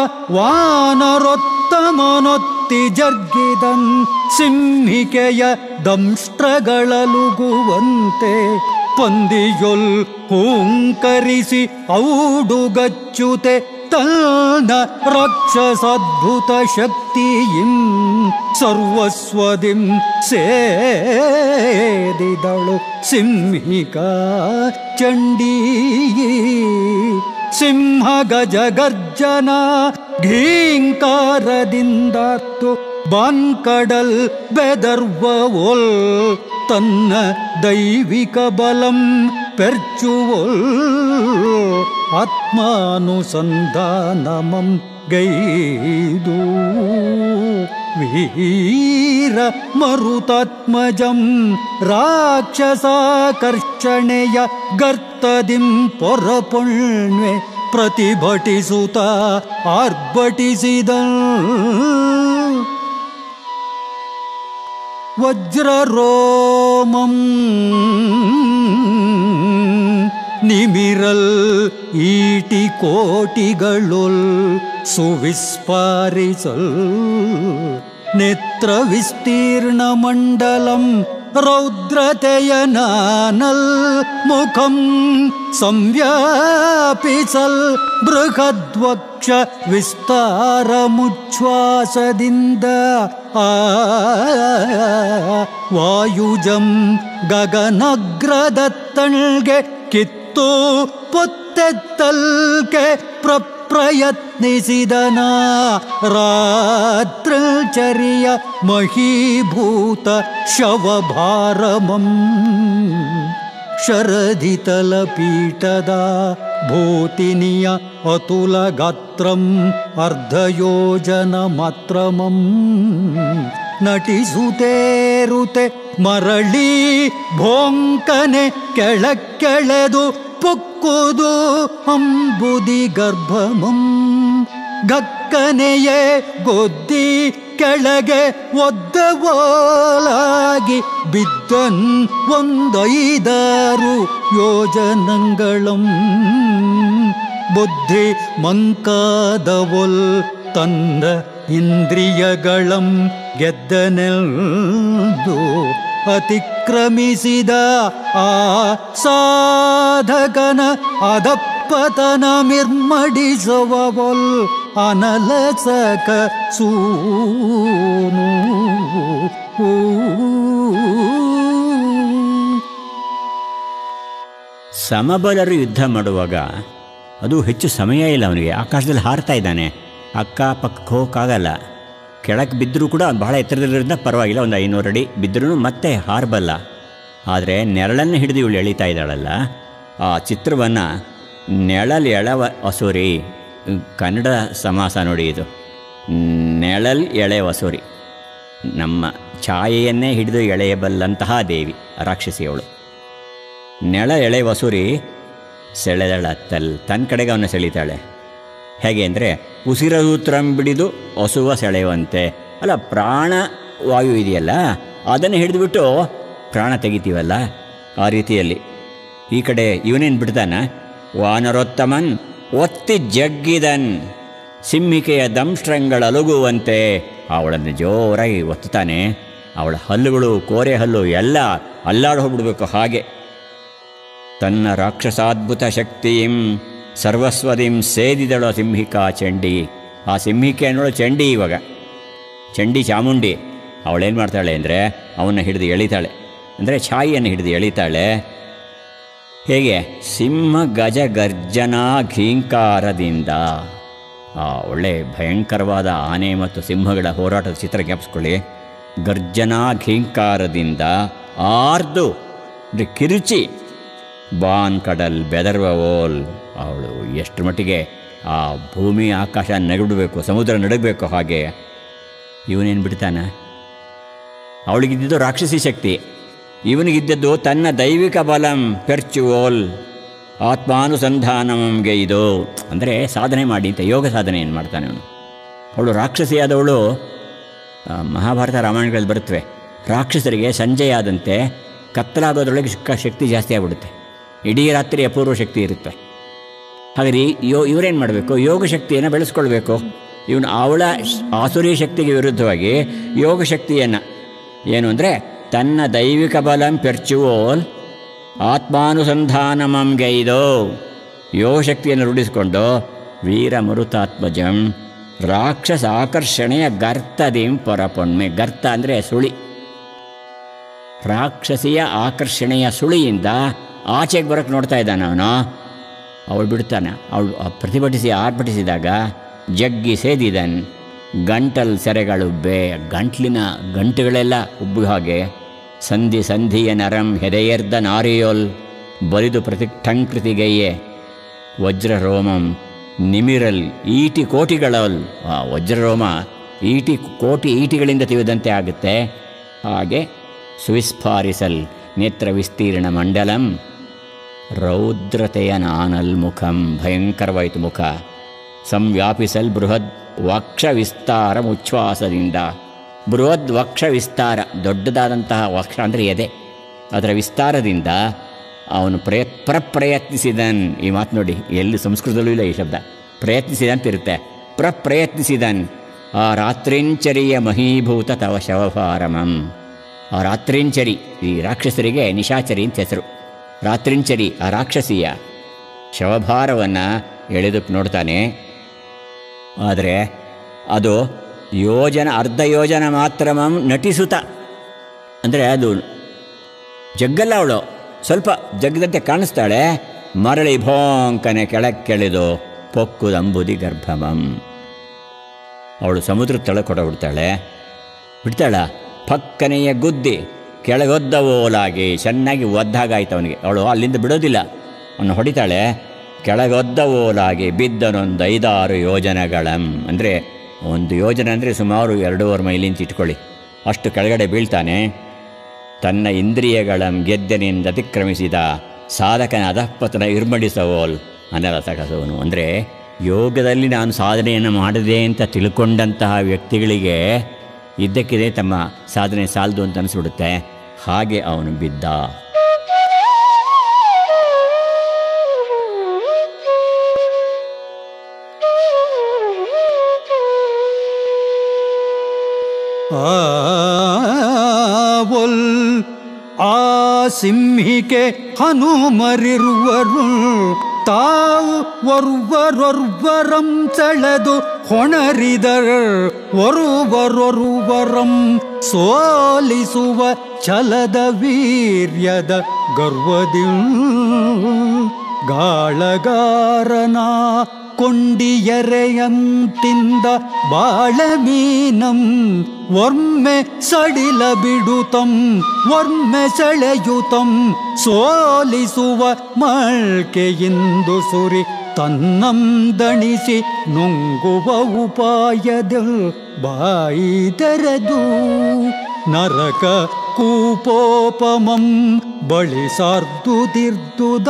[SPEAKER 2] ವಾನರೊತ್ತಮನೊತ್ತಿ ಜಗ್ಗಿದನ್ ಸಿಂಹಿಕೆಯ ದಂಷ್ಟ್ರಗಳಲುಗುವಂತೆ ಪಂದಿಯೊಲ್ ಹೂಂಕರಿಸಿ ಔಡುಗಚ್ಚುತೆ ತನ್ನ ರಾಕ್ಷಸದ್ಭುತ ಶಕ್ತಿಯಿಂ ಸರ್ವಸ್ವದಿಂ ಸೇದಿದಳು ಸಿಂಹಿಕಾ ಚಂಡೀ. ಸಿಂಹ ಗಜ ಗರ್ಜನ ಘೀಂಕಾರದಿಂದಾತ್ತು ಬಾನ್ಕಡಲ್ ಬೆದರ್ವವೊಲ್ ತನ್ನ ದೈವಿಕ ಬಲಂ ಪೆರ್ಚುವೊಲ್ ಆತ್ಮಾನುಸಂಧಾನಮಂ ಗೈದು ವೀರ ಮರುತಾತ್ಮಜಂ ರಾಕ್ಷಸಾಕರ್ಷಣೆಯ ಗರ್ತದಿಂ ಪೊರಪೊಣ್ವೆ ಪ್ರತಿಭಟಿಸುತ್ತ ಆರ್ಭಟಿಸಿದ ವಜ್ರರೋಮಂ ನಿಮಿರಲ್ ಈಟಿ ಕೋಟಿಗಳೊಲ್ ಸುವಿಸ್ಪಾರಿಸಲ್ ನೇತ್ರ ವಿಸ್ತೀರ್ಣ ಮಂಡಲಂ ರೌದ್ರತೆಯನಾನಲ್ ಮುಖಂ ಸಂವ್ಯಾಪಿಸಲ್ ಬೃಹದ್ವಕ್ಷ ವಿಸ್ತಾರ ಮುಚ್ಛ್ವಾಸದಿಂದ ಆ ವಾಯುಜಂ ಗಗನಗ್ರದತ್ತಣ್ಗೆ ಕಿತ್ತು ಪೊತ್ತೆತ್ತಲ್ಕೆ ಪ್ರಪ್ರಯತ್ನಿಸಿದನ ರಾತ್ರಿಚರಿಯ ಮಹೀಭೂತ ಶವಭಾರಮಂ ಶರದಿತಲ ಪೀಠದ ಭೂತಿನಿಯ ಅತುಲ ಗಾತ್ರಂ ಅರ್ಧಯೋಜನ ಮಾತ್ರಮಂ ನಟಿಸುತ್ತೇರುತೆ ಮರಳಿ ಭೋಂಕನೆ ಕೆಳಕ್ಕೆಳೆದು ಪುಕ್ಕುದು ಅಂಬುದಿ ಗರ್ಭಮಂ ಗಕ್ಕನೆಯೇ ಗೊದ್ದಿ ಕೆಳಗೆ ಒದ್ದವೋಲಾಗಿ ಬಿದ್ದನ್ ಒಂದೈದಾರು ಯೋಜನಗಳಂ ಬುದ್ಧಿ ಮಂಕಾದವೊಲ್ ತಂದ ಇಂದ್ರಿಯಗಳಂ ಗೆದ್ದನೆಲ್ದು ಅತಿಕ್ರಮಿಸಿದ ಆ ಸಾಧಕನ ಅಧಪತನ ಮಿರ್ಮಡಿಸುವವೊಲ್ ಅನಲಸಕ ಸೂನು.
[SPEAKER 1] ಸಮಬಲರು ಯುದ್ಧ ಮಾಡುವಾಗ ಅದು ಹೆಚ್ಚು ಸಮಯ ಇಲ್ಲ ಅವನಿಗೆ. ಆಕಾಶದಲ್ಲಿ ಹಾರ್ತಾ ಇದ್ದಾನೆ, ಅಕ್ಕಪಕ್ಕಕ್ಕೆ ಹೋಗೋಕ್ಕಾಗಲ್ಲ. ಕೆಳಕ್ಕೆ ಬಿದ್ದರೂ ಕೂಡ ಬಹಳ ಎತ್ತರದಲ್ಲಿರೋದ್ರಿಂದ ಪರವಾಗಿಲ್ಲ, ಒಂದು ಐನೂರು ಅಡಿ ಬಿದ್ದರೂ ಮತ್ತೆ ಹಾರಬಲ್ಲ. ಆದರೆ ನೆರಳನ್ನು ಹಿಡಿದು ಇವಳು ಎಳಿತಾ ಇದ್ದಾಳಲ್ಲ, ಆ ಚಿತ್ರವನ್ನು ನೆಳಲ್ ಎಳವ ಅಸುರಿ, ಕನ್ನಡ ಸಮಾಸ ನೋಡಿ ಇದು, ನೆಳಲ್ ಎಳೆ ವಸುರಿ, ನಮ್ಮ ಛಾಯೆಯನ್ನೇ ಹಿಡಿದು ಎಳೆಯಬಲ್ಲಂತಹ ದೇವಿ ರಾಕ್ಷಸಿಯವಳು. ನೆಳ ಎಳೆ ವಸುರಿ ಸೆಳೆದಳತ್ತಲ್, ತನ್ನ ಕಡೆಗೆ ಅವನ್ನ ಸೆಳೀತಾಳೆ. ಹೇಗೆ ಅಂದರೆ ಉಸಿರಸೂತ್ರಂ ಬಿಡಿದು ಹಸುವ ಸೆಳೆಯುವಂತೆ. ಅಲ್ಲ, ಪ್ರಾಣ ವಾಯು ಇದೆಯಲ್ಲ, ಅದನ್ನು ಹಿಡಿದುಬಿಟ್ಟು ಪ್ರಾಣ ತೆಗಿತೀವಲ್ಲ, ಆ ರೀತಿಯಲ್ಲಿ. ಈ ಕಡೆ ಇವನೇನು ಬಿಡ್ತಾನ, ವಾನರೋತ್ತಮನ್ ಒತ್ತಿ ಜಗ್ಗಿದನ್ ಸಿಂಹಿಕೆಯ ದಂಷ್ಟ್ರಂಗಳಲುಗುವಂತೆ ಅವಳನ್ನು ಜೋರಾಗಿ ಒತ್ತುತ್ತಾನೆ. ಅವಳ ಹಲ್ಲುಗಳು, ಕೋರೆ ಹಲ್ಲು ಎಲ್ಲ ಅಲ್ಲಾಡಿ ಹೋಗ್ಬಿಡ್ಬೇಕು ಹಾಗೆ. ತನ್ನ ರಾಕ್ಷಸಾದ್ಭುತ ಶಕ್ತಿಯಿಂ ಸರ್ವಸ್ವದಿಂ ಸೇದಿದಳು ಸಿಂಹಿಕಾ ಚಂಡಿ. ಆ ಸಿಂಹಿಕೆ ಅನ್ನೋಳು ಚಂಡಿ. ಇವಾಗ ಚಂಡಿ ಚಾಮುಂಡಿ ಅವಳೇನು ಮಾಡ್ತಾಳೆ ಅಂದರೆ ಅವನ್ನ ಹಿಡಿದು ಎಳಿತಾಳೆ, ಅಂದರೆ ಛಾಯಿಯನ್ನು ಹಿಡಿದು ಎಳಿತಾಳೆ. ಹೇಗೆ? ಸಿಂಹ ಗಜ ಗರ್ಜನಾ ಘೀಂಕಾರದಿಂದ. ಆ ಒಳ್ಳೆ ಭಯಂಕರವಾದ ಆನೆ ಮತ್ತು ಸಿಂಹಗಳ ಹೋರಾಟದ ಚಿತ್ರ ಜ್ಞಾಪಿಸ್ಕೊಳ್ಳಿ. ಗರ್ಜನಾ ಘೀಂಕಾರದಿಂದ ಆರ್ದು ಕಿರುಚಿ ಬಾನ್ ಕಡಲ್ ಬೆದರುವ ಓಲ್. ಅವಳು ಎಷ್ಟು ಮಟ್ಟಿಗೆ ಆ ಭೂಮಿ ಆಕಾಶ ನಡುಗಬೇಕು, ಸಮುದ್ರ ನಡುಗಬೇಕು. ಹಾಗೆ ಇವನೇನು ಬಿಡ್ತಾನ? ಅವಳಿಗಿದ್ದಿದ್ದು ರಾಕ್ಷಸಿ ಶಕ್ತಿ, ಇವನಿಗಿದ್ದದ್ದು ತನ್ನ ದೈವಿಕ ಬಲಂ ಪೆರ್ಚುವೋಲ್ ಆತ್ಮಾನುಸಂಧಾನಂಗೆ. ಇದು ಅಂದರೆ ಸಾಧನೆ ಮಾಡಿ ಅಂತ ಯೋಗ ಸಾಧನೆ ಏನು ಮಾಡ್ತಾನೆ ಅವನು. ಅವಳು ರಾಕ್ಷಸಿಯಾದವಳು ಮಹಾಭಾರತ ರಾಮಾಯಣಗಳಲ್ಲಿ ಬರುತ್ತವೆ. ರಾಕ್ಷಸರಿಗೆ ಸಂಜೆ ಆದಂತೆ ಕತ್ತಲಾಗೋದ್ರೊಳಗೆ ಶಕ್ತಿ ಜಾಸ್ತಿ ಆಗಿಬಿಡುತ್ತೆ, ಇಡೀ ರಾತ್ರಿ ಅಪೂರ್ವ ಶಕ್ತಿ ಇರುತ್ತೆ. ಹಾಗಾದ್ರೆ ಯೋ ಇವರೇನು ಮಾಡಬೇಕು? ಯೋಗ ಶಕ್ತಿಯನ್ನು ಬೆಳೆಸ್ಕೊಳ್ಬೇಕು. ಇವನು ಅವಳ ಆಸುರಿ ಶಕ್ತಿಗೆ ವಿರುದ್ಧವಾಗಿ ಯೋಗ ಶಕ್ತಿಯನ್ನು ಏನು ಅಂದರೆ ತನ್ನ ದೈವಿಕ ಬಲಂ ಪೆರ್ಚುವೋಲ್ ಆತ್ಮಾನುಸಂಧಾನಮಂಗೈದೋ, ಯೋಗ ಶಕ್ತಿಯನ್ನು ರೂಢಿಸಿಕೊಂಡು ವೀರ ಮರುತಾತ್ಮಜಂ ರಾಕ್ಷಸ ಆಕರ್ಷಣೆಯ ಗರ್ತದಿಂ ಪೊರಪೊಣ್ಮೆ. ಗರ್ತ ಅಂದರೆ ಸುಳಿ, ರಾಕ್ಷಸಿಯ ಆಕರ್ಷಣೆಯ ಸುಳಿಯಿಂದ ಆಚೆಗೆ ಬರೋಕ್ಕೆ ನೋಡ್ತಾ ಇದ್ದಾನೆ ಅವನು. ಅವಳು ಬಿಡ್ತಾನೆ. ಅವಳು ಪ್ರತಿಭಟಿಸಿ ಆರ್ಭಟಿಸಿದಾಗ ಜಗ್ಗಿ ಸೇದಿದನ್ ಗಂಟಲ್ ಸೆರೆಗಳು ಬೇ ಗಂಟ್ಲಿನ ಗಂಟುಗಳೆಲ್ಲ ಉಬ್ಬು ಹಾಗೆ. ಸಂಧಿ ಸಂಧಿಯ ನರಂ ಹೆದೆಯರ್ದ ನಾರಿಯೋಲ್ ಬರಿದು ಪ್ರತಿಷ್ಠಂಕೃತಿಗೈಯೆ ವಜ್ರರೋಮಂ ನಿಮಿರಲ್ ಈಟಿ ಕೋಟಿಗಳಲ್. ಆ ವಜ್ರರೋಮ ಈಟಿ ಕೋಟಿ ಈಟಿಗಳಿಂದ ತಿವಿದಂತೆ ಆಗುತ್ತೆ. ಹಾಗೆ ಸುವಿಸ್ಫಾರಿಸಲ್ ನೇತ್ರ ವಿಸ್ತೀರ್ಣ ಮಂಡಲಂ ರೌದ್ರತೆಯ ನಾನಲ್ ಮುಖಂ. ಭಯಂಕರವಾಯಿತು ಮುಖ. ಸಂವ್ಯಾಪಿಸಲ್ ಬೃಹದ್ ವಕ್ಷ ವಿಸ್ತಾರ ಉಚ್ಛ್ವಾಸದಿಂದ. ಬೃಹದ್ ವಕ್ಷ ವಿಸ್ತಾರ, ದೊಡ್ಡದಾದಂತಹ ವಕ್ಷ ಅಂದರೆ ಎದೆ, ಅದರ ವಿಸ್ತಾರದಿಂದ ಅವನು ಪ್ರಯ ಪ್ರಪ್ರಯತ್ನಿಸಿದನ್. ಈ ಮಾತು ನೋಡಿ, ಎಲ್ಲಿ ಸಂಸ್ಕೃತದಲ್ಲೂ ಇಲ್ಲ ಈ ಶಬ್ದ. ಪ್ರಯತ್ನಿಸಿದಂತಿರುತ್ತೆ. ಪ್ರಪ್ರಯತ್ನಿಸಿದನ್ ಆ ರಾತ್ರಿಂಚರಿಯ ಮಹೀಭೂತ ತವ ಶವಭಾರಮಂ. ಆ ರಾತ್ರಿಂಚರಿ, ಈ ರಾಕ್ಷಸರಿಗೆ ನಿಶಾಚರಿ ಅಂತ ಹೆಸರು. ರಾತ್ರಿಂಚರಿ ಆ ರಾಕ್ಷಸಿಯ ಶವಭಾರವನ್ನು ಎಳೆದಕ್ಕೆ ನೋಡ್ತಾನೆ. ಆದರೆ ಅದು ಯೋಜನ ಅರ್ಧ ಯೋಜನ ಮಾತ್ರ ನಟಿಸುತ್ತ, ಅಂದರೆ ಅದು ಜಗ್ಗಲ್ಲ, ಅವಳು ಸ್ವಲ್ಪ ಜಗ್ಗದಂತೆ ಕಾಣಿಸ್ತಾಳೆ. ಮರಳಿ ಭೋಂಕನೆ ಕೆಳಕ್ಕೆ ಕೆಳೆದು ಪೊಕ್ಕುದಂಬುದಿ ಗರ್ಭಮಂ. ಅವಳು ಸಮುದ್ರ ತಳ ಕೊಡಬಿಡ್ತಾಳೆ. ಬಿಡ್ತಾಳ ಪಕ್ಕನೆಯ ಗುದ್ದಿ ಕೆಳಗೊದ್ದವೋಲಾಗಿ ಚೆನ್ನಾಗಿ ಒದ್ದಾಗಾಯ್ತು ಅವನಿಗೆ. ಅವಳು ಅಲ್ಲಿಂದ ಬಿಡೋದಿಲ್ಲ, ಅವನು ಹೊಡಿತಾಳೆ. ಕೆಳಗೊದ್ದವೋಲಾಗಿ ಬಿದ್ದನೊಂದು ಐದಾರು ಯೋಜನೆಗಳಂ, ಅಂದರೆ ಒಂದು ಯೋಜನೆ ಅಂದರೆ ಸುಮಾರು ಎರಡೂವರೆ ಮೈಲಿಂತ ಇಟ್ಕೊಳ್ಳಿ, ಅಷ್ಟು ಕೆಳಗಡೆ ಬೀಳ್ತಾನೆ. ತನ್ನ ಇಂದ್ರಿಯಗಳಂ ಗೆದ್ದನಿಂದ ಅತಿಕ್ರಮಿಸಿದ ಸಾಧಕನ ಅಧಃಪತನ ಇರ್ಮಡಿಸವೋಲ್ ಅನರಸಕಸವನು. ಅಂದರೆ ಯೋಗದಲ್ಲಿ ನಾನು ಸಾಧನೆಯನ್ನು ಮಾಡಿದೆ ಅಂತ ತಿಳ್ಕೊಂಡಂತಹ ವ್ಯಕ್ತಿಗಳಿಗೆ ಇದ್ದಕ್ಕಿದೆ ತಮ್ಮ ಸಾಧನೆ ಸಾಲದು ಅಂತ ಅನಿಸ್ಬಿಡುತ್ತೆ. ಹಾಗೆ ಅವನು ಬಿದ್ದ.
[SPEAKER 2] ಆವೊಲ್ ಆ ಸಿಂಹಿಕೆ ಹನುಮರಿರುವರು ತಾವು ಒರ್ವರೊರ್ವರಂ ಸೆಳೆದು ಹೊಣರಿದರ್ ಒರುವರೊರುವರಂ ಸೋಲಿಸುವ ಛಲದ ವೀರ್ಯದ ಗರ್ವದಿ ಗಾಳಗಾರನ ಕೊಂಡಿಯರೆಯಂತಿಂದ ಬಾಳಮೀನಂ ಒರ್ಮೆ ಸಡಿಲ ಬಿಡುತಂ ಒರ್ಮೆ ಸೆಳೆಯುತಂ ಸೋಲಿಸುವ ಮಳ್ಕೆಯಿಂದು ಸುರಿ ತನ್ನಂ ದಣಿಸಿ ನುಂಗುವ ಉಪಾಯದ ಬಾಯಿ ತೆರೆದು ನರಕ ಕೂಪೋಪಮಂ ಬಳಿಸಾರ್ದುದಿರ್ದುದ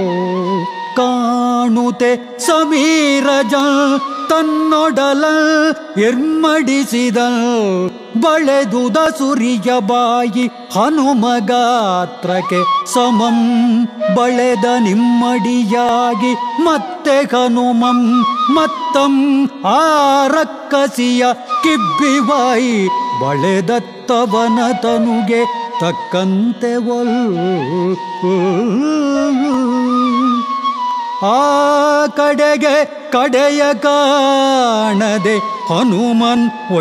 [SPEAKER 2] ಕಾಣುತೆ ಸಮೀರಜ ತನ್ನೊಡಲ ಇರ್ಮಡಿಸಿದ ಬಳೆದುದ ಸುರಿಯ ಬಾಯಿ ಹನುಮಗಾತ್ರಕ್ಕೆ ಸಮಂ ಬಳೆದ ನಿಮ್ಮಡಿಯಾಗಿ ಮತ್ತೆ ಹನುಮಂ ಮತ್ತಂ ಆ ರಕ್ಕಸಿಯ ಕಿಬ್ಬಿವಾಯಿ ಬಳೆದತ್ತವನ ತನುಗೆ ತಕ್ಕಂತೆ ಒಲ್ ಆ ಕಡೆಗೆ ಕಡೆಯ ಕಾಣದೆ ಹನುಮನ್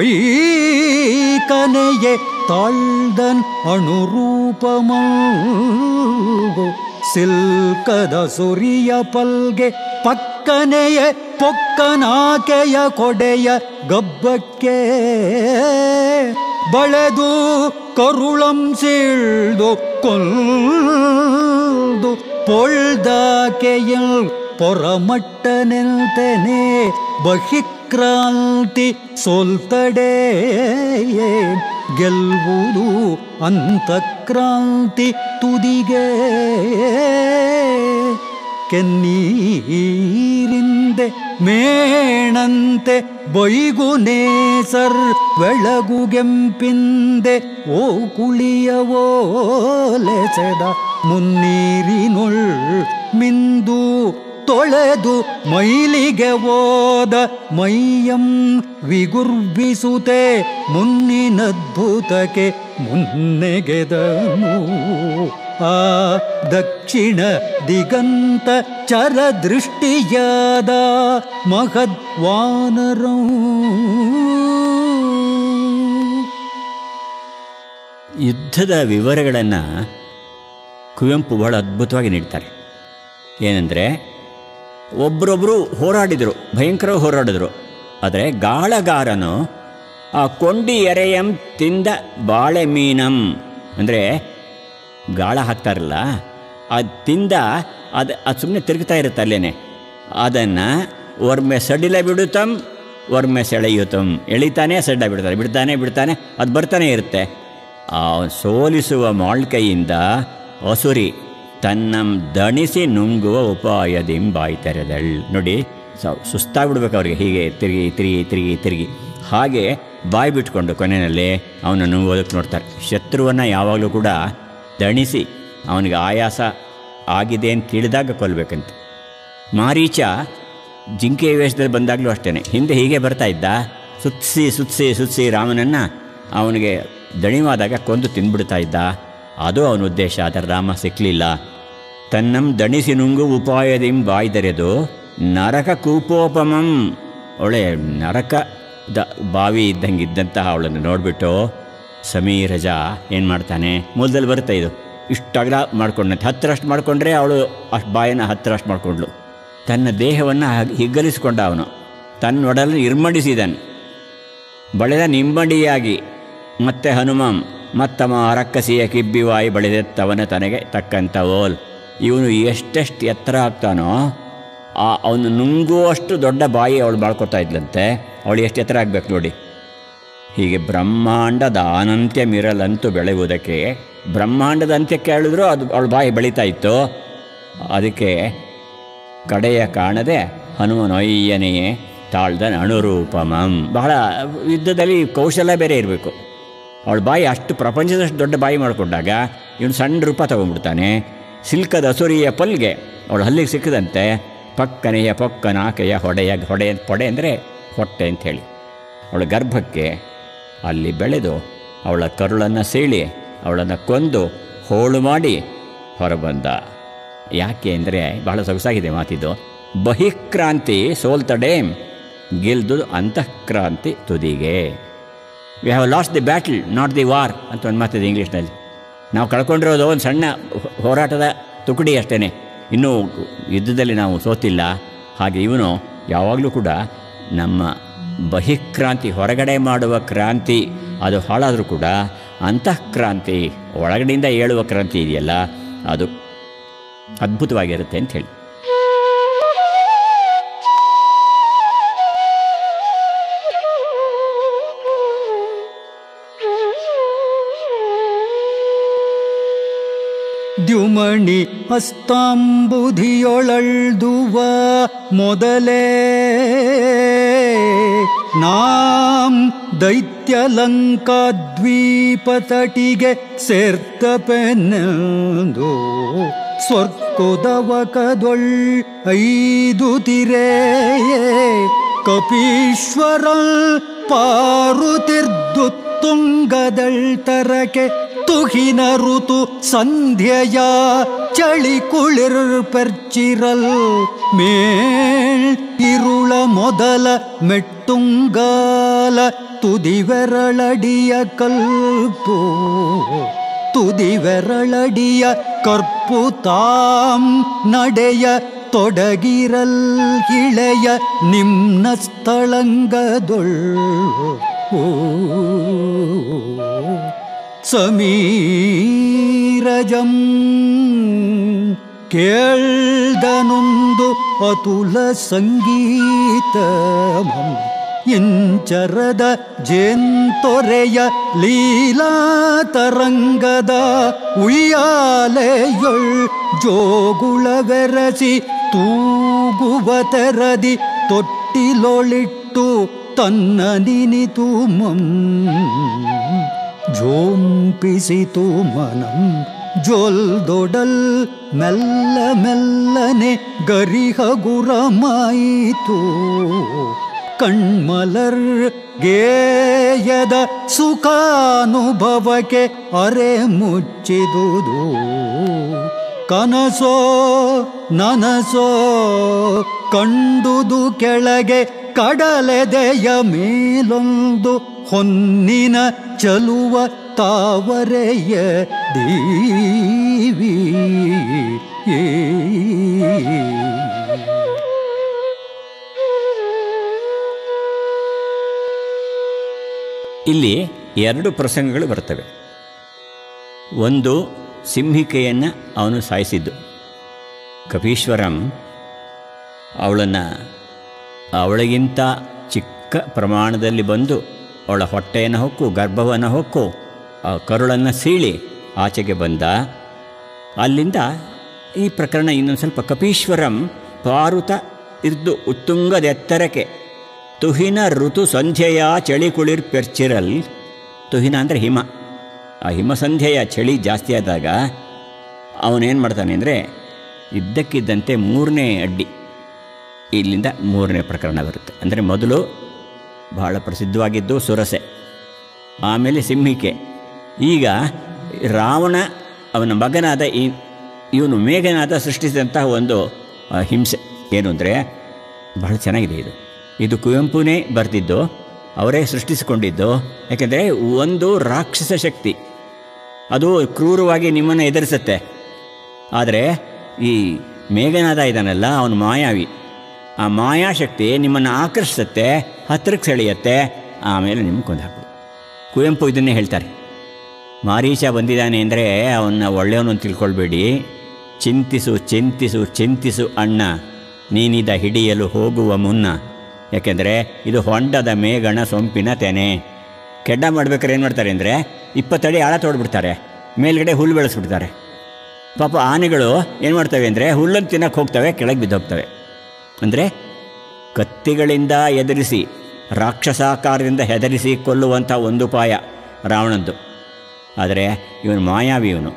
[SPEAKER 2] ಒಯ್ಕನೆಯೇ ತಾಳ್ದನ್ ಅಣುರೂಪಮೋ ಸಿಲ್ಕದ ಸುರಿಯ ಪಲ್ಗೆ ಪಕ್ಕನೆಯೇ ಪೊಕ್ಕನಾಕೆಯ ಕೊಡೆಯ ಗಬ್ಬಕ್ಕೆ ಬಳೆದು ಕರುಳಂ ಸೀಳ್ದು ಕೊಲ್ದು ಪೊಳ್ದಾಕೆಯಲ್ ಪೊರಮಟ್ಟನೆಲ್ತೆನೆ ಬಹಿಕ್ರಾಂತಿ ಸೋಲ್ತಡೆ ಗೆಲ್ವುದು ಅಂತಕ್ರಾಂತಿ ತುದಿಗೆ ಕೆನ್ನೀರಿಂದೆ ಮೇಣಂತೆ ಬೈಗು ನೇಸರ್ ಬೆಳಗುಗೆಂಪಿಂದೆ ಓ ಕುಳಿಯವೋಲೆಸೆದ ಮುನ್ನೀರಿನುಳ್ ಮಿಂದು ತೊಳೆದು ಮೈಲಿಗೆ ಓದ ಮೈಯಂ ವಿಗುರ್ಬಿಸುತ್ತೆ ಮುನ್ನಿನದ್ಭುತಕ್ಕೆ ಮುನ್ನೆಗೆದನು ಆ ದಕ್ಷಿಣ ದಿಗಂತ ಚರದೃಷ್ಟಿಯಾದ ಮಹದ್ವಾನರಂ.
[SPEAKER 1] ಯುದ್ಧದ ವಿವರಗಳನ್ನು ಕುವೆಂಪು ಬಹಳ ಅದ್ಭುತವಾಗಿ ನೀಡ್ತಾರೆ. ಏನಂದರೆ, ಒಬ್ಬರೊಬ್ಬರು ಹೋರಾಡಿದರು, ಭಯಂಕರ ಹೋರಾಡಿದ್ರು. ಆದರೆ ಗಾಳಗಾರನು ಆ ಕೊಂಡಿ ಎರೆಯಂ ತಿಂದ ಬಾಳೆ ಮೀನಂ ಅಂದರೆ ಗಾಳ ಹಾಕ್ತಾರಲ್ಲ, ಅದು ತಿಂದ ಅದು ಅದು ಸುಮ್ಮನೆ ತಿರುಗ್ತಾ ಇರುತ್ತೆ ಅಲ್ಲೇನೆ. ಅದನ್ನು ಒರ್ಮೆ ಸಡಿಲ ಬಿಡುತ್ತಂ ಒರ್ಮೆ ಸೆಳೆಯುತ್ತಂ, ಎಳಿತಾನೆ ಸಡ್ಡ ಬಿಡ್ತಾನೆ, ಬಿಡ್ತಾನೆ ಬಿಡ್ತಾನೆ ಅದು ಬರ್ತಾನೆ ಇರುತ್ತೆ. ಆ ಸೋಲಿಸುವ ಮಾಳ್ಕೈಯಿಂದ ಅಸುರಿ ತನ್ನಂ ದಣಿಸಿ ನುಂಗುವ ಉಪಾಯದಿಂ ಬಾಯಿ ತೆರೆದಳ್. ನೋಡಿ, ಸುಸ್ತಾಗ್ಬಿಡ್ಬೇಕು ಅವ್ರಿಗೆ, ಹೀಗೆ ತಿರುಗಿ ತಿರುಗಿ ತಿರುಗಿ ತಿರುಗಿ ಹಾಗೆ ಬಾಯಿ ಬಿಟ್ಕೊಂಡು ಕೊನೆಯಲ್ಲಿ ಅವನನ್ನು ನುಂಗೋದಕ್ಕೆ ನೋಡ್ತಾರೆ. ಶತ್ರುವನ್ನು ಯಾವಾಗಲೂ ಕೂಡ ದಣಿಸಿ ಅವನಿಗೆ ಆಯಾಸ ಆಗಿದೆ ಅಂತ ತಿಳಿದಾಗ ಕೊಲ್ಲಬೇಕಂತ. ಮಾರೀಚ ಜಿಂಕೆ ವೇಷದಲ್ಲಿ ಬಂದಾಗಲೂ ಅಷ್ಟೇ, ಹಿಂದೆ ಹೀಗೆ ಬರ್ತಾ ಇದ್ದ, ಸುತ್ತಿಸಿ ಸುತ್ತಿಸಿ ಸುತ್ತಿಸಿ ರಾಮನನ್ನು ಅವನಿಗೆ ದಣಿವಾದಾಗ ಕೊಂದು ತಿಂದ್ಬಿಡ್ತಾ ಇದ್ದ. ಅದು ಅವನ ಉದ್ದೇಶ. ಆದರೆ ರಾಮ ಸಿಕ್ಕಲಿಲ್ಲ. ತನ್ನಂ ದಣಿಸಿ ನುಂಗು ಉಪಾಯದಿಂ ಬಾಯ್ದರೆದು ನರಕ ಕೂಪೋಪಮಂ, ಒಳ್ಳೆ ನರಕ ದ ಬಾವಿ ಇದ್ದಂಗೆ ಇದ್ದಂತಹ ಅವಳನ್ನು ನೋಡಿಬಿಟ್ಟು ಸಮೀರಜ ಏನು ಮಾಡ್ತಾನೆ, ಮೂಲದಲ್ಲಿ ಬರುತ್ತೆ ಇದು, ಇಷ್ಟು ಅಗಲ ಮಾಡ್ಕೊಂಡಂತೆ, ಹತ್ತರಷ್ಟು ಮಾಡಿಕೊಂಡ್ರೆ ಅವಳು ಅಷ್ಟು ಬಾಯನ್ನು ಹತ್ತರಷ್ಟು ಮಾಡಿಕೊಂಡ್ಳು. ತನ್ನ ದೇಹವನ್ನು ಹಿಗ್ಗಲಿಸ್ಕೊಂಡ ಅವನು, ತನ್ನ ಒಡಲನ್ನು ಇರ್ಮಡಿಸಿದನು, ಬಳೆದ ನಿಂಬಡಿಯಾಗಿ. ಮತ್ತೆ ಹನುಮಂ ಮತ್ತಮ ಅರಕ್ಕಸಿಯ ಕಿಬ್ಬಿವಾಯಿ ಬಳಿದೆತ್ತವನ ತನಗೆ ತಕ್ಕಂಥ ಓಲ್. ಇವನು ಎಷ್ಟೆಷ್ಟು ಎತ್ತರ ಆಗ್ತಾನೋ ಆ ಅವನು ನುಂಗುವಷ್ಟು ದೊಡ್ಡ ಬಾಯಿ ಅವಳು ಮಾಡ್ಕೊತಾ ಇದ್ಲಂತೆ. ಅವಳು ಎಷ್ಟು ಎತ್ತರ ಆಗಬೇಕು ನೋಡಿ. ಹೀಗೆ ಬ್ರಹ್ಮಾಂಡದ ಅನಂತ್ಯ ಮಿರಲಂತೂ ಬೆಳೆಯುವುದಕ್ಕೆ, ಬ್ರಹ್ಮಾಂಡದ ಅಂತ್ಯಕ್ಕೆ ಹೇಳಿದ್ರು ಅದು ಅವಳ ಬಾಯಿ ಬೆಳೀತಾ ಇತ್ತು. ಅದಕ್ಕೆ ಕಡೆಯ ಕಾಣದೆ ಹನುಮನೊಯ್ಯನೆಯೇ ತಾಳ್ದ ಅಣುರೂಪಮಂ. ಬಹಳ ಯುದ್ಧದಲ್ಲಿ ಕೌಶಲ್ಯ ಬೇರೆ ಇರಬೇಕು. ಅವಳ ಬಾಯಿ ಅಷ್ಟು ಪ್ರಪಂಚದಷ್ಟು ದೊಡ್ಡ ಬಾಯಿ ಮಾಡಿಕೊಂಡಾಗ ಇವನು ಸಣ್ಣ ರೂಪ ತೊಗೊಂಡ್ಬಿಡ್ತಾನೆ. ಸಿಲ್ಕದ ಅಸುರಿಯ ಪಲ್ಗೆ ಅವಳು ಹಲ್ಲಿಗೆ ಸಿಕ್ಕದಂತೆ ಪಕ್ಕನೆಯ ಪೊಕ್ಕನಾಕೆಯ ಹೊಡೆಯ ಹೊಡೆ ಪೊಡೆ ಅಂದರೆ ಹೊಟ್ಟೆ ಅಂಥೇಳಿ ಅವಳ ಗರ್ಭಕ್ಕೆ ಅಲ್ಲಿ ಬೆಳೆದು ಅವಳ ಕರುಳನ್ನು ಸೀಳಿ ಅವಳನ್ನು ಕೊಂದು ಹೋಳು ಮಾಡಿ ಹೊರಬಂದ. ಯಾಕೆ ಅಂದರೆ ಬಹಳ ಸೊಗಸಾಗಿದೆ ಮಾತಿದ್ದು. ಬಹಿಕ್ರಾಂತಿ ಸೋಲ್ತಡೆ ಗೆಲ್ದು ಅಂತಃಕ್ರಾಂತಿ ತುದಿಗೆ. We have lost the battle not the war ಅಂತ ಒಂದು ಮಾತಿದೆ ಇಂಗ್ಲೀಷ್ನಲ್ಲಿ. ನಾವು ಕಳ್ಕೊಂಡಿರೋದು ಒಂದು ಸಣ್ಣ ಹೋರಾಟದ ತುಕಡಿ ಅಷ್ಟೇ, ಇನ್ನೂ ಯುದ್ಧದಲ್ಲಿ ನಾವು ಸೋತಿಲ್ಲ. ಹಾಗೆ ಇವನು ಯಾವಾಗಲೂ ಕೂಡ ನಮ್ಮ ಬಹಿಕ್ರಾಂತಿ, ಹೊರಗಡೆ ಮಾಡುವ ಕ್ರಾಂತಿ ಅದು ಹಾಳಾದರೂ ಕೂಡ ಅಂತಃಕ್ರಾಂತಿ, ಒಳಗಡೆಯಿಂದ ಏಳುವ ಕ್ರಾಂತಿ ಇದೆಯಲ್ಲ, ಅದು ಅದ್ಭುತವಾಗಿರುತ್ತೆ ಅಂಥೇಳಿ.
[SPEAKER 2] ದ್ಯುಮಣಿ ಹಸ್ತಾಂಬುಧಿಯೊಳಳ್ದುವ ಮೊದಲೇ ನಾಂ ದೈತ್ಯಲಂಕಾದ್ವೀಪತಟಿಗೆ ಸೇರ್ತಪೆನೆಂದು ಸ್ವರ್ಕೋದವಕದೊಳ್ ಐದು ತಿರೇ ಕಪೀಶ್ವರಲ್ ಪಾರುತಿರ್ದು ತುಂಗದಳ್ತರಕೆ ತುಹಿನ ಋತು ಸಂಧ್ಯೆಯ ಚಳಿ ಕುಳಿರ್ ಪೆರ್ಚಿರಲ್ ಮೇಳ್ ಇರುಳ ಮೊದಲ ಮೆಟ್ಟುಂಗಾಲ ತುದಿವೆರಳಡಿಯ ಕಲ್ಪು ತುದಿವೆರಳಡಿಯ ಕರ್ಪು ತಾಂ ನಡೆಯ ತೊಡಗಿರಲ್ ಇಳೆಯ ನಿಮ್ನ ಸ್ಥಳಂಗದೊಳ್ ಓ ಸಮೀರಜಂ ಕೇಳ್ದನೊಂದು ಅತುಲ ಸಂಗೀತಮಂ ಇಂಚರದ ಜೇಂತೊರೆಯ ಲೀಲಾತರಂಗದ ಉಯ್ಯಾಲೆಯೊಳ್ ಜೋಗುಳವೆರಸಿ ತೂಗುವ ತೆರದಿ ತೊಟ್ಟಿಲೊಳಿಟ್ಟು ತನ್ನ ನಿನಿತು ಮಂ ಝೋಂಪಿಸಿತು ಮನಂ ಜೊಲ್ದೊಡಲ್ ಮೆಲ್ಲ ಮೆಲ್ಲನೆ ಗರಿಹಗುರಮಾಯಿತು ಕಣ್ಮಲರ್ ಗೇಯದ ಸುಖಾನುಭವಕ್ಕೆ ಅರೆ ಮುಚ್ಚಿದುದು ಕನಸೋ ನನಸೋ ಕಂಡುದು ಕೆಳಗೆ ಕಡಲೆದೆಯ ಮೇಲೊಂದು ಹೊನ್ನಿನ ಚಲುವ ತಾವರೆಯ ದೀವಿ
[SPEAKER 1] ಇಲ್ಲಿ ಎರಡು ಪ್ರಸಂಗಗಳು ಬರ್ತವೆ. ಒಂದು ಸಿಂಹಿಕೆಯನ್ನು ಅವನು ಸಾಯಿಸಿದ್ದು. ಕಪೀಶ್ವರಂ ಅವಳನ್ನು ಅವಳಿಗಿಂತ ಚಿಕ್ಕ ಪ್ರಮಾಣದಲ್ಲಿ ಬಂದು ಅವಳ ಹೊಟ್ಟೆಯನ್ನು ಹೊಕ್ಕು ಗರ್ಭವನ್ನು ಹೊಕ್ಕು ಆ ಕರುಳನ್ನು ಸೀಳಿ ಆಚೆಗೆ ಬಂದ. ಅಲ್ಲಿಂದ ಈ ಪ್ರಕರಣ ಇನ್ನೊಂದು ಸ್ವಲ್ಪ ಕಪೀಶ್ವರಂ ಪಾರುತ ಇದ್ದು ಉತ್ತುಂಗದ ಎತ್ತರಕ್ಕೆ ತುಹಿನ ಋತು ಸಂಧ್ಯೆಯ ಚಳಿ ಕುಳಿರ್ ಪೆರ್ಚಿರಲ್. ತುಹಿನ ಅಂದರೆ ಹಿಮ. ಆ ಹಿಮಸಂಧ್ಯೆಯ ಚಳಿ ಜಾಸ್ತಿ ಆದಾಗ ಅವನೇನು ಮಾಡ್ತಾನೆ ಅಂದರೆ ಇದ್ದಕ್ಕಿದ್ದಂತೆ ಮೂರನೇ ಅಡ್ಡಿ ಇಲ್ಲಿಂದ ಮೂರನೇ ಪ್ರಕರಣ ಬರುತ್ತೆ. ಅಂದರೆ ಮೊದಲು ಬಹಳ ಪ್ರಸಿದ್ಧವಾಗಿದ್ದು ಸುರಸೆ, ಆಮೇಲೆ ಸಿಂಹಿಕೆ, ಈಗ ರಾವಣ ಅವನ ಮಗನಾದ ಈ ಇವನು ಮೇಘನಾದ ಸೃಷ್ಟಿಸಿದಂತಹ ಒಂದು ಹಿಂಸೆ. ಏನು ಅಂದರೆ ಬಹಳ ಚೆನ್ನಾಗಿದೆ ಇದು. ಇದು ಕುವೆಂಪುನೇ ಬರೆದಿದ್ದು, ಅವರೇ ಸೃಷ್ಟಿಸಿಕೊಂಡಿದ್ದು. ಯಾಕೆಂದರೆ ಒಂದು ರಾಕ್ಷಸ ಶಕ್ತಿ ಅದು ಕ್ರೂರವಾಗಿ ನಿಮ್ಮನ್ನು ಎದುರಿಸುತ್ತೆ. ಆದರೆ ಈ ಮೇಘನಾದ ಇದಾನಲ್ಲ ಅವನು ಮಾಯಾವಿ. ಆ ಮಾಯಾಶಕ್ತಿ ನಿಮ್ಮನ್ನು ಆಕರ್ಷಿಸುತ್ತೆ, ಹತ್ತಿರಕ್ಕೆ ಸೆಳೆಯುತ್ತೆ, ಆಮೇಲೆ ನಿಮ್ಗೆ ಕೊಂದು ಹಾಕ್ಬಿಡು. ಕುವೆಂಪು ಇದನ್ನೇ ಹೇಳ್ತಾರೆ. ಮಾರೀಚ ಬಂದಿದ್ದಾನೆ ಅಂದರೆ ಅವನ್ನ ಒಳ್ಳೆಯವನು ಅಂತ ತಿಳ್ಕೊಳ್ಬೇಡಿ. ಚಿಂತಿಸು ಚಿಂತಿಸು ಚಿಂತಿಸು ಅಣ್ಣ, ನೀನಿದ ಹಿಡಿಯಲು ಹೋಗುವ ಮುನ್ನ. ಯಾಕೆಂದರೆ ಇದು ಹೊಂಡದ ಮೇಗಣ ಸೊಂಪಿನ ತೆನೆ. ಕೆಡ್ಡ ಮಾಡ್ಬೇಕಾದ್ರೆ ಏನು ಮಾಡ್ತಾರೆ ಅಂದರೆ ಇಪ್ಪತ್ತಡಿ ಆಳ ತೋಡ್ಬಿಡ್ತಾರೆ, ಮೇಲ್ಗಡೆ ಹುಲ್ಲು ಬೆಳೆಸ್ಬಿಡ್ತಾರೆ. ಪಾಪ ಆನೆಗಳು ಏನು ಮಾಡ್ತವೆ ಅಂದರೆ ಹುಲ್ಲನ್ನು ತಿನ್ನಕ್ಕೆ ಹೋಗ್ತವೆ, ಕೆಳಗೆ ಬಿದ್ದೋಗ್ತವೆ. ಅಂದರೆ ಕತ್ತಿಗಳಿಂದ ಎದುರಿಸಿ ರಾಕ್ಷಸಾಕಾರದಿಂದ ಹೆದರಿಸಿ ಕೊಲ್ಲುವಂಥ ಒಂದು ಉಪಾಯ ರಾವಣಂದು. ಆದರೆ ಇವನು ಮಾಯಾವಿ. ಇವನು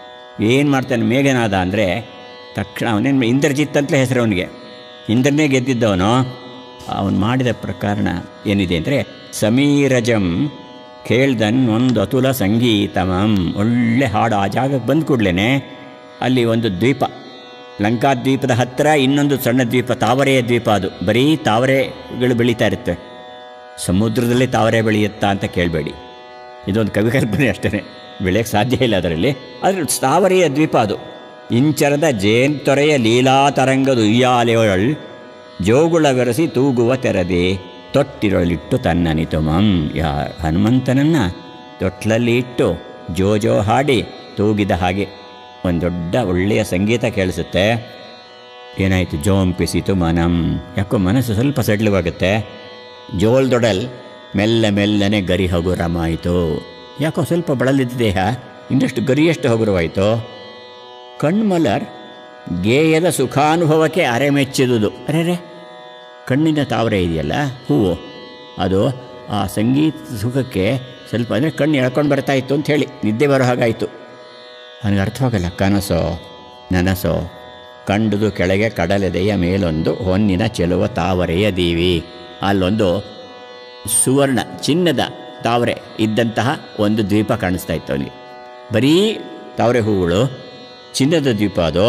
[SPEAKER 1] ಏನು ಮಾಡ್ತಾನೆ ಮೇಘನಾದ ಅಂದರೆ ತಕ್ಷಣ ಅವನೇನು ಇಂದ್ರಜಿತ್ ಅಂತಲೇ ಹೆಸರು ಅವನಿಗೆ. ಇಂದ್ರನೇ ಗೆದ್ದಿದ್ದವನು. ಅವನು ಮಾಡಿದ ಪ್ರಕರಣ ಏನಿದೆ ಅಂದರೆ ಸಮೀರಜಂ ಕೇಳ್ದನ್ ಒಂದು ಅತುಲ ಸಂಗೀತಮಂ. ಒಳ್ಳೆ ಹಾಡು. ಆ ಜಾಗಕ್ಕೆ ಬಂದು ಕೂಡಲೇ ಅಲ್ಲಿ ಒಂದು ದ್ವೀಪ, ಲಂಕಾದ್ವೀಪದ ಹತ್ತಿರ ಇನ್ನೊಂದು ಸಣ್ಣ ದ್ವೀಪ, ತಾವರೆಯ ದ್ವೀಪ. ಅದು ಬರೀ ತಾವರೆಗಳು ಬೆಳೀತಾ ಇರುತ್ತೆ. ಸಮುದ್ರದಲ್ಲಿ ತಾವರೆ ಬೆಳೆಯುತ್ತಾ ಅಂತ ಕೇಳಬೇಡಿ, ಇದೊಂದು ಕವಿಕಲ್ಪನೆ ಅಷ್ಟೇ, ಬೆಳೆಯೋಕ್ಕೆ ಸಾಧ್ಯ ಇಲ್ಲ ಅದರಲ್ಲಿ. ಆದರೆ ತಾವರೆಯ ದ್ವೀಪ ಅದು. ಇಂಚರದ ಜೇಂತೊರೆಯ ಲೀಲಾತರಂಗದ ಉಯ್ಯಾಲೆಯೊಳ್ ಜೋಗುಳವೆರಸಿ ತೂಗುವ ತೆರದೆ ತೊಟ್ಟಿರೊಳಿಟ್ಟು ತನ್ನನಿತುಮಂ. ಯಾ ಹನುಮಂತನನ್ನು ತೊಟ್ಲಲ್ಲಿ ಇಟ್ಟು ಜೋ ಜೋ ಹಾಡಿ ತೂಗಿದ ಹಾಗೆ ಒಂದು ದೊಡ್ಡ ಒಳ್ಳೆಯ ಸಂಗೀತ ಕೇಳಿಸುತ್ತೆ. ಏನಾಯಿತು? ಜೋಂಪಿಸಿತು ಮನಂ. ಯಾಕೋ ಮನಸ್ಸು ಸ್ವಲ್ಪ ಸಡ್ಲವಾಗುತ್ತೆ. ಜೋಲ್ದೊಡಲ್ ಮೆಲ್ಲ ಮೆಲ್ಲನೆ ಗರಿ ಹಗುರಮಾಯಿತು. ಯಾಕೋ ಸ್ವಲ್ಪ ಬಳಲಿದ್ದ ದೇಹ ಇನ್ನಷ್ಟು ಗರಿಯಷ್ಟು ಹಗುರವಾಯಿತು. ಕಣ್ಮಲರ್ ಗೇಯದ ಸುಖಾನುಭವಕ್ಕೆ ಅರೆಮೆಚ್ಚಿದುದು. ಅರೆ ಕಣ್ಣಿನ ತಾವರೆ ಇದೆಯಲ್ಲ, ಹೂವು, ಅದು ಆ ಸಂಗೀತ ಸುಖಕ್ಕೆ ಸ್ವಲ್ಪ ಅಂದರೆ ಕಣ್ಣು ಎಳ್ಕೊಂಡು ಬರ್ತಾ ಇತ್ತು ಅಂತ ಹೇಳಿ ನಿದ್ದೆ ಬರೋ ಹಾಗಾಯಿತು. ನನಗೆ ಅರ್ಥವಾಗಲ್ಲ. ಕನಸೋ ನನಸೋ ಕಂಡುದು ಕೆಳಗೆ ಕಡಲೆದೆಯ ಮೇಲೊಂದು ಹೊನ್ನಿನ ಚೆಲುವ ತಾವರೆಯ ದೀವಿ. ಅಲ್ಲೊಂದು ಸುವರ್ಣ ಚಿನ್ನದ ತಾವರೆ ಇದ್ದಂತಹ ಒಂದು ದ್ವೀಪ ಕಾಣಿಸ್ತಾ ಇತ್ತು ಅವನಿಗೆ. ಬರೀ ತಾವರೆ ಹೂಗಳು, ಚಿನ್ನದ ದ್ವೀಪ ಅದು.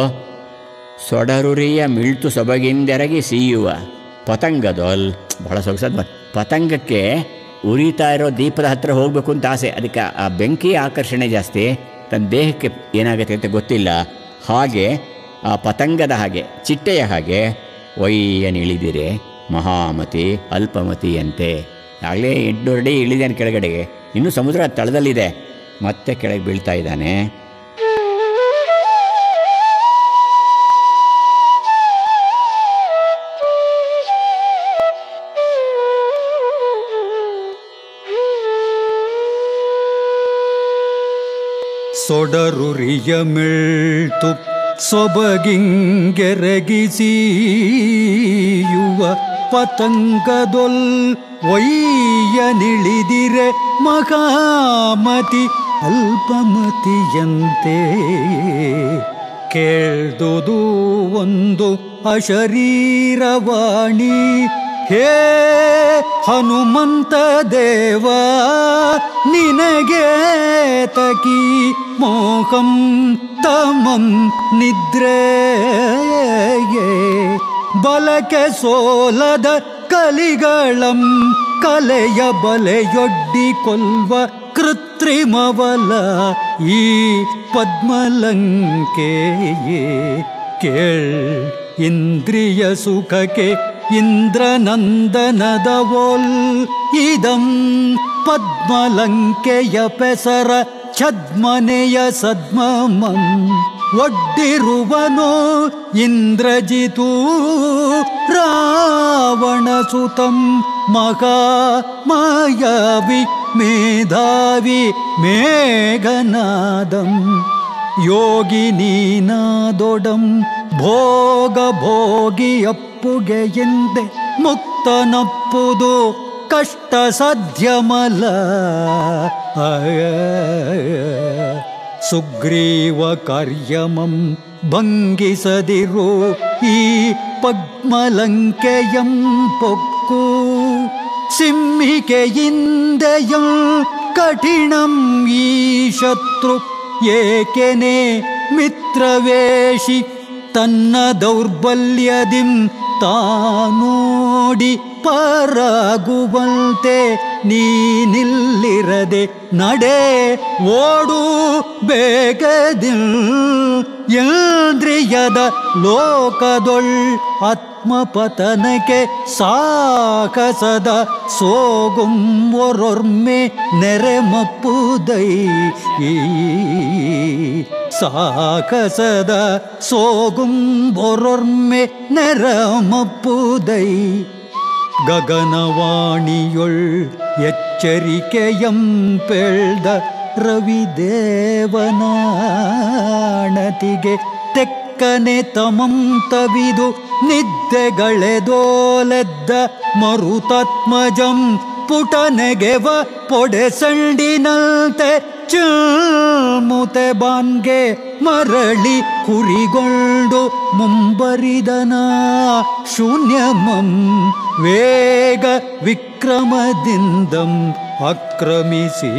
[SPEAKER 1] ಸೊಡರುರಿಯ ಮಿಳ್ತು ಸೊಬಗಿಂದೆರಗಿ ಸೀಯುವ ಪತಂಗದೋಲ್. ಬಹಳ ಸೊಗಸಾದ ಪತಂಗಕ್ಕೆ ಉರಿತಾ ಇರೋ ದೀಪದ ಹತ್ತಿರ ಹೋಗಬೇಕು ಅಂತ ಆಸೆ. ಅದಕ್ಕೆ ಆ ಬೆಂಕಿ ಆಕರ್ಷಣೆ ಜಾಸ್ತಿ. ತನ್ನ ದೇಹಕ್ಕೆ ಏನಾಗುತ್ತೆ ಅಂತ ಗೊತ್ತಿಲ್ಲ. ಹಾಗೆ ಆ ಪತಂಗದ ಹಾಗೆ, ಚಿಟ್ಟೆಯ ಹಾಗೆ ಒಯ್ಯನಿಳಿದಿರೆ ಮಹಾಮತಿ ಅಲ್ಪಮತಿಯಂತೆ. ಆಗಲೇ ಎಂಟುನೂರು ಅಡಿ ಇಳಿದಾನೆ ಕೆಳಗಡೆಗೆ, ಇನ್ನೂ ಸಮುದ್ರ ತಳದಲ್ಲಿದೆ, ಮತ್ತೆ ಕೆಳಗೆ ಬೀಳ್ತಾ ಇದ್ದಾನೆ.
[SPEAKER 2] ಸೊಡರುರಿಯ ಮಿಳ್ತು ಸೊಬಗಿಂಗೆರಗಿಸಿಯುವ ಪತಂಗದೊಲ್ ಒಯ್ಯ ನಿಳಿದಿರೆ ಮಹಾಮತಿ ಅಲ್ಪಮತಿಯಂತೆ. ಕೇಳ್ದುದು ಒಂದು ಅಶರೀರವಾಣಿ, ಹೇ ಹನುಮಂತ ದೇವ ನಿನಗೆ ತಕಿ ಮೋಹಂ ತಮಂ ನಿದ್ರೆಯೇ ಬಲಕೆ ಸೋಲದ ಕಲಿಗಳಂ ಕಲೆಯ ಬಲೆಯೊಡ್ಡಿ ಕೊಲ್ವ ಕೃತ್ರಿಮವಲ ಈ ಪದ್ಮಲಂಕೆಯೇ. ಕೇಳ್ ಇಂದ್ರಿಯ ಸುಖಕ್ಕೆ ಇಂದ್ರನಂದನದವೋಲ್ ಇದಂ ಪದ್ಮಲಂಕೆಯ ಪೆಸರ ಛದ್ಮನೆಯ ಸದ್ಮಮಂ ಒಡ್ಡಿರುವನೋ ಇಂದ್ರಜಿತು ರಾವಣಸುತಂ ಮಹಾ ಮಾಯಾವಿ ಮೇಧಾವಿ ಮೇಘನಾದಂ ಯೋಗಿನೀನಾದೊಡಂ ಭೋಗ ಭೋಗಿಯಪ್ಪುಗೆ ಎಂದೆ ಮುಕ್ತನಪ್ಪುದು ಕಷ್ಟ ಸಾಧ್യമಲ್ಲ. ಸುಗ್ರೀವ ಕಾರ್ಯಮಂ ಭಂಗಿಸದಿರು ಈ ಪದ್ಮಲಂಕೆಯಂ ಪೊಕ್ಕು ಸಿಂಹಿಕೆಯಿಂದೆಯಂ ಕಠಿಣಂ ಈ ಶತ್ರು ಏಕೆನೆ ಮಿತ್ರವೇಷಿ ತನ್ನ ದೌರ್ಬಲ್ಯದಿಂ ತಾನೋಡಿ ಪರಾಗುವಂತೆ ನೀನಿಲ್ಲಿರದೆ ನಡೆ ಓಡು ಬೇಗದಿಲ್ ಇಂದ್ರಿಯದ ಲೋಕದೊಳ್ ಆತ್ಮಪತನಕ್ಕೆ ಸಾಹಸದ ಸೋಗುಂ ಒರೊರ್ಮೆ ನೆರೆಮಪ್ಪುದೈ. ಸಾಹಸದ ಸೋಗುಂ ಒರೊರ್ಮೆ ನೆರಮಪ್ಪುದೈ. ಗಗನವಾಣಿಯೊಳ್ ಎಚ್ಚರಿಕೆಯಂ ಪೆಳ್ದ ರವಿದೇವನಾಣತಿಗೆ ತೆಕ್ಕನೆ ತಮಂ ತವಿದು ನಿದ್ದೆಗಳೆದೋಲೆದ್ದ ಮರುತಾತ್ಮಜಂ ಪುಟನೆಗೆವ ಪೊಡೆ ಸಂಡಿನಂತೆ ಚುಮುತೆ ಬಾನ್ಗೆ ಮರಳಿ ಹುರಿಗೊಂಡು ಮುಂಬರಿದನ ಶೂನ್ಯಮಂ ವೇಗ ವಿಕ್ರಮದಿಂದಂ ಆಕ್ರಮಿಸಿ.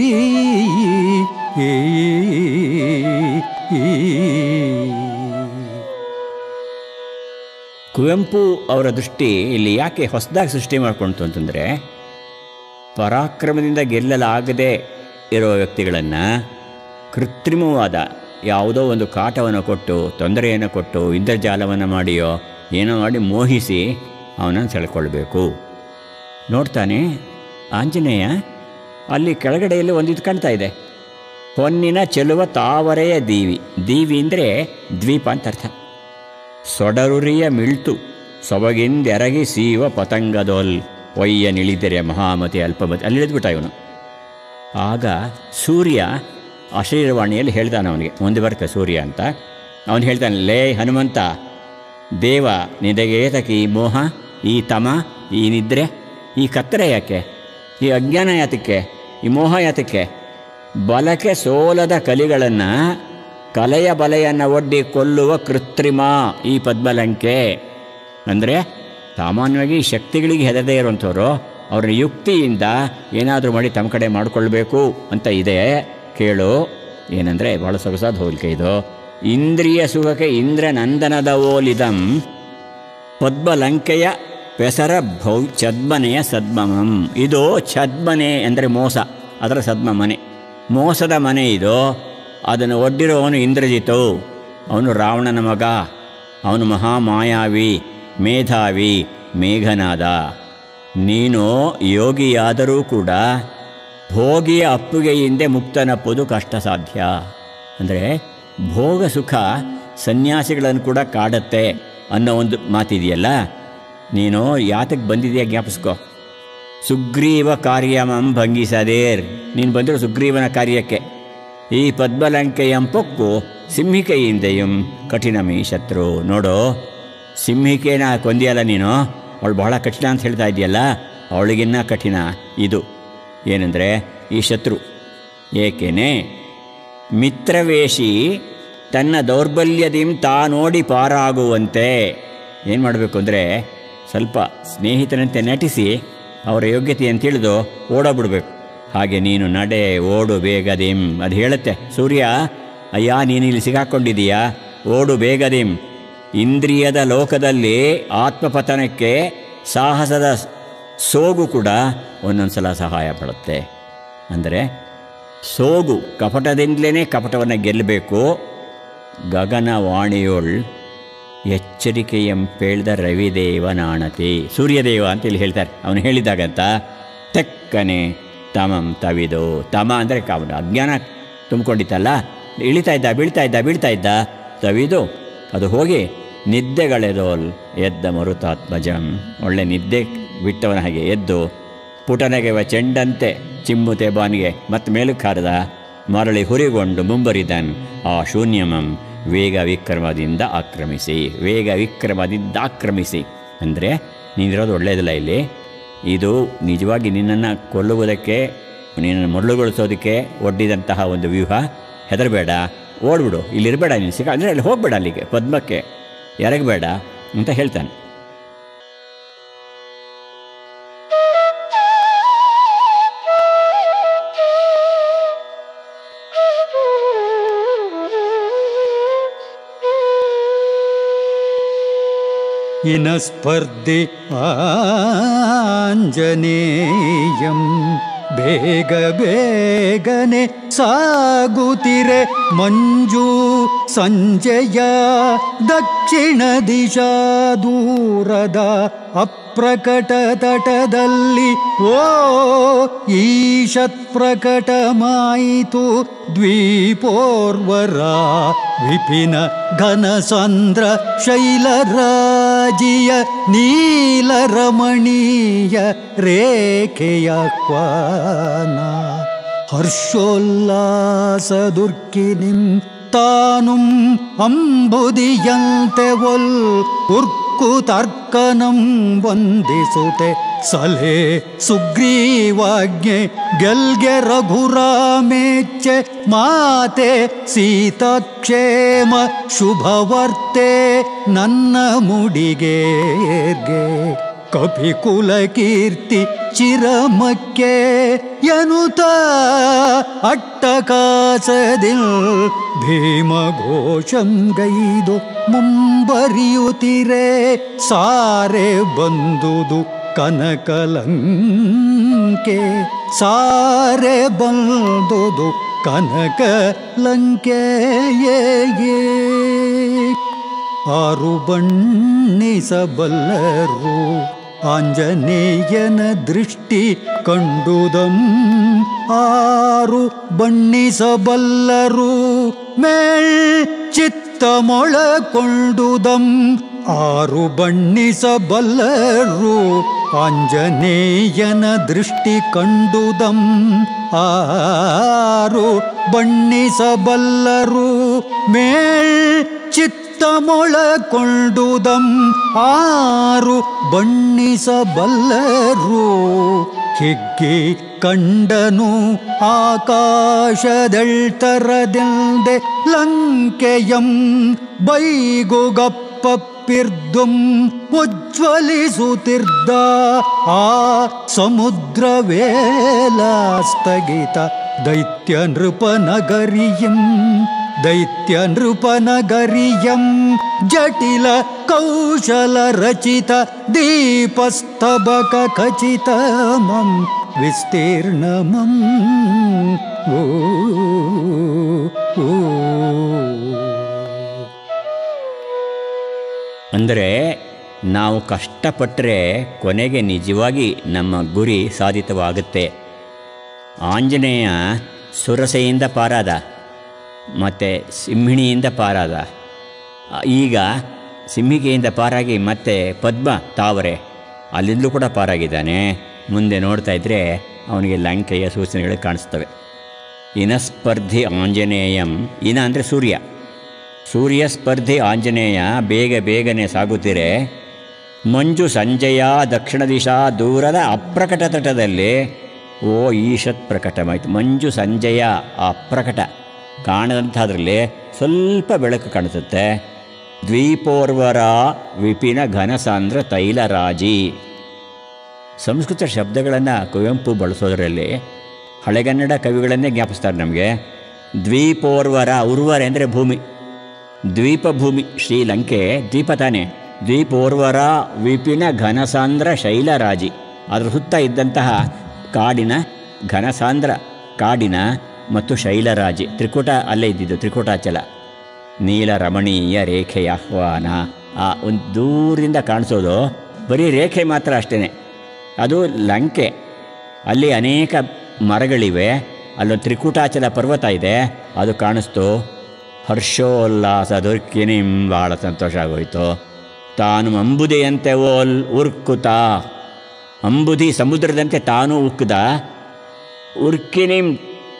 [SPEAKER 1] ಕುವೆಂಪು ಅವರ ದೃಷ್ಟಿ ಇಲ್ಲಿ ಯಾಕೆ ಹೊಸದಾಗಿ ಸೃಷ್ಟಿ ಮಾಡಿಕೊಳ್ತು ಅಂತಂದರೆ, ಪರಾಕ್ರಮದಿಂದ ಗೆಲ್ಲಲಾಗದೆ ಇರೋ ವ್ಯಕ್ತಿಗಳನ್ನು ಕೃತ್ರಿಮವಾದ ಯಾವುದೋ ಒಂದು ಕಾಟವನ್ನು ಕೊಟ್ಟು, ತೊಂದರೆಯನ್ನು ಕೊಟ್ಟು, ಇಂದ್ರಜಾಲವನ್ನು ಮಾಡಿಯೋ ಏನೋ ಮಾಡಿ ಮೋಹಿಸಿ ಅವನನ್ನು ಸೆಳ್ಕೊಳ್ಬೇಕು. ನೋಡ್ತಾನೆ ಆಂಜನೇಯ ಅಲ್ಲಿ ಕೆಳಗಡೆಯಲ್ಲಿ ಒಂದು ಇದು ಕಾಣ್ತಾ ಇದೆ, ಹೊನ್ನಿನ ಚೆಲುವ ತಾವರೆಯ ದೀವಿ. ದೀವಿ ಅಂದರೆ ದ್ವೀಪ ಅಂತ ಅರ್ಥ. ಸೊಡರುರಿಯ ಮಿಳ್ತು ಸೊಬಗಿಂದೆರಗಿ ಸೀವ ಪತಂಗದೋಲ್ ಒಯ್ಯ ನಿಳಿದರೆ ಮಹಾಮತಿ ಅಲ್ಪಮತಿ. ಅಲ್ಲಿ ಇಳಿದ್ಬಿಟ್ಟ ಇವನು. ಆಗ ಸೂರ್ಯ ಅಶರೀರವಾಣಿಯಲ್ಲಿ ಹೇಳ್ತಾನೆ ಅವನಿಗೆ, ಮುಂದೆ ಬರುತ್ತೆ ಸೂರ್ಯ ಅಂತ. ಅವನು ಹೇಳ್ತಾನೆ, ಲೇ ಹನುಮಂತ ದೇವ, ನಿನಗೇತಕ್ಕೆ ಈ ಮೋಹ, ಈ ತಮ, ಈ ನಿದ್ರೆ, ಈ ಕತ್ತರೆ ಯಾಕೆ, ಈ ಅಜ್ಞಾನ ಯಾತಕ್ಕೆ, ಈ ಮೋಹ ಯಾತಕ್ಕೆ? ಬಲಕ್ಕೆ ಸೋಲದ ಕಲಿಗಳನ್ನು ಕಲೆಯ ಬಲೆಯನ್ನು ಒಡ್ಡಿ ಕೊಲ್ಲುವ ಕೃತ್ರಿಮ ಈ ಪದ್ಮಲಂಕೆ. ಅಂದರೆ ಸಾಮಾನ್ಯವಾಗಿ ಶಕ್ತಿಗಳಿಗೆ ಹೆದರದೇ ಇರುವಂಥವ್ರು ಅವರ ಯುಕ್ತಿಯಿಂದ ಏನಾದರೂ ಮಾಡಿ ತಮ್ಮ ಕಡೆ ಮಾಡಿಕೊಳ್ಬೇಕು ಅಂತ ಇದೆ. ಕೇಳು ಏನಂದರೆ ಭಾಳ ಸೊಗಸಾದ ಹೋಲಿಕೆ ಇದು. ಇಂದ್ರಿಯ ಸುಖಕ್ಕೆ ಇಂದ್ರನಂದನದ ಓಲಿದಂ ಪದ್ಮಲಂಕೆಯ ಪೆಸರ ಭೌ ಛದ್ಮನೆಯ ಸದ್ಮಮಂ. ಇದು ಛದ್ಮನೆ ಅಂದರೆ ಮೋಸ, ಅದರ ಸದ್ಮ ಮನೆ, ಮೋಸದ ಮನೆ ಇದು. ಅದನ್ನು ಒಡ್ಡಿರೋವನು ಇಂದ್ರಜಿತು. ಅವನು ರಾವಣನ ಮಗ, ಅವನು ಮಹಾಮಾಯಾವಿ, ಮೇಧಾವಿ, ಮೇಘನಾದ. ನೀನು ಯೋಗಿಯಾದರೂ ಕೂಡ ಭೋಗಿಯ ಅಪ್ಪುಗೆಯಿಂದ ಮುಕ್ತನಪ್ಪುವುದು ಕಷ್ಟ ಸಾಧ್ಯ. ಅಂದರೆ ಭೋಗ ಸುಖ ಸನ್ಯಾಸಿಗಳನ್ನು ಕೂಡ ಕಾಡತ್ತೆ ಅನ್ನೋ ಒಂದು ಮಾತಿದೆಯಲ್ಲ, ನೀನು ಯಾತಕ್ಕೆ ಬಂದಿದೆಯಾ ಜ್ಞಾಪಿಸ್ಕೋ. ಸುಗ್ರೀವ ಕಾರ್ಯಮಂ ಭಂಗಿಸದೇರ್, ನೀನು ಬಂದಿರೋ ಸುಗ್ರೀವನ ಕಾರ್ಯಕ್ಕೆ. ಈ ಪದ್ಮಲಂಕೆಯಂ ಪೊಕ್ಕು ಸಿಂಹಿಕೆಯಿಂದೆಯಂ ಕಠಿಣಮೀ ಶತ್ರು. ನೋಡು, ಸಿಂಹಿಕೆನ ಕೊಂದಿಯಲ್ಲ ನೀನು, ಅವಳು ಬಹಳ ಕಠಿಣ ಅಂತ ಹೇಳ್ತಾ ಇದೆಯಲ್ಲ, ಅವಳಿಗಿನ್ನ ಕಠಿಣ ಇದು. ಏನೆಂದರೆ ಈ ಶತ್ರು. ಏಕೆನೆ ಮಿತ್ರವೇಷಿ ತನ್ನ ದೌರ್ಬಲ್ಯದಿಂ ತಾ ನೋಡಿ ಪಾರಾಗುವಂತೆ ಏನು ಮಾಡಬೇಕು ಅಂದರೆ, ಸ್ವಲ್ಪ ಸ್ನೇಹಿತನಂತೆ ನಟಿಸಿ ಅವರ ಯೋಗ್ಯತೆಯನ್ನು ತಿಳಿದು ಓಡೋಗ್ಬಿಡ್ಬೇಕು. ಹಾಗೆ ನೀನು ನಡೆ ಓಡು ಬೇಗದಿಂ, ಅದು ಹೇಳುತ್ತೆ ಸೂರ್ಯ, ಅಯ್ಯ ನೀನು ಇಲ್ಲಿ ಸಿಗಾಕೊಂಡಿದೀಯಾ, ಓಡು ಬೇಗದಿಂ. ಇಂದ್ರಿಯದ ಲೋಕದಲ್ಲಿ ಆತ್ಮಪತನಕ್ಕೆ ಸಾಹಸದ ಸೋಗು ಕೂಡ ಒಂದೊಂದು ಸಲ ಸಹಾಯ ಪಡುತ್ತೆ. ಅಂದರೆ ಸೋಗು ಕಪಟದಿಂದಲೇ ಕಪಟವನ್ನು ಗೆಲ್ಲಬೇಕು. ಗಗನವಾಣಿಯೋಳ್ ಎಚ್ಚರಿಕೆಯಂಪೇಳ್ದ ರವಿದೇವನಾಣತಿ, ಸೂರ್ಯದೇವ ಅಂತೇಳಿ ಹೇಳ್ತಾರೆ. ಅವನು ಹೇಳಿದಾಗಂತ ತೆಕ್ಕನೆ ತಮಂ ತವಿದು, ತಮ ಅಂದರೆ ಕಾವನು ಅಜ್ಞಾನ ತುಂಬಿಕೊಂಡಿತ್ತಲ್ಲ, ಇಳಿತಾ ಇದ್ದ ಬೀಳ್ತಾ ಇದ್ದ ಬೀಳ್ತಾ ಇದ್ದ ತವಿದು ಅದು ಹೋಗಿ ನಿದ್ದೆಗಳೆದೋಲ್ ಎದ್ದ ಮರುತಾತ್ಮಜಂ, ಒಳ್ಳೆ ನಿದ್ದೆ ಬಿಟ್ಟವನ ಹಾಗೆ ಎದ್ದು ಪುಟನೆಗೆವ ಚೆಂಡಂತೆ ಚಿಮ್ಮುತೆ ಬಾನಿಗೆ ಮತ್ತೆ ಮೇಲಕ್ಕೆ ಹಾರದ ಮರಳಿ ಹುರಿಗೊಂಡು ಮುಂಬರಿದನ್ ಆ ಶೂನ್ಯಮಂ ವೇಗ ವಿಕ್ರಮದಿಂದ ಆಕ್ರಮಿಸಿ. ವೇಗ ವಿಕ್ರಮದಿಂದ ಆಕ್ರಮಿಸಿ ಅಂದರೆ ನೀನಿರೋದು ಒಳ್ಳೆಯದಿಲ್ಲ ಇಲ್ಲಿ. ಇದು ನಿಜವಾಗಿ ನಿನ್ನನ್ನು ಕೊಲ್ಲುವುದಕ್ಕೆ, ನಿನ್ನನ್ನು ಮರಳುಗೊಳಿಸೋದಕ್ಕೆ ಒಡ್ಡಿದಂತಹ ಒಂದು ವ್ಯೂಹ. ಹೆದರಬೇಡ, ಓಡ್ಬಿಡು, ಇಲ್ಲಿರಬೇಡ, ನೀನು ಸಿಕ್ಕ ಅಂದರೆ ಅಲ್ಲಿ ಹೋಗಬೇಡ, ಅಲ್ಲಿಗೆ ಪದ್ಮಕ್ಕೆ ಎರಗಬೇಡ ಅಂತ ಹೇಳ್ತಾನೆ.
[SPEAKER 2] ಇನ ಸ್ಪರ್ಧಿ ಆಂಜನೇಯಂ ಬೇಗ ಬೇಗನೆ ಸಾಗುತ್ತಿರೆ ಮಂಜು ಸಂಜಯ ದಕ್ಷಿಣ ದಿಶಾ ದೂರದ ಅಪ್ರಕಟ ತಟದಲ್ಲಿ ಓ ಈಶತ್ ಪ್ರಕಟಮಾಯಿತು ದ್ವೀಪೋರ್ವರ ವಿಪಿನ ಘನಸಾಂದ್ರ ಶೈಲರಾಜಿಯ ನೀಲರಮಣೀಯ ರೇಖೆಯ ಕ್ವಾನ ಹರ್ಷೋಲ್ಲಾಸ ದುರ್ಕಿನಿಂ ತಾನುಂ ಅಂಬುದಿಯಂತೆ ಒಲ್ ಉರ್ಕು ತರ್ಕನಂ ವಂದಿಸುತ್ತೆ ಸಲಹೆ ಸುಗ್ರೀವಾಜ್ಞೆ ಗೆಲ್ಗೆ ರಘುರಾಮೇಚ್ಛೆ ಮಾತೆ ಸೀತಾಕ್ಷೇಮ ಶುಭವರ್ತೆ ನನ್ನ ಮುಡಿಗೇರ್ಗೆ ಕಪಿಕುಲ ಕೀರ್ತಿ ಚಿರಮಕ್ಕೆ ಎನುತ ಅಟ್ಟಕಾಸದಿಲ್ ಭೀಮ ಘೋಷಂಗೈದು ಮುಂಬರಿಯುತ್ತಿರೆ ಸಾರೆ ಬಂದುದು ಕನಕಲಂಕೆ ಸಾರೆ ಬಂದುದು ಕನಕಲಂಕೆಯೇ ಆರು ಬಣ್ಣಿಸಬಲ್ಲರು ಆಂಜನೇಯನ ದೃಷ್ಟಿ ಕಂಡುದಂ ಆರು ಬಣ್ಣಿಸಬಲ್ಲರು ಮೇಳ್ ಚಿತ್ತ ಮೊಳಕೊಂಡುದಂ ಆರು ಬಣ್ಣಿಸಬಲ್ಲರು ಆಂಜನೇಯನ ದೃಷ್ಟಿ ಕಂಡುದಂ ಆರು ಬಣ್ಣಿಸಬಲ್ಲರು ಮೇಳ್ ಚಿತ್ತ ಮೊಳಕೊಂಡುದಂ ಆರು ಬಣ್ಣಿಸಬಲ್ಲರು ಹಿಗ್ಗಿ ಕಂಡನು ಆಕಾಶದೆಳ್ತರದೆಲ್ದೆ ಲಂಕೆಯಂ ಬೈಗುಗಪ್ಪಪ್ಪಿರ್ದುಂ ಉಜ್ವಲಿಸುತ್ತಿರ್ದ ಆ ಸಮುದ್ರವೇಲ ಸ್ಥಗಿತ ದೈತ್ಯ ನೃಪನಗರಿಯಂ ದೈತ್ಯ ನೃಪನಗರಿಯಂ ಜಟಿಲ ಕೌಶಲ ರಚಿತ ದೀಪಸ್ತಬಕ ಖಚಿತಮಂ ವಿಸ್ತೀರ್ಣಮಂ ಓ
[SPEAKER 1] ಅಂದರೆ ನಾವು ಕಷ್ಟಪಟ್ಟರೆ ಕೊನೆಗೆ ನಿಜವಾಗಿ ನಮ್ಮ ಗುರಿ ಸಾಧಿತವಾಗುತ್ತೆ. ಆಂಜನೇಯ ಸುರಸೆಯಿಂದ ಪಾರಾದ, ಮತ್ತು ಸಿಂಹಿಣಿಯಿಂದ ಪಾರಾದ, ಈಗ ಸಿಂಹಿಕೆಯಿಂದ ಪಾರಾಗಿ ಮತ್ತೆ ಪದ್ಮ ತಾವರೆ ಅಲ್ಲಿಂದಲೂ ಕೂಡ ಪಾರಾಗಿದ್ದಾನೆ. ಮುಂದೆ ನೋಡ್ತಾ ಇದ್ದರೆ ಅವನಿಗೆ ಲಂಕೆಯ ಸೂಚನೆಗಳು ಕಾಣಿಸ್ತವೆ. ಇನಸ್ಪರ್ಧಿ ಆಂಜನೇಯಂ, ಇನ ಅಂದರೆ ಸೂರ್ಯ, ಸೂರ್ಯ ಸ್ಪರ್ಧಿ ಆಂಜನೇಯ ಬೇಗ ಬೇಗನೆ ಸಾಗುತ್ತಿರೆ. ಮಂಜು ಸಂಜಯ ದಕ್ಷಿಣ ದಿಶಾ ದೂರದ ಅಪ್ರಕಟ ತಟದಲ್ಲಿ, ಓ ಈಶತ್ ಪ್ರಕಟವಾಯಿತು. ಮಂಜು ಸಂಜಯ ಅಪ್ರಕಟ ಕಾಣದಂಥದ್ರಲ್ಲಿ ಸ್ವಲ್ಪ ಬೆಳಕು ಕಾಣಿಸುತ್ತೆ. ದ್ವೀಪೋರ್ವರ ವಿಪಿನ ಘನಸಾಂದ್ರ ತೈಲರಾಜಿ. ಸಂಸ್ಕೃತ ಶಬ್ದಗಳನ್ನು ಕುವೆಂಪು ಬಳಸೋದರಲ್ಲಿ ಹಳೆಗನ್ನಡ ಕವಿಗಳನ್ನೇ ಜ್ಞಾಪಿಸ್ತಾರೆ ನಮಗೆ. ದ್ವೀಪೋರ್ವರ, ಉರ್ವರ ಅಂದರೆ ಭೂಮಿ, ದ್ವೀಪ ಭೂಮಿ ಶ್ರೀಲಂಕೆ ದ್ವೀಪ ತಾನೆ. ದ್ವೀಪೋರ್ವರ ವಿಪಿನ ಘನಸಾಂದ್ರ ಶೈಲರಾಜಿ, ಅದರ ಸುತ್ತ ಇದ್ದಂತಹ ಕಾಡಿನ ಘನಸಾಂದ್ರ ಕಾಡಿನ ಮತ್ತು ಶೈಲರಾಜಿ ತ್ರಿಕೂಟ ಅಲ್ಲೇ ಇದ್ದಿದ್ದು, ತ್ರಿಕೂಟಾಚಲ. ನೀಲ ರಮಣೀಯ ರೇಖೆಯ ಆಹ್ವಾನ, ಆ ಒಂದು ದೂರದಿಂದ ಕಾಣಿಸೋದು ಬರೀ ರೇಖೆ ಮಾತ್ರ ಅಷ್ಟೇ. ಅದು ಲಂಕೆ, ಅಲ್ಲಿ ಅನೇಕ ಮರಗಳಿವೆ, ಅಲ್ಲೊಂದು ತ್ರಿಕೂಟಾಚಲ ಪರ್ವತ ಇದೆ, ಅದು ಕಾಣಿಸ್ತು. ಹರ್ಷೋಲ್ಲಾಸ ದುರ್ಕಿನಿಂ, ಭಾಳ ಸಂತೋಷ ಆಗೋಯಿತು. ತಾನು ಅಂಬುದಿಯಂತೆ ಓಲ್ ಉರ್ಕುತ, ಅಂಬುದಿ ಸಮುದ್ರದಂತೆ ತಾನೂ ಉಕ್ಕದ. ಉರ್ಕಿನಿಂ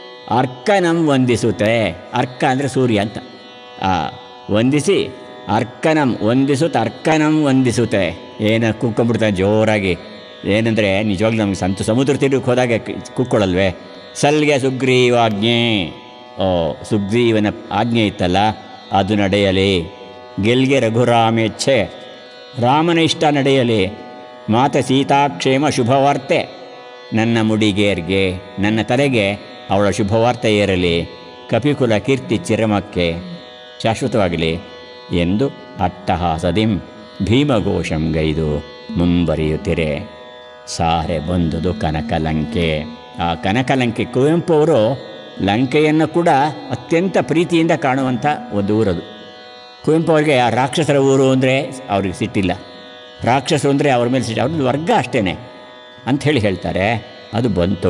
[SPEAKER 1] ಅರ್ಕನಂ ವಂದಿಸುತ್ತೆ, ಅರ್ಕ ಅಂದರೆ ಸೂರ್ಯ ಅಂತ. ಆ ವಂದಿಸಿ ಅರ್ಕನಂ ವಂದಿಸುತ್ತೆ, ಅರ್ಕನಂ ವಂದಿಸುತ್ತೆ. ಏನು ಕುಕ್ಕೊಂಡ್ಬಿಡ್ತಾನೆ ಜೋರಾಗಿ. ಏನಂದರೆ ನಿಜವಾಗ್ಲೂ ನಮಗೆ ಸಂತು ಸಮುದ್ರ ತೀರಕ್ಕೆ ಹೋದಾಗ ಕುಕ್ಕೊಳ್ಳಲ್ವೇ. ಸಲ್ಗೆ ಸುಗ್ರೀವಾಜ್ಞೆ, ಓ ಸುಗ್ರೀವನ ಆಜ್ಞೆ ಇತ್ತಲ್ಲ ಅದು ನಡೆಯಲಿ. ಗೆಲ್ಗೆ ರಘುರಾಮೇಚ್ಛೆ, ರಾಮನ ಇಷ್ಟ ನಡೆಯಲಿ. ಮಾತೆ ಸೀತಾಕ್ಷೇಮ ಶುಭವಾರ್ತೆ, ನನ್ನ ಮುಡಿಗೇರ್ಗೆ ನನ್ನ ತಲೆಗೆ ಅವಳ ಶುಭವಾರ್ತೆ ಏರಲಿ. ಕಪಿಕುಲ ಕೀರ್ತಿ ಚಿರಮಕ್ಕೆ ಶಾಶ್ವತವಾಗಲಿ ಎಂದು ಅಟ್ಟಹಾಸದಿಂ ಭೀಮಘೋಷಂ ಗೈದು ಮುಂಬರಿಯುತ್ತಿರೆ. ಸಾರೆ ಬಂದುದು ಕನಕಲಂಕೆ. ಆ ಕನಕಲಂಕೆ ಕುವೆಂಪು ಅವರು ಲಂಕೆಯನ್ನು ಕೂಡ ಅತ್ಯಂತ ಪ್ರೀತಿಯಿಂದ ಕಾಣುವಂಥ ಒಂದು ಊರದು. ಕುವೆಂಪು ಅವರಿಗೆ ಆ ರಾಕ್ಷಸರ ಊರು ಅಂದರೆ ಅವ್ರಿಗೆ ಸಿಟ್ಟಿಲ್ಲ, ರಾಕ್ಷಸರು ಅಂದರೆ ಅವ್ರ ಮೇಲೆ ಸಿಟ್ಟು, ಅವ್ರದ್ದು ವರ್ಗ ಅಷ್ಟೇ ಅಂಥೇಳಿ ಹೇಳ್ತಾರೆ. ಅದು ಬಂತು.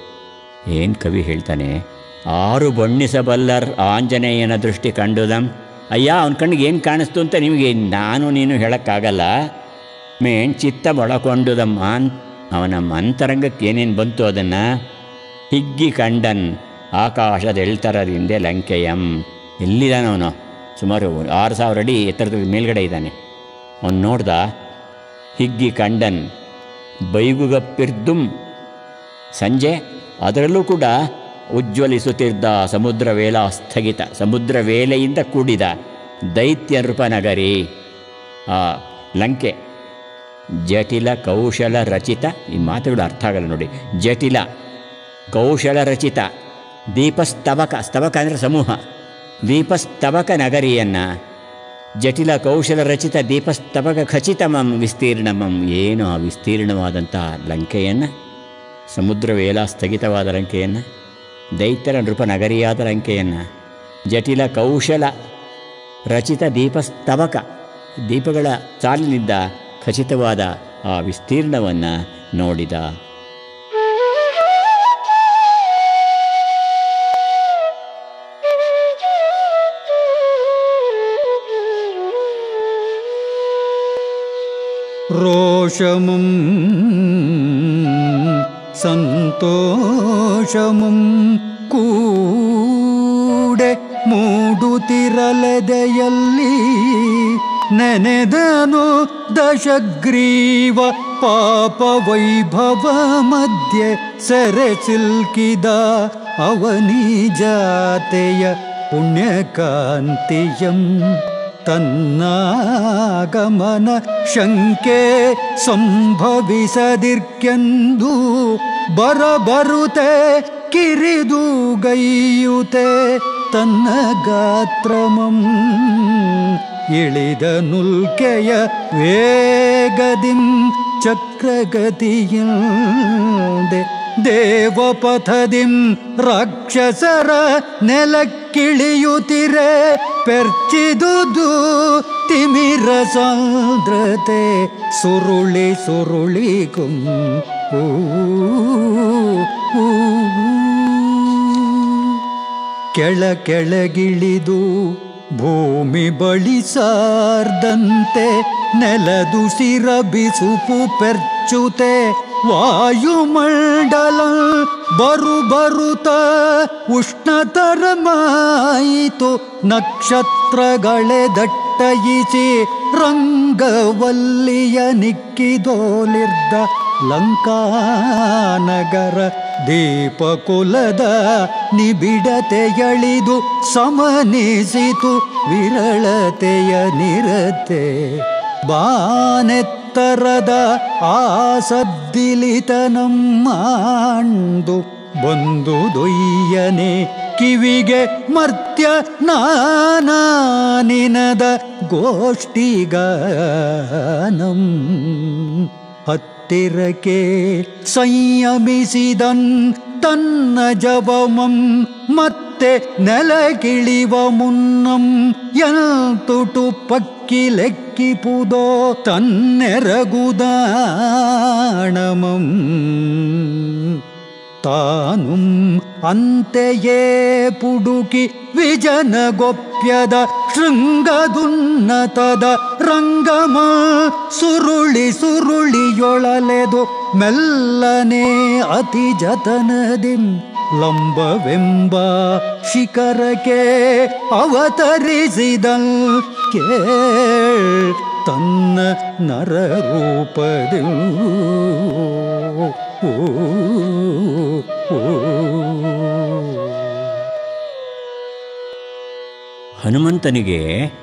[SPEAKER 1] ಏನು ಕವಿ ಹೇಳ್ತಾನೆ, ಆರು ಬಣ್ಣಿಸಬಲ್ಲರ್ ಆಂಜನೇಯನ ದೃಷ್ಟಿ ಕಂಡುದಂ. ಅಯ್ಯ ಅವನ ಕಣ್ಣಿಗೆ ಏನು ಕಾಣಿಸ್ತು ಅಂತ ನಿಮಗೆ ನಾನು ನೀನು ಹೇಳೋಕ್ಕಾಗಲ್ಲ. ಮೇನ್ ಚಿತ್ತ ಮೊಳಕೊಂಡುದಮ್ಮ, ಅವನ ಅಂತರಂಗಕ್ಕೆ ಏನೇನು ಬಂತು ಅದನ್ನು. ಹಿಗ್ಗಿ ಕಂಡನ್ ಆಕಾಶದ ಎಳ್ತರದಿಂದ ಲಂಕೆಯಂ. ಎಲ್ಲಿದ್ದಾನೆ ಅವನು? ಸುಮಾರು ಆರು ಸಾವಿರ ಅಡಿ ಎತ್ತರದ ಮೇಲ್ಗಡೆ ಇದ್ದಾನೆ. ಅವನು ನೋಡ್ದ. ಹಿಗ್ಗಿ ಕಂಡನ್ ಬೈಗುಗಪ್ಪಿರ್ದುಂ, ಸಂಜೆ ಅದರಲ್ಲೂ ಕೂಡ ಉಜ್ವಲಿಸುತ್ತಿದ್ದ ಸಮುದ್ರ ವೇಲ ಸ್ಥಗಿತ, ಸಮುದ್ರ ವೇಲೆಯಿಂದ ಕೂಡಿದ ದೈತ್ಯ ನೃಪನಗರಿ ಆ ಲಂಕೆ. ಜಟಿಲ ಕೌಶಲ ರಚಿತ, ಈ ಮಾತುಗಳು ಅರ್ಥ ಆಗಲ್ಲ ನೋಡಿ. ಜಟಿಲ ಕೌಶಲ ರಚಿತ ದೀಪಸ್ತಬಕ, ಸ್ತಬಕ ಅಂದರೆ ಸಮೂಹ, ದೀಪಸ್ತಬಕ ನಗರಿಯನ್ನು, ಜಟಿಲ ಕೌಶಲ ರಚಿತ ದೀಪಸ್ತಬಕ ಖಚಿತಮಂ ವಿಸ್ತೀರ್ಣಮಂ. ಏನು ಆ ವಿಸ್ತೀರ್ಣವಾದಂಥ ಲಂಕೆಯನ್ನು, ಸಮುದ್ರ ವೇಲ ಸ್ಥಗಿತವಾದ ಲಂಕೆಯನ್ನು, ದೈತ್ಯರ ನೃಪ ನಗರಿಯಾದ ಲಂಕೆಯನ್ನು, ಜಟಿಲ ಕೌಶಲ ರಚಿತ ದೀಪಸ್ತಬಕ ದೀಪಗಳ ಸಾಲಿನಿಂದ ಖಚಿತವಾದ ಆ ವಿಸ್ತೀರ್ಣವನ್ನು ನೋಡಿದ.
[SPEAKER 2] ರೋಷಮುಂ ಸಂತೋಷಮುಂ ಕೂಡೆ ಮೂಡುತ್ತಿರಲೆದೆಯಲ್ಲಿ ನೆನೆದನು ದಶಗ್ರೀವ ಪಾಪ ವೈಭವ ಮಧ್ಯೆ ಸೆರೆ ಸಿಲ್ಕಿದ ಅವನಿ ಜಾತೆಯ ಪುಣ್ಯಕಾಂತಿಯಂ. ತನ್ನಾಗಮನ ಶಂಕೆ ಸಂಭವಿಸದಿರ್ಕೆಂದು ಬರಬರುತೆ ಕಿರಿದುಗೈಯುತೆ ತನ್ನ ಗಾತ್ರಮಂ. ಇಳಿದ ನುಲ್ಕೆಯ ವೇಗದಿಂ ಚಕ್ರಗತಿಯದೆ ದೇವಪಥದಿಂ ರಾಕ್ಷಸರ ನೆಲಕ್ಕಿಳಿಯುತ್ತಿರೆ. ಪೆರ್ಚಿದುದು ತಿಮಿರ ಸಾಂದ್ರತೆ ಸುರುಳಿ ಸುರುಳಿಗುಂ ಕೆಳ ಕೆಳಗಿಳಿದು ಭೂಮಿ ಬಳಿ ಸಾರ್ದಂತೆ ನೆಲದುಸಿರ ಬಿಸುಪು ಪೆರ್ಚುತೆ ವಾಯುಮಂಡಲ ಬರು ಬರುತ್ತ ಉಷ್ಣತರಮಾಯಿತು ನಕ್ಷತ್ರಗಳೇ ದಟ್ಟಯಿಸಿ ರಂಗವಲ್ಲಿಯ ನಿಕ್ಕಿದೋಲಿರ್ದ ಲಂಕಾನಗರ ದೀಪಕುಲದ ನಿಬಿಡತೆಯಳಿದು ಸಮನಿಸಿತು ವಿರಳತೆಯ ನಿರತೆ ಬಾನೆತ್ತರದ ಆ ಸದ್ದಿಲಿತನಂ ಮಾಂದು ಬಂದು ದೊಯ್ಯನೆ ಕಿವಿಗೆ ಮರ್ತ್ಯ ನಾನಾ ನಿನದ ಗೋಷ್ಠಿಗಾನಂ ಹತ್ತಿರಕ್ಕೆ ಸಂಯಮಿಸಿದನ್ ತನ್ನ ಜವಮಂ ಮತ್ತೆ ನೆಲಗಿಳಿವ ಮುನ್ನಂ ಎಂತುಟು ಪಕ್ಕಿ ಲೆಕ್ಕಿಪುದೋ ತನ್ನೆರಗುದಾಣಮಂ ತಾನುಂ ಅಂತೆಯೇ ಪುಡುಕಿ ವಿಜನಗೊಪ್ಯದ ಶೃಂಗದುನ್ನತದ ರಂಗಮ ಸುರುಳಿ ಸುರುಳಿಯೊಳಲೆದು ಮೆಲ್ಲನೆ ಅತಿ ಜತನದಿಂ ಲಂಬವೆಂಬ ಶಿಖರಕ್ಕೆ ಅವತರಿಸಿದಲ್ ಕೇಳ್ ತನ್ನ ನರರೂಪದಿ
[SPEAKER 1] ಹನುಮಂತನಿಗೆ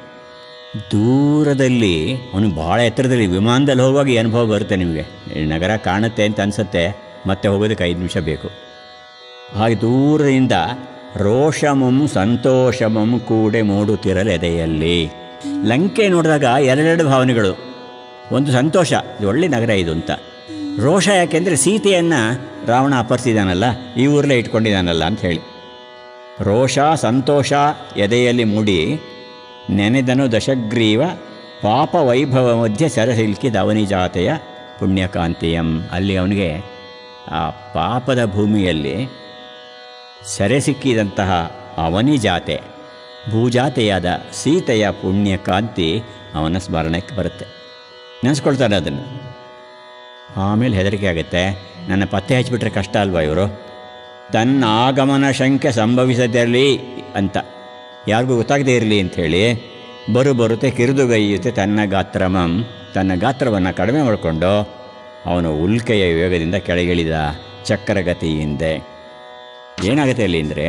[SPEAKER 1] ದೂರದಲ್ಲಿ ಅವನು ಭಾಳ ಎತ್ತರದಲ್ಲಿ ವಿಮಾನದಲ್ಲಿ ಹೋಗುವಾಗ ಈ ಅನುಭವ ಬರುತ್ತೆ. ನಿಮಗೆ ನಗರ ಕಾಣುತ್ತೆ ಅಂತ ಅನಿಸುತ್ತೆ, ಮತ್ತೆ ಹೋಗೋದಕ್ಕೆ ಐದು ನಿಮಿಷ ಬೇಕು. ಹಾಗೆ ದೂರದಿಂದ ರೋಷಮಂ ಸಂತೋಷಮಂ ಕೂಡೆ ಮೂಡುತ್ತಿರಲೆದೆಯಲ್ಲಿ. ಲಂಕೆ ನೋಡಿದಾಗ ಎರಡೆರಡು ಭಾವನೆಗಳು. ಒಂದು ಸಂತೋಷ, ಇದು ಒಳ್ಳೆ ನಗರ ಇದು ಅಂತ. ರೋಷ ಯಾಕೆಂದರೆ ಸೀತೆಯನ್ನು ರಾವಣ ಅಪಹರಿಸಿದಾನಲ್ಲ, ಈ ಊರಲ್ಲೇ ಇಟ್ಕೊಂಡಿದ್ದಾನಲ್ಲ ಅಂತ ಹೇಳಿ. ರೋಷ ಸಂತೋಷ ಎದೆಯಲ್ಲಿ ಮೂಡಿ ನೆನೆದನು ದಶಗ್ರೀವ ಪಾಪ ವೈಭವ ಮಧ್ಯೆ ಸೆರೆಸಿಲ್ಕಿದ ಅವನಿಜಾತೆಯ ಪುಣ್ಯಕಾಂತಿಯಂ. ಅಲ್ಲಿ ಅವನಿಗೆ ಆ ಪಾಪದ ಭೂಮಿಯಲ್ಲಿ ಸೆರೆ ಸಿಕ್ಕಿದಂತಹ ಅವನಿಜಾತೆ ಭೂಜಾತೆಯಾದ ಸೀತೆಯ ಪುಣ್ಯಕಾಂತಿ ಅವನ ಸ್ಮರಣಕ್ಕೆ ಬರುತ್ತೆ. ನೆನೆಸ್ಕೊಳ್ತಾರೆ ಅದನ್ನು. ಆಮೇಲೆ ಹೆದರಿಕೆ ಆಗುತ್ತೆ, ನನ್ನ ಪತ್ತೆ ಹಚ್ಚಿಬಿಟ್ರೆ ಕಷ್ಟ ಅಲ್ವಾ ಇವರು, ತನ್ನ ಆಗಮನ ಶಂಕೆ ಸಂಭವಿಸದಿರಲಿ ಅಂತ, ಯಾರಿಗೂ ಗೊತ್ತಾಗದೇ ಇರಲಿ ಅಂಥೇಳಿ ಬರು ಬರುತ್ತೆ ಕಿರಿದುಗೈಯುತ್ತೆ ತನ್ನ ಗಾತ್ರಮಂ, ತನ್ನ ಗಾತ್ರವನ್ನು ಕಡಿಮೆ ಮಾಡಿಕೊಂಡು ಅವನು ಉಲ್ಕೆಯ ವೇಗದಿಂದ ಕೆಳಗಿಳಿದ ಚಕ್ರಗತಿಯಿಂದ. ಏನಾಗುತ್ತೆ ಅಲ್ಲಿ ಅಂದರೆ,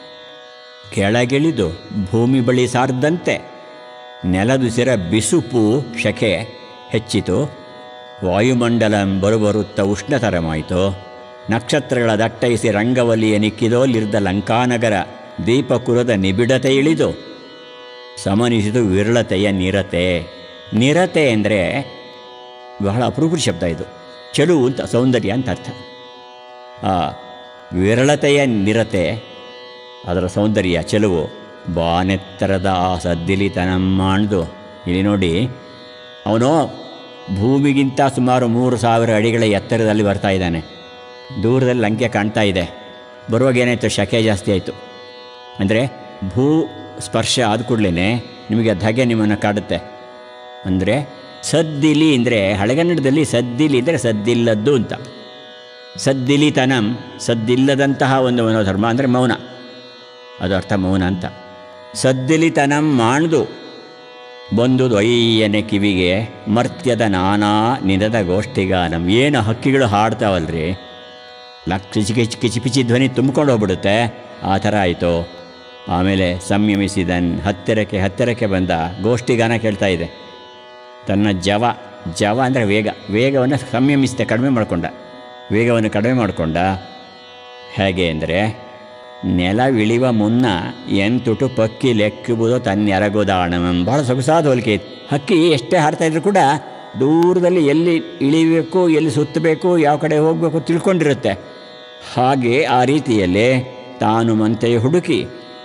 [SPEAKER 1] ಕೆಳಗಿಳಿದು ಭೂಮಿ ಬಳಿ ಸಾರ್ದಂತೆ ನೆಲದುಸಿರ ಬಿಸುಪು ಶಕೆ ಹೆಚ್ಚಿತು, ವಾಯುಮಂಡಲ ಬರುಬರುತ್ತ ಉಷ್ಣತರಮಾಯಿತು, ನಕ್ಷತ್ರಗಳ ದಟ್ಟೈಸಿ ರಂಗವಲ್ಲಿಯ ನಿಕ್ಕಿದೋಲಿರ್ದ ಲಂಕಾನಗರ ದೀಪಕುಲದ ನಿಬಿಡತೆ ಇಳಿದು ಸಮನಿಸಿದು ವಿರಳತೆಯ ನಿರತೆ. ನಿರತೆ ಅಂದರೆ ಬಹಳ ಅಪರೂಪದ ಶಬ್ದ ಇದು. ಚೆಲುವು ಅಂತ, ಸೌಂದರ್ಯ ಅಂತ ಅರ್ಥ. ಆ ವಿರಳತೆಯ ನಿರತೆ, ಅದರ ಸೌಂದರ್ಯ ಚೆಲುವು ಬಾನೆತ್ತರದ ಆ ಸದ್ದಿಲಿತನಂ ಮಾಡ್ದು. ಇಲ್ಲಿ ನೋಡಿ, ಅವನು ಭೂಮಿಗಿಂತ ಸುಮಾರು ಮೂರು ಸಾವಿರ ಅಡಿಗಳ ಎತ್ತರದಲ್ಲಿ ಬರ್ತಾ ಇದ್ದಾನೆ. ದೂರದಲ್ಲಿ ಲಂಕೆ ಕಾಣ್ತಾ ಇದೆ. ಬರುವಾಗ ಏನಾಯಿತು, ಶಕೆ ಜಾಸ್ತಿ ಆಯಿತು. ಅಂದರೆ ಭೂ ಸ್ಪರ್ಶ ಆದ ಕೂಡಲೇ ನಿಮಗೆ ಧಗೆ ನಿಮ್ಮನ್ನು ಕಾಡುತ್ತೆ. ಅಂದರೆ ಸದ್ದಿಲಿ ಅಂದರೆ ಹಳೆಗನ್ನಡದಲ್ಲಿ ಸದ್ದಿಲಿ ಅಂದರೆ ಸದ್ದಿಲ್ಲದ್ದು ಅಂತ. ಸದ್ದಿಲಿತನಂ ಸದ್ದಿಲ್ಲದಂತಹ ಒಂದು ಮನೋಧರ್ಮ ಅಂದರೆ ಮೌನ, ಅದು ಅರ್ಥ ಮೌನ ಅಂತ. ಸದ್ದಿಲಿತನಂ ಮಾಡ್ದು ಬಂದು ದೊಯ್ಯನೆ ಕಿವಿಗೆ ಮರ್ತ್ಯದ ನಾನಾ ನಿನದ ಗೋಷ್ಠಿಗಾನಂ. ಏನು ಹಕ್ಕಿಗಳು ಹಾಡ್ತಾವಲ್ರಿ, ಲಕ್ ಕಿಚಿ ಕಿಚಿ ಕಿಚಿ ಪಿಚಿ ಧ್ವನಿ ತುಂಬಿಕೊಂಡು ಹೋಗ್ಬಿಡುತ್ತೆ, ಆ ಥರ ಆಯಿತು. ಆಮೇಲೆ ಸಂಯಮಿಸಿದನ್, ಹತ್ತಿರಕ್ಕೆ ಹತ್ತಿರಕ್ಕೆ ಬಂದ, ಗೋಷ್ಠಿಗಾನ ಕೇಳ್ತಾ ಇದೆ. ತನ್ನ ಜವ ಜವ ಅಂದರೆ ವೇಗ, ವೇಗವನ್ನು ಸಂಯಮಿಸಿದೆ, ಕಡಿಮೆ ಮಾಡಿಕೊಂಡ, ವೇಗವನ್ನು ಕಡಿಮೆ ಮಾಡಿಕೊಂಡ. ಹೇಗೆ ಅಂದರೆ, ನೆಲವಿಳಿವ ಮುನ್ನ ಎಂತುಟು ಪಕ್ಕಿ ಲೆಕ್ಕುವುದು ತನ್ನೆರಗೋದಾಣಂ. ಭಾಳ ಸೊಗಸಾದ ಹೋಲಿಕೆ. ಹಕ್ಕಿ ಎಷ್ಟೇ ಹಾರ್ತಾಯಿದ್ರು ಕೂಡ ದೂರದಲ್ಲಿ ಎಲ್ಲಿ ಇಳಿಬೇಕು, ಎಲ್ಲಿ ಸುತ್ತಬೇಕು, ಯಾವ ಕಡೆ ಹೋಗಬೇಕು ತಿಳ್ಕೊಂಡಿರುತ್ತೆ. ಹಾಗೆ ಆ ರೀತಿಯಲ್ಲಿ ತಾನು ಮಂತೆಯ ಹುಡುಕಿ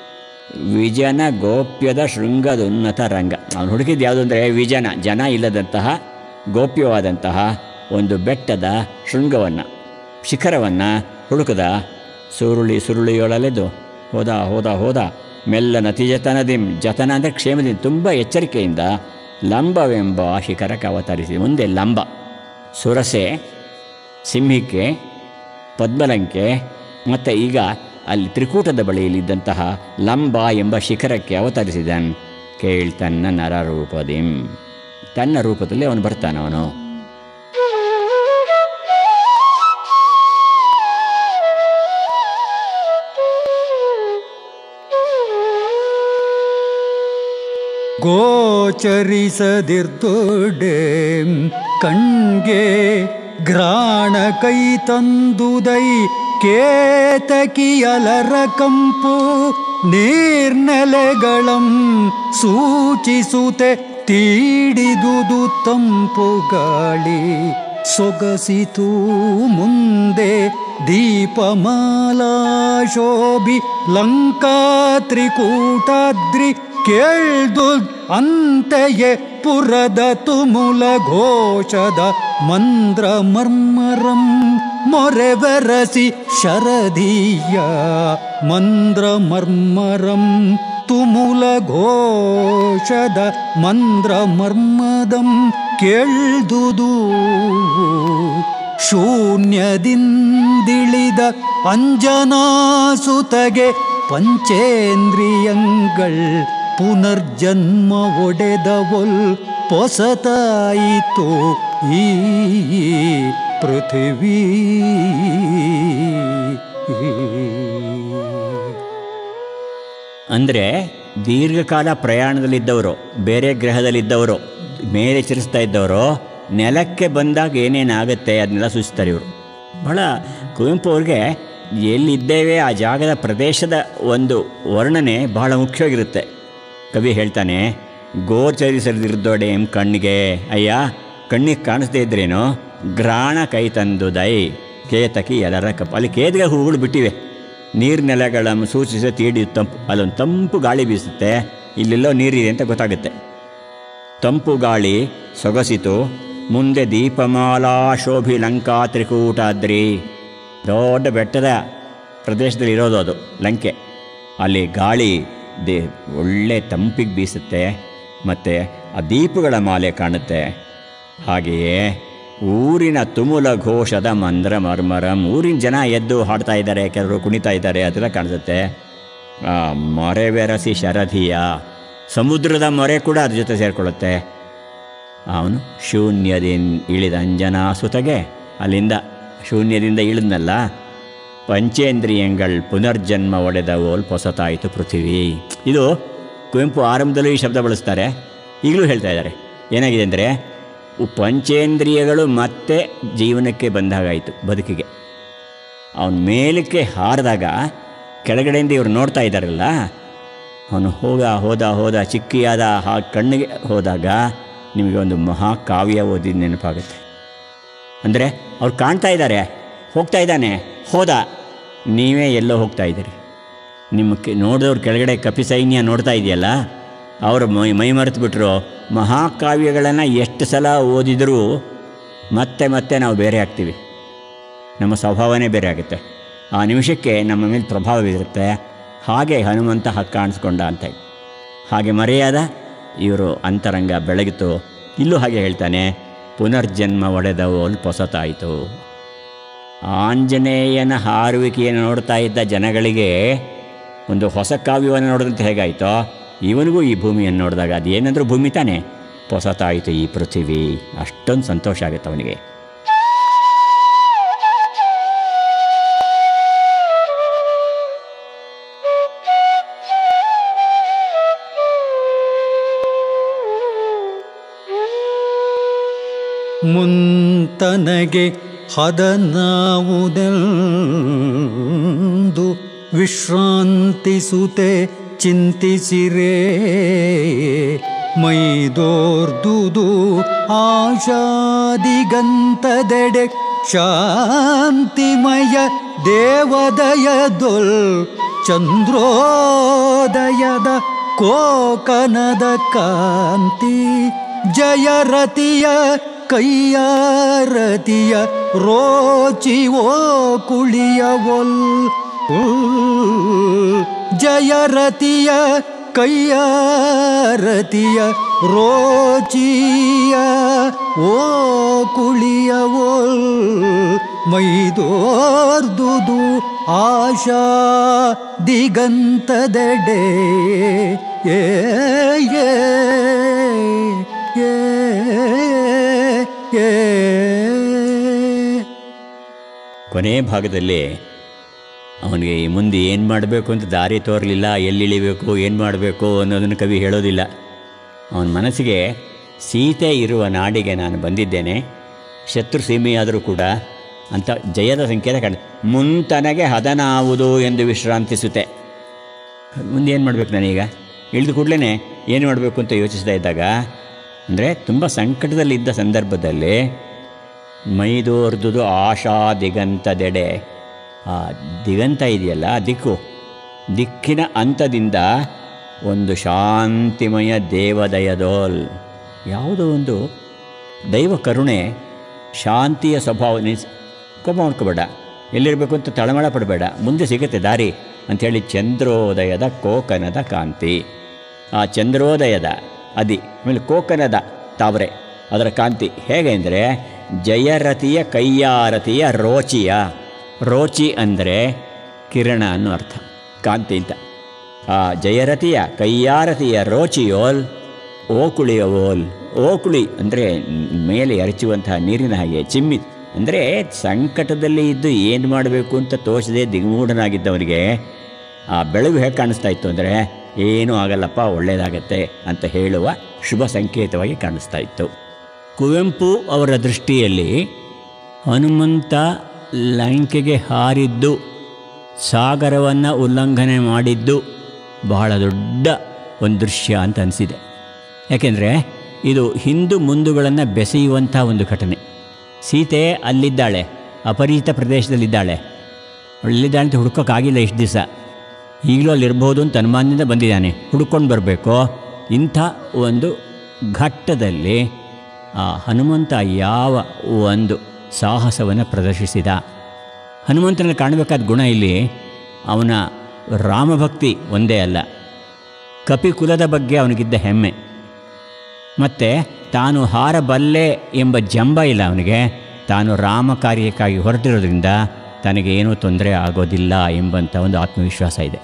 [SPEAKER 1] ವಿಜನ ಗೋಪ್ಯದ ಶೃಂಗದುನ್ನತ ರಂಗ. ಅವನು ಹುಡುಕಿದ್ದು ಯಾವುದು ಅಂದರೆ ವಿಜನ, ಜನ ಇಲ್ಲದಂತಹ ಗೋಪ್ಯವಾದಂತಹ ಒಂದು ಬೆಟ್ಟದ ಶೃಂಗವನ್ನು, ಶಿಖರವನ್ನು ಹುಡುಕದ. ಸುರುಳಿ ಸುರುಳಿಯೊಳಲೆದು ಹೋದ ಹೋದ ಹೋದ ಮೆಲ್ಲನ ತಿಜತನದಿಂ, ಜತನ ಅಂದರೆ ಕ್ಷೇಮದಿಂದ ತುಂಬ ಎಚ್ಚರಿಕೆಯಿಂದ ಲಂಬವೆಂಬ ಶಿಖರಕ್ಕೆ ಅವತರಿಸಿ. ಮುಂದೆ ಲಂಬ, ಸುರಸೆ, ಸಿಂಹಿಕೆ, ಪದ್ಮಲಂಕೆ ಮತ್ತು ಈಗ ಅಲ್ಲಿ ತ್ರಿಕೂಟದ ಬಳಿಯಲ್ಲಿದ್ದಂತಹ ಲಂಬ ಎಂಬ ಶಿಖರಕ್ಕೆ ಅವತರಿಸಿದನ್. ಕೇಳ್ತನ್ನ ನರರೂಪದಿಂ, ತನ್ನ ರೂಪದಲ್ಲಿ ಅವನು ಬರ್ತಾನವನು.
[SPEAKER 2] ಗೋಚರಿಸದಿರ್ದೊಡೆ ಕಣ್ಗೆ ಗ್ರಾಣ ಕೈ ತಂದುದೈ ಕೇತಕಿಯಲರ ಕಂಪು ನೀರ್ನೆಲೆಗಳಂ ಸೂಚಿಸುತ್ತೆ ತೀಡಿದುದು ತಂಪು ಗಾಳಿ ಸೊಗಸಿತು ಮುಂದೆ ದೀಪಮಾಲಾ ಶೋಭಿ ಲಂಕಾ ತ್ರಿಕೂಟಾದ್ರಿ ಕೇಳ್ದು ಅಂತೆಯೇ ಪುರದ ತುಮುಲ ಘೋಷದ ಮಂದ್ರ ಮರ್ಮರಂ ಮೊರೆಬೆರಸಿ ಶರದೀಯ ಮಂದ್ರ ಮರ್ಮರಂ ತುಮುಲ ಘೋಷದ ಮಂದ್ರ ಮರ್ಮದಂ ಕೇಳ್ದುದು ಶೂನ್ಯದಿಂದಿಳಿದ ಅಂಜನಾಸುತಗೆ ಪಂಚೇಂದ್ರಿಯಂಗಳ್ ಪುನರ್ಜನ್ಮ ಒಡೆದವೊಲ್ ಪೊಸತಾಯಿತು ಈ ಪೃಥ್ವೀ.
[SPEAKER 1] ಅಂದರೆ ದೀರ್ಘಕಾಲ ಪ್ರಯಾಣದಲ್ಲಿದ್ದವರು, ಬೇರೆ ಗ್ರಹದಲ್ಲಿದ್ದವರು, ಮೇಲೆ ಚಲಿಸ್ತಾ ಇದ್ದವರು ನೆಲಕ್ಕೆ ಬಂದಾಗ ಏನೇನಾಗುತ್ತೆ ಅದನ್ನೆಲ್ಲ ಸೂಚಿಸ್ತಾರೆ ಇವರು. ಬಹಳ ಕುವೆಂಪು ಅವ್ರಿಗೆ ಎಲ್ಲಿದ್ದೇವೆ ಆ ಜಾಗದ ಪ್ರದೇಶದ ಒಂದು ವರ್ಣನೆ ಬಹಳ ಮುಖ್ಯವಾಗಿರುತ್ತೆ. ಕವಿ ಹೇಳ್ತಾನೆ, ಗೋಚರಿಸದಿರ್ದೊಡೆ ಎಂ ಕಣ್ಣಿಗೆ, ಅಯ್ಯ ಕಣ್ಣಿಗೆ ಕಾಣಿಸ್ದೇ ಇದ್ರೇನು ಗ್ರಾಣ ಕೈ ತಂದುದೈ ಕೇತಕಿ ಎಲ್ಲರ ಕಪ್. ಅಲ್ಲಿ ಕೇದಿಗೆ ಹೂಗಳು ಬಿಟ್ಟಿವೆ, ನೀರ್ನೆಲೆಗಳನ್ನು ಸೂಚಿಸಿ ತೀಡಿ ತಂಪು, ಅಲ್ಲೊಂದು ತಂಪು ಗಾಳಿ ಬೀಸುತ್ತೆ, ಇಲ್ಲೆಲ್ಲೋ ನೀರಿದೆ ಅಂತ ಗೊತ್ತಾಗುತ್ತೆ. ತಂಪು ಗಾಳಿ ಸೊಗಸಿತು ಮುಂದೆ ದೀಪಮಾಲಾ ಶೋಭಿ ಲಂಕಾ ತ್ರಿಕೂಟಾದ್ರಿ, ದೊಡ್ಡ ಬೆಟ್ಟದ ಪ್ರದೇಶದಲ್ಲಿ ಇರೋದು ಅದು ಲಂಕೆ. ಅಲ್ಲಿ ಗಾಳಿ ದೇ ಒಳ್ಳೆ ತಂಪಿಗೆ ಬೀಸುತ್ತೆ ಮತ್ತು ಆ ದೀಪಗಳ ಮಾಲೆ ಕಾಣುತ್ತೆ. ಹಾಗೆಯೇ ಊರಿನ ತುಮುಲ ಘೋಷದ ಮಂದ್ರ ಮರ್ಮರಂ, ಊರಿನ ಜನ ಎದ್ದು ಹಾಡ್ತಾ ಇದ್ದಾರೆ, ಕೆಲವರು ಕುಣಿತಾ ಇದ್ದಾರೆ, ಅದೆಲ್ಲ ಕಾಣಿಸುತ್ತೆ. ಮೊರೆಬೆರಸಿ ಶರಧಿಯ, ಸಮುದ್ರದ ಮೊರೆ ಕೂಡ ಅದ್ರ ಜೊತೆ ಸೇರಿಕೊಳ್ಳುತ್ತೆ. ಅವನು ಶೂನ್ಯದಿಂದ ಇಳಿದ ಅಂಜನಾ ಸುತಗೆ, ಅಲ್ಲಿಂದ ಶೂನ್ಯದಿಂದ ಇಳಿದ್ನಲ್ಲ, ಪಂಚೇಂದ್ರಿಯಂಗಳ್ ಪುನರ್ಜನ್ಮ ಒಡೆದವೋಲ್ ಹೊಸತಾಯಿತು ಪೃಥ್ವಿ. ಇದು ಕುವೆಂಪು ಆರಂಭದಲ್ಲೂ ಈ ಶಬ್ದ ಬಳಸ್ತಾರೆ, ಈಗಲೂ ಹೇಳ್ತಾ ಇದ್ದಾರೆ. ಏನಾಗಿದೆ ಅಂದರೆ ಪಂಚೇಂದ್ರಿಯಗಳು ಮತ್ತೆ ಜೀವನಕ್ಕೆ ಬಂದಾಗಾಯಿತು, ಬದುಕಿಗೆ. ಅವನ ಮೇಲಕ್ಕೆ ಹಾರಿದಾಗ ಕೆಳಗಡೆಯಿಂದ ಇವರು ನೋಡ್ತಾ ಇದ್ದಾರಲ್ಲ, ಅವನು ಹೋಗ ಹೋದ ಹೋದ ಚಿಕ್ಕಿಯಾದ ಆ ಕಣ್ಣಿಗೆ ಹೋದಾಗ ನಿಮಗೆ ಒಂದು ಮಹಾಕಾವ್ಯ ಓದಿದ ನೆನಪಾಗುತ್ತೆ. ಅಂದರೆ ಅವ್ರು ಕಾಣ್ತಾ ಇದ್ದಾರೆ, ಹೋಗ್ತಾ ಇದ್ದಾನೆ, ಹೋದ, ನೀವೇ ಎಲ್ಲೋ ಹೋಗ್ತಾ ಇದ್ದೀರಿ. ನಿಮ್ಮಕ್ಕೆ ನೋಡಿದವ್ರು ಕೆಳಗಡೆ ಕಪಿ ಸೈನ್ಯ ನೋಡ್ತಾ ಇದೆಯಲ್ಲ, ಅವರು ಮೈ ಮೈ ಮರೆತು ಬಿಟ್ಟರು. ಮಹಾಕಾವ್ಯಗಳನ್ನು ಎಷ್ಟು ಸಲ ಓದಿದರೂ ಮತ್ತೆ ಮತ್ತೆ ನಾವು ಬೇರೆ ಆಗ್ತೀವಿ, ನಮ್ಮ ಸ್ವಭಾವನೇ ಬೇರೆ ಆಗುತ್ತೆ. ಆ ನಿಮಿಷಕ್ಕೆ ನಮ್ಮ ಮೇಲೆ ಪ್ರಭಾವ ಬೀರುತ್ತೆ. ಹಾಗೆ ಹನುಮಂತ ಹಾಗೆ ಕಾಣಿಸ್ಕೊಂಡ ಅಂತ ಹಾಗೆ ಮರೆಯಾದ ಇವರು ಅಂತರಂಗ ಬೆಳಗಿತು. ಇಲ್ಲೂ ಹಾಗೆ ಹೇಳ್ತಾನೆ, ಪುನರ್ಜನ್ಮ ಒಡೆದವೋಲ್ ಹೊಸತಾಯಿತು. ಆಂಜನೇಯನ ಹಾರುವಿಕೆಯನ್ನು ನೋಡ್ತಾ ಇದ್ದ ಜನಗಳಿಗೆ ಒಂದು ಹೊಸ ಕಾವ್ಯವನ್ನು ನೋಡಿದಂತೆ ಹೇಗಾಯಿತೋ, ಇವನಿಗೂ ಈ ಭೂಮಿಯನ್ನು ನೋಡಿದಾಗ ಅದೇನಂದ್ರೂ ಭೂಮಿ ತಾನೇ, ಹೊಸತಾಯಿತು ಈ ಪೃಥ್ವಿ. ಅಷ್ಟೊಂದು ಸಂತೋಷ ಆಗುತ್ತೆ ಅವನಿಗೆ.
[SPEAKER 2] ಮುಂತನಗೆ ಹದನಾವುದೆಂದು ವಿಶ್ರಾಂತಿಸುತ್ತೆ ಚಿಂತಿಸಿರೇ, ಮೈದೋರ್ದುದು ಆಶಾದಿಗಂತದೆಡೆ ಶಾಂತಿಮಯ ದೇವದಯದೊಲ್ ಚಂದ್ರೋದಯದ ಕೋಕನದ ಕಾಂತಿ ಜಯರತಿಯ ಕೈಯಾರತಿಯ ರೋಚಿವೋ ಕುಳಿಯವೊಲ್ ಜಯರತಿಯ ಕೈಯಾರತಿಯ ರೋಚಿಯ ಓ ಕುಳಿಯವೊಲ್ ಮೈದೋರ್ದುದು ಆಶಾ ದಿಗಂತದೆಡೆ ಏ ಏ ಏ ಏ.
[SPEAKER 1] ಕೊನೆ ಭಾಗದಲ್ಲಿ ಅವನಿಗೆ ಮುಂದೆ ಏನು ಮಾಡಬೇಕು ಅಂತ ದಾರಿ ತೋರಲಿಲ್ಲ, ಎಲ್ಲಿಳಿಬೇಕು, ಏನು ಮಾಡಬೇಕು ಅನ್ನೋದನ್ನು ಕವಿ ಹೇಳೋದಿಲ್ಲ. ಅವನ ಮನಸ್ಸಿಗೆ ಸೀತೆ ಇರುವ ನಾಡಿಗೆ ನಾನು ಬಂದಿದ್ದೇನೆ, ಶತ್ರು ಸೀಮೆಯಾದರೂ ಕೂಡ ಅಂತ ಜಯದ ಸಂಕೇತ ಕಾಣ ಮುಂತನಗೆ ಹದನಾವುದು ಎಂದು ವಿಶ್ರಾಂತಿಸುತ್ತೆ. ಮುಂದೆ ಏನು ಮಾಡಬೇಕು ನಾನೀಗ? ಇಳಿದು ಕೂಡಲೇ ಏನು ಮಾಡಬೇಕು ಅಂತ ಯೋಚಿಸ್ತಾ ಇದ್ದಾಗ, ಅಂದರೆ ತುಂಬ ಸಂಕಟದಲ್ಲಿದ್ದ ಸಂದರ್ಭದಲ್ಲಿ ಮೈದೋರ್ದುದು ಆಶಾ ದಿಗಂತದೆಡೆ, ಆ ದಿಗಂತ ಇದೆಯಲ್ಲ ದಿಕ್ಕು, ದಿಕ್ಕಿನ ಅಂತದಿಂದ ಒಂದು ಶಾಂತಿಮಯ ದೇವದಯದೋಲ್, ಯಾವುದೋ ಒಂದು ದೈವ ಕರುಣೆ, ಶಾಂತಿಯ ಸ್ವಭಾವ. ನಿಸ್ ಕೋಪ ಮಾಡ್ಕೋಬೇಡ, ಎಲ್ಲಿರಬೇಕು ಅಂತ ತಳಮಳ ಪಡಬೇಡ, ಮುಂದೆ ಸಿಗುತ್ತೆ ದಾರಿ ಅಂಥೇಳಿ ಚಂದ್ರೋದಯದ ಕೋಕನದ ಕಾಂತಿ. ಆ ಚಂದ್ರೋದಯದ ಅದಿ ಆಮೇಲೆ ಕೋಕನದ ತಾವರೆ ಅದರ ಕಾಂತಿ ಹೇಗೆ ಅಂದರೆ ಜಯರತಿಯ ಕೈಯಾರತಿಯ ರೋಚಿಯ, ರೋಚಿ ಅಂದರೆ ಕಿರಣ ಅನ್ನೋ ಅರ್ಥ, ಕಾಂತಿ ಅಂತ. ಆ ಜಯರತಿಯ ಕೈಯಾರತಿಯ ರೋಚಿಯೋಲ್ ಓಕುಳಿಯೋಲ್, ಓಕುಳಿ ಅಂದರೆ ಮೇಲೆ ಎರಚುವಂತಹ ನೀರಿನ ಹಾಗೆ, ಚಿಮ್ಮಿ ಅಂದರೆ ಸಂಕಟದಲ್ಲಿ ಇದ್ದು ಏನು ಮಾಡಬೇಕು ಅಂತ ತೋಚದೆ ದಿಗ್ಮೂಢನಾಗಿದ್ದವನಿಗೆ ಆ ಬೆಳಕು ಹೇಗೆ ಕಾಣಿಸ್ತಾ ಇತ್ತು ಅಂದರೆ ಏನೂ ಆಗಲ್ಲಪ್ಪ, ಒಳ್ಳೆಯದಾಗತ್ತೆ ಅಂತ ಹೇಳುವ ಶುಭ ಸಂಕೇತವಾಗಿ ಕಾಣಿಸ್ತಾ ಇತ್ತು. ಕುವೆಂಪು ಅವರ ದೃಷ್ಟಿಯಲ್ಲಿ ಹನುಮಂತ ಲಂಕೆಗೆ ಹಾರಿದ್ದು, ಸಾಗರವನ್ನು ಉಲ್ಲಂಘನೆ ಮಾಡಿದ್ದು ಬಹಳ ದೊಡ್ಡ ಒಂದು ದೃಶ್ಯ ಅಂತ ಅನಿಸಿದೆ. ಯಾಕೆಂದರೆ ಇದು ಹಿಂದು ಮುಂದುಗಳನ್ನು ಬೆಸೆಯುವಂಥ ಒಂದು ಘಟನೆ. ಸೀತೆ ಅಲ್ಲಿದ್ದಾಳೆ, ಅಪರಿಚಿತ ಪ್ರದೇಶದಲ್ಲಿದ್ದಾಳೆ, ಅಲ್ಲಿದ್ದಾಳೆ ಅಂತ ಹುಡ್ಕೋಕ್ಕಾಗಿಲ್ಲ ಇಷ್ಟು ದಿವಸ, ಈಗಲೂ ಅಲ್ಲಿರ್ಬೋದು ಅಂತ ಅನುಮಾನದಿಂದ ಬಂದಿದ್ದಾನೆ, ಹುಡ್ಕೊಂಡು ಬರಬೇಕು. ಇಂಥ ಒಂದು ಘಟ್ಟದಲ್ಲಿ ಆ ಹನುಮಂತ ಯಾವ ಒಂದು ಸಾಹಸವನ್ನು ಪ್ರದರ್ಶಿಸಿದ. ಹನುಮಂತನಲ್ಲಿ ಕಾಣಬೇಕಾದ ಗುಣ ಇಲ್ಲಿ ಅವನ ರಾಮಭಕ್ತಿ ಒಂದೇ ಅಲ್ಲ, ಕಪಿಕುಲದ ಬಗ್ಗೆ ಅವನಿಗಿದ್ದ ಹೆಮ್ಮೆ, ಮತ್ತು ತಾನು ಹಾರಬಲ್ಲೆ ಎಂಬ ಜಂಬ ಇಲ್ಲ ಅವನಿಗೆ. ತಾನು ರಾಮ ಕಾರ್ಯಕ್ಕಾಗಿ ಹೊರಟಿರೋದ್ರಿಂದ ತನಗೇನೂ ತೊಂದರೆ ಆಗೋದಿಲ್ಲ ಎಂಬಂಥ ಒಂದು ಆತ್ಮವಿಶ್ವಾಸ ಇದೆ.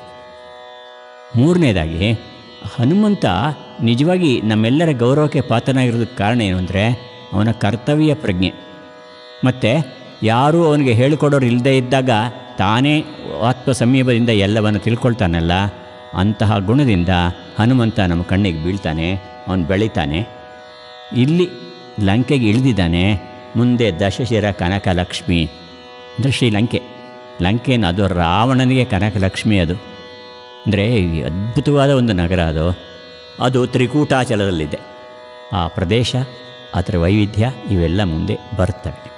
[SPEAKER 1] ಮೂರನೇದಾಗಿ ಹನುಮಂತ ನಿಜವಾಗಿ ನಮ್ಮೆಲ್ಲರ ಗೌರವಕ್ಕೆ ಪಾತ್ರನಾಗಿರೋದಕ್ಕೆ ಕಾರಣ ಏನು ಅಂದರೆ ಅವನ ಕರ್ತವ್ಯ ಪ್ರಜ್ಞೆ, ಮತ್ತು ಯಾರೂ ಅವನಿಗೆ ಹೇಳಿಕೊಡೋರು ಇಲ್ಲದೇ ಇದ್ದಾಗ ತಾನೇ ಆತ್ಮ ಸಂಯಮದಿಂದ ಎಲ್ಲವನ್ನು ತಿಳ್ಕೊಳ್ತಾನಲ್ಲ, ಅಂತಹ ಗುಣದಿಂದ ಹನುಮಂತ ನಮ್ಮ ಕಣ್ಣಿಗೆ ಬೀಳ್ತಾನೆ, ಅವನು ಬೆಳೀತಾನೆ. ಇಲ್ಲಿ ಲಂಕೆಗೆ ಇಳಿದಿದ್ದಾನೆ, ಮುಂದೆ ದಶಶಿರ ಕನಕಲಕ್ಷ್ಮಿ ಅಂದರೆ ಶ್ರೀಲಂಕೆ. ಲಂಕೆಯನ್ನು ಅದು ರಾವಣನಿಗೆ ಕನಕಲಕ್ಷ್ಮಿ, ಅದು ಅಂದರೆ ಅದ್ಭುತವಾದ ಒಂದು ನಗರ. ಅದು ಅದು ತ್ರಿಕೂಟಾಚಲದಲ್ಲಿದೆ. ಆ ಪ್ರದೇಶ, ಅದರ ವೈವಿಧ್ಯ ಇವೆಲ್ಲ ಮುಂದೆ ಬರ್ತವೆ.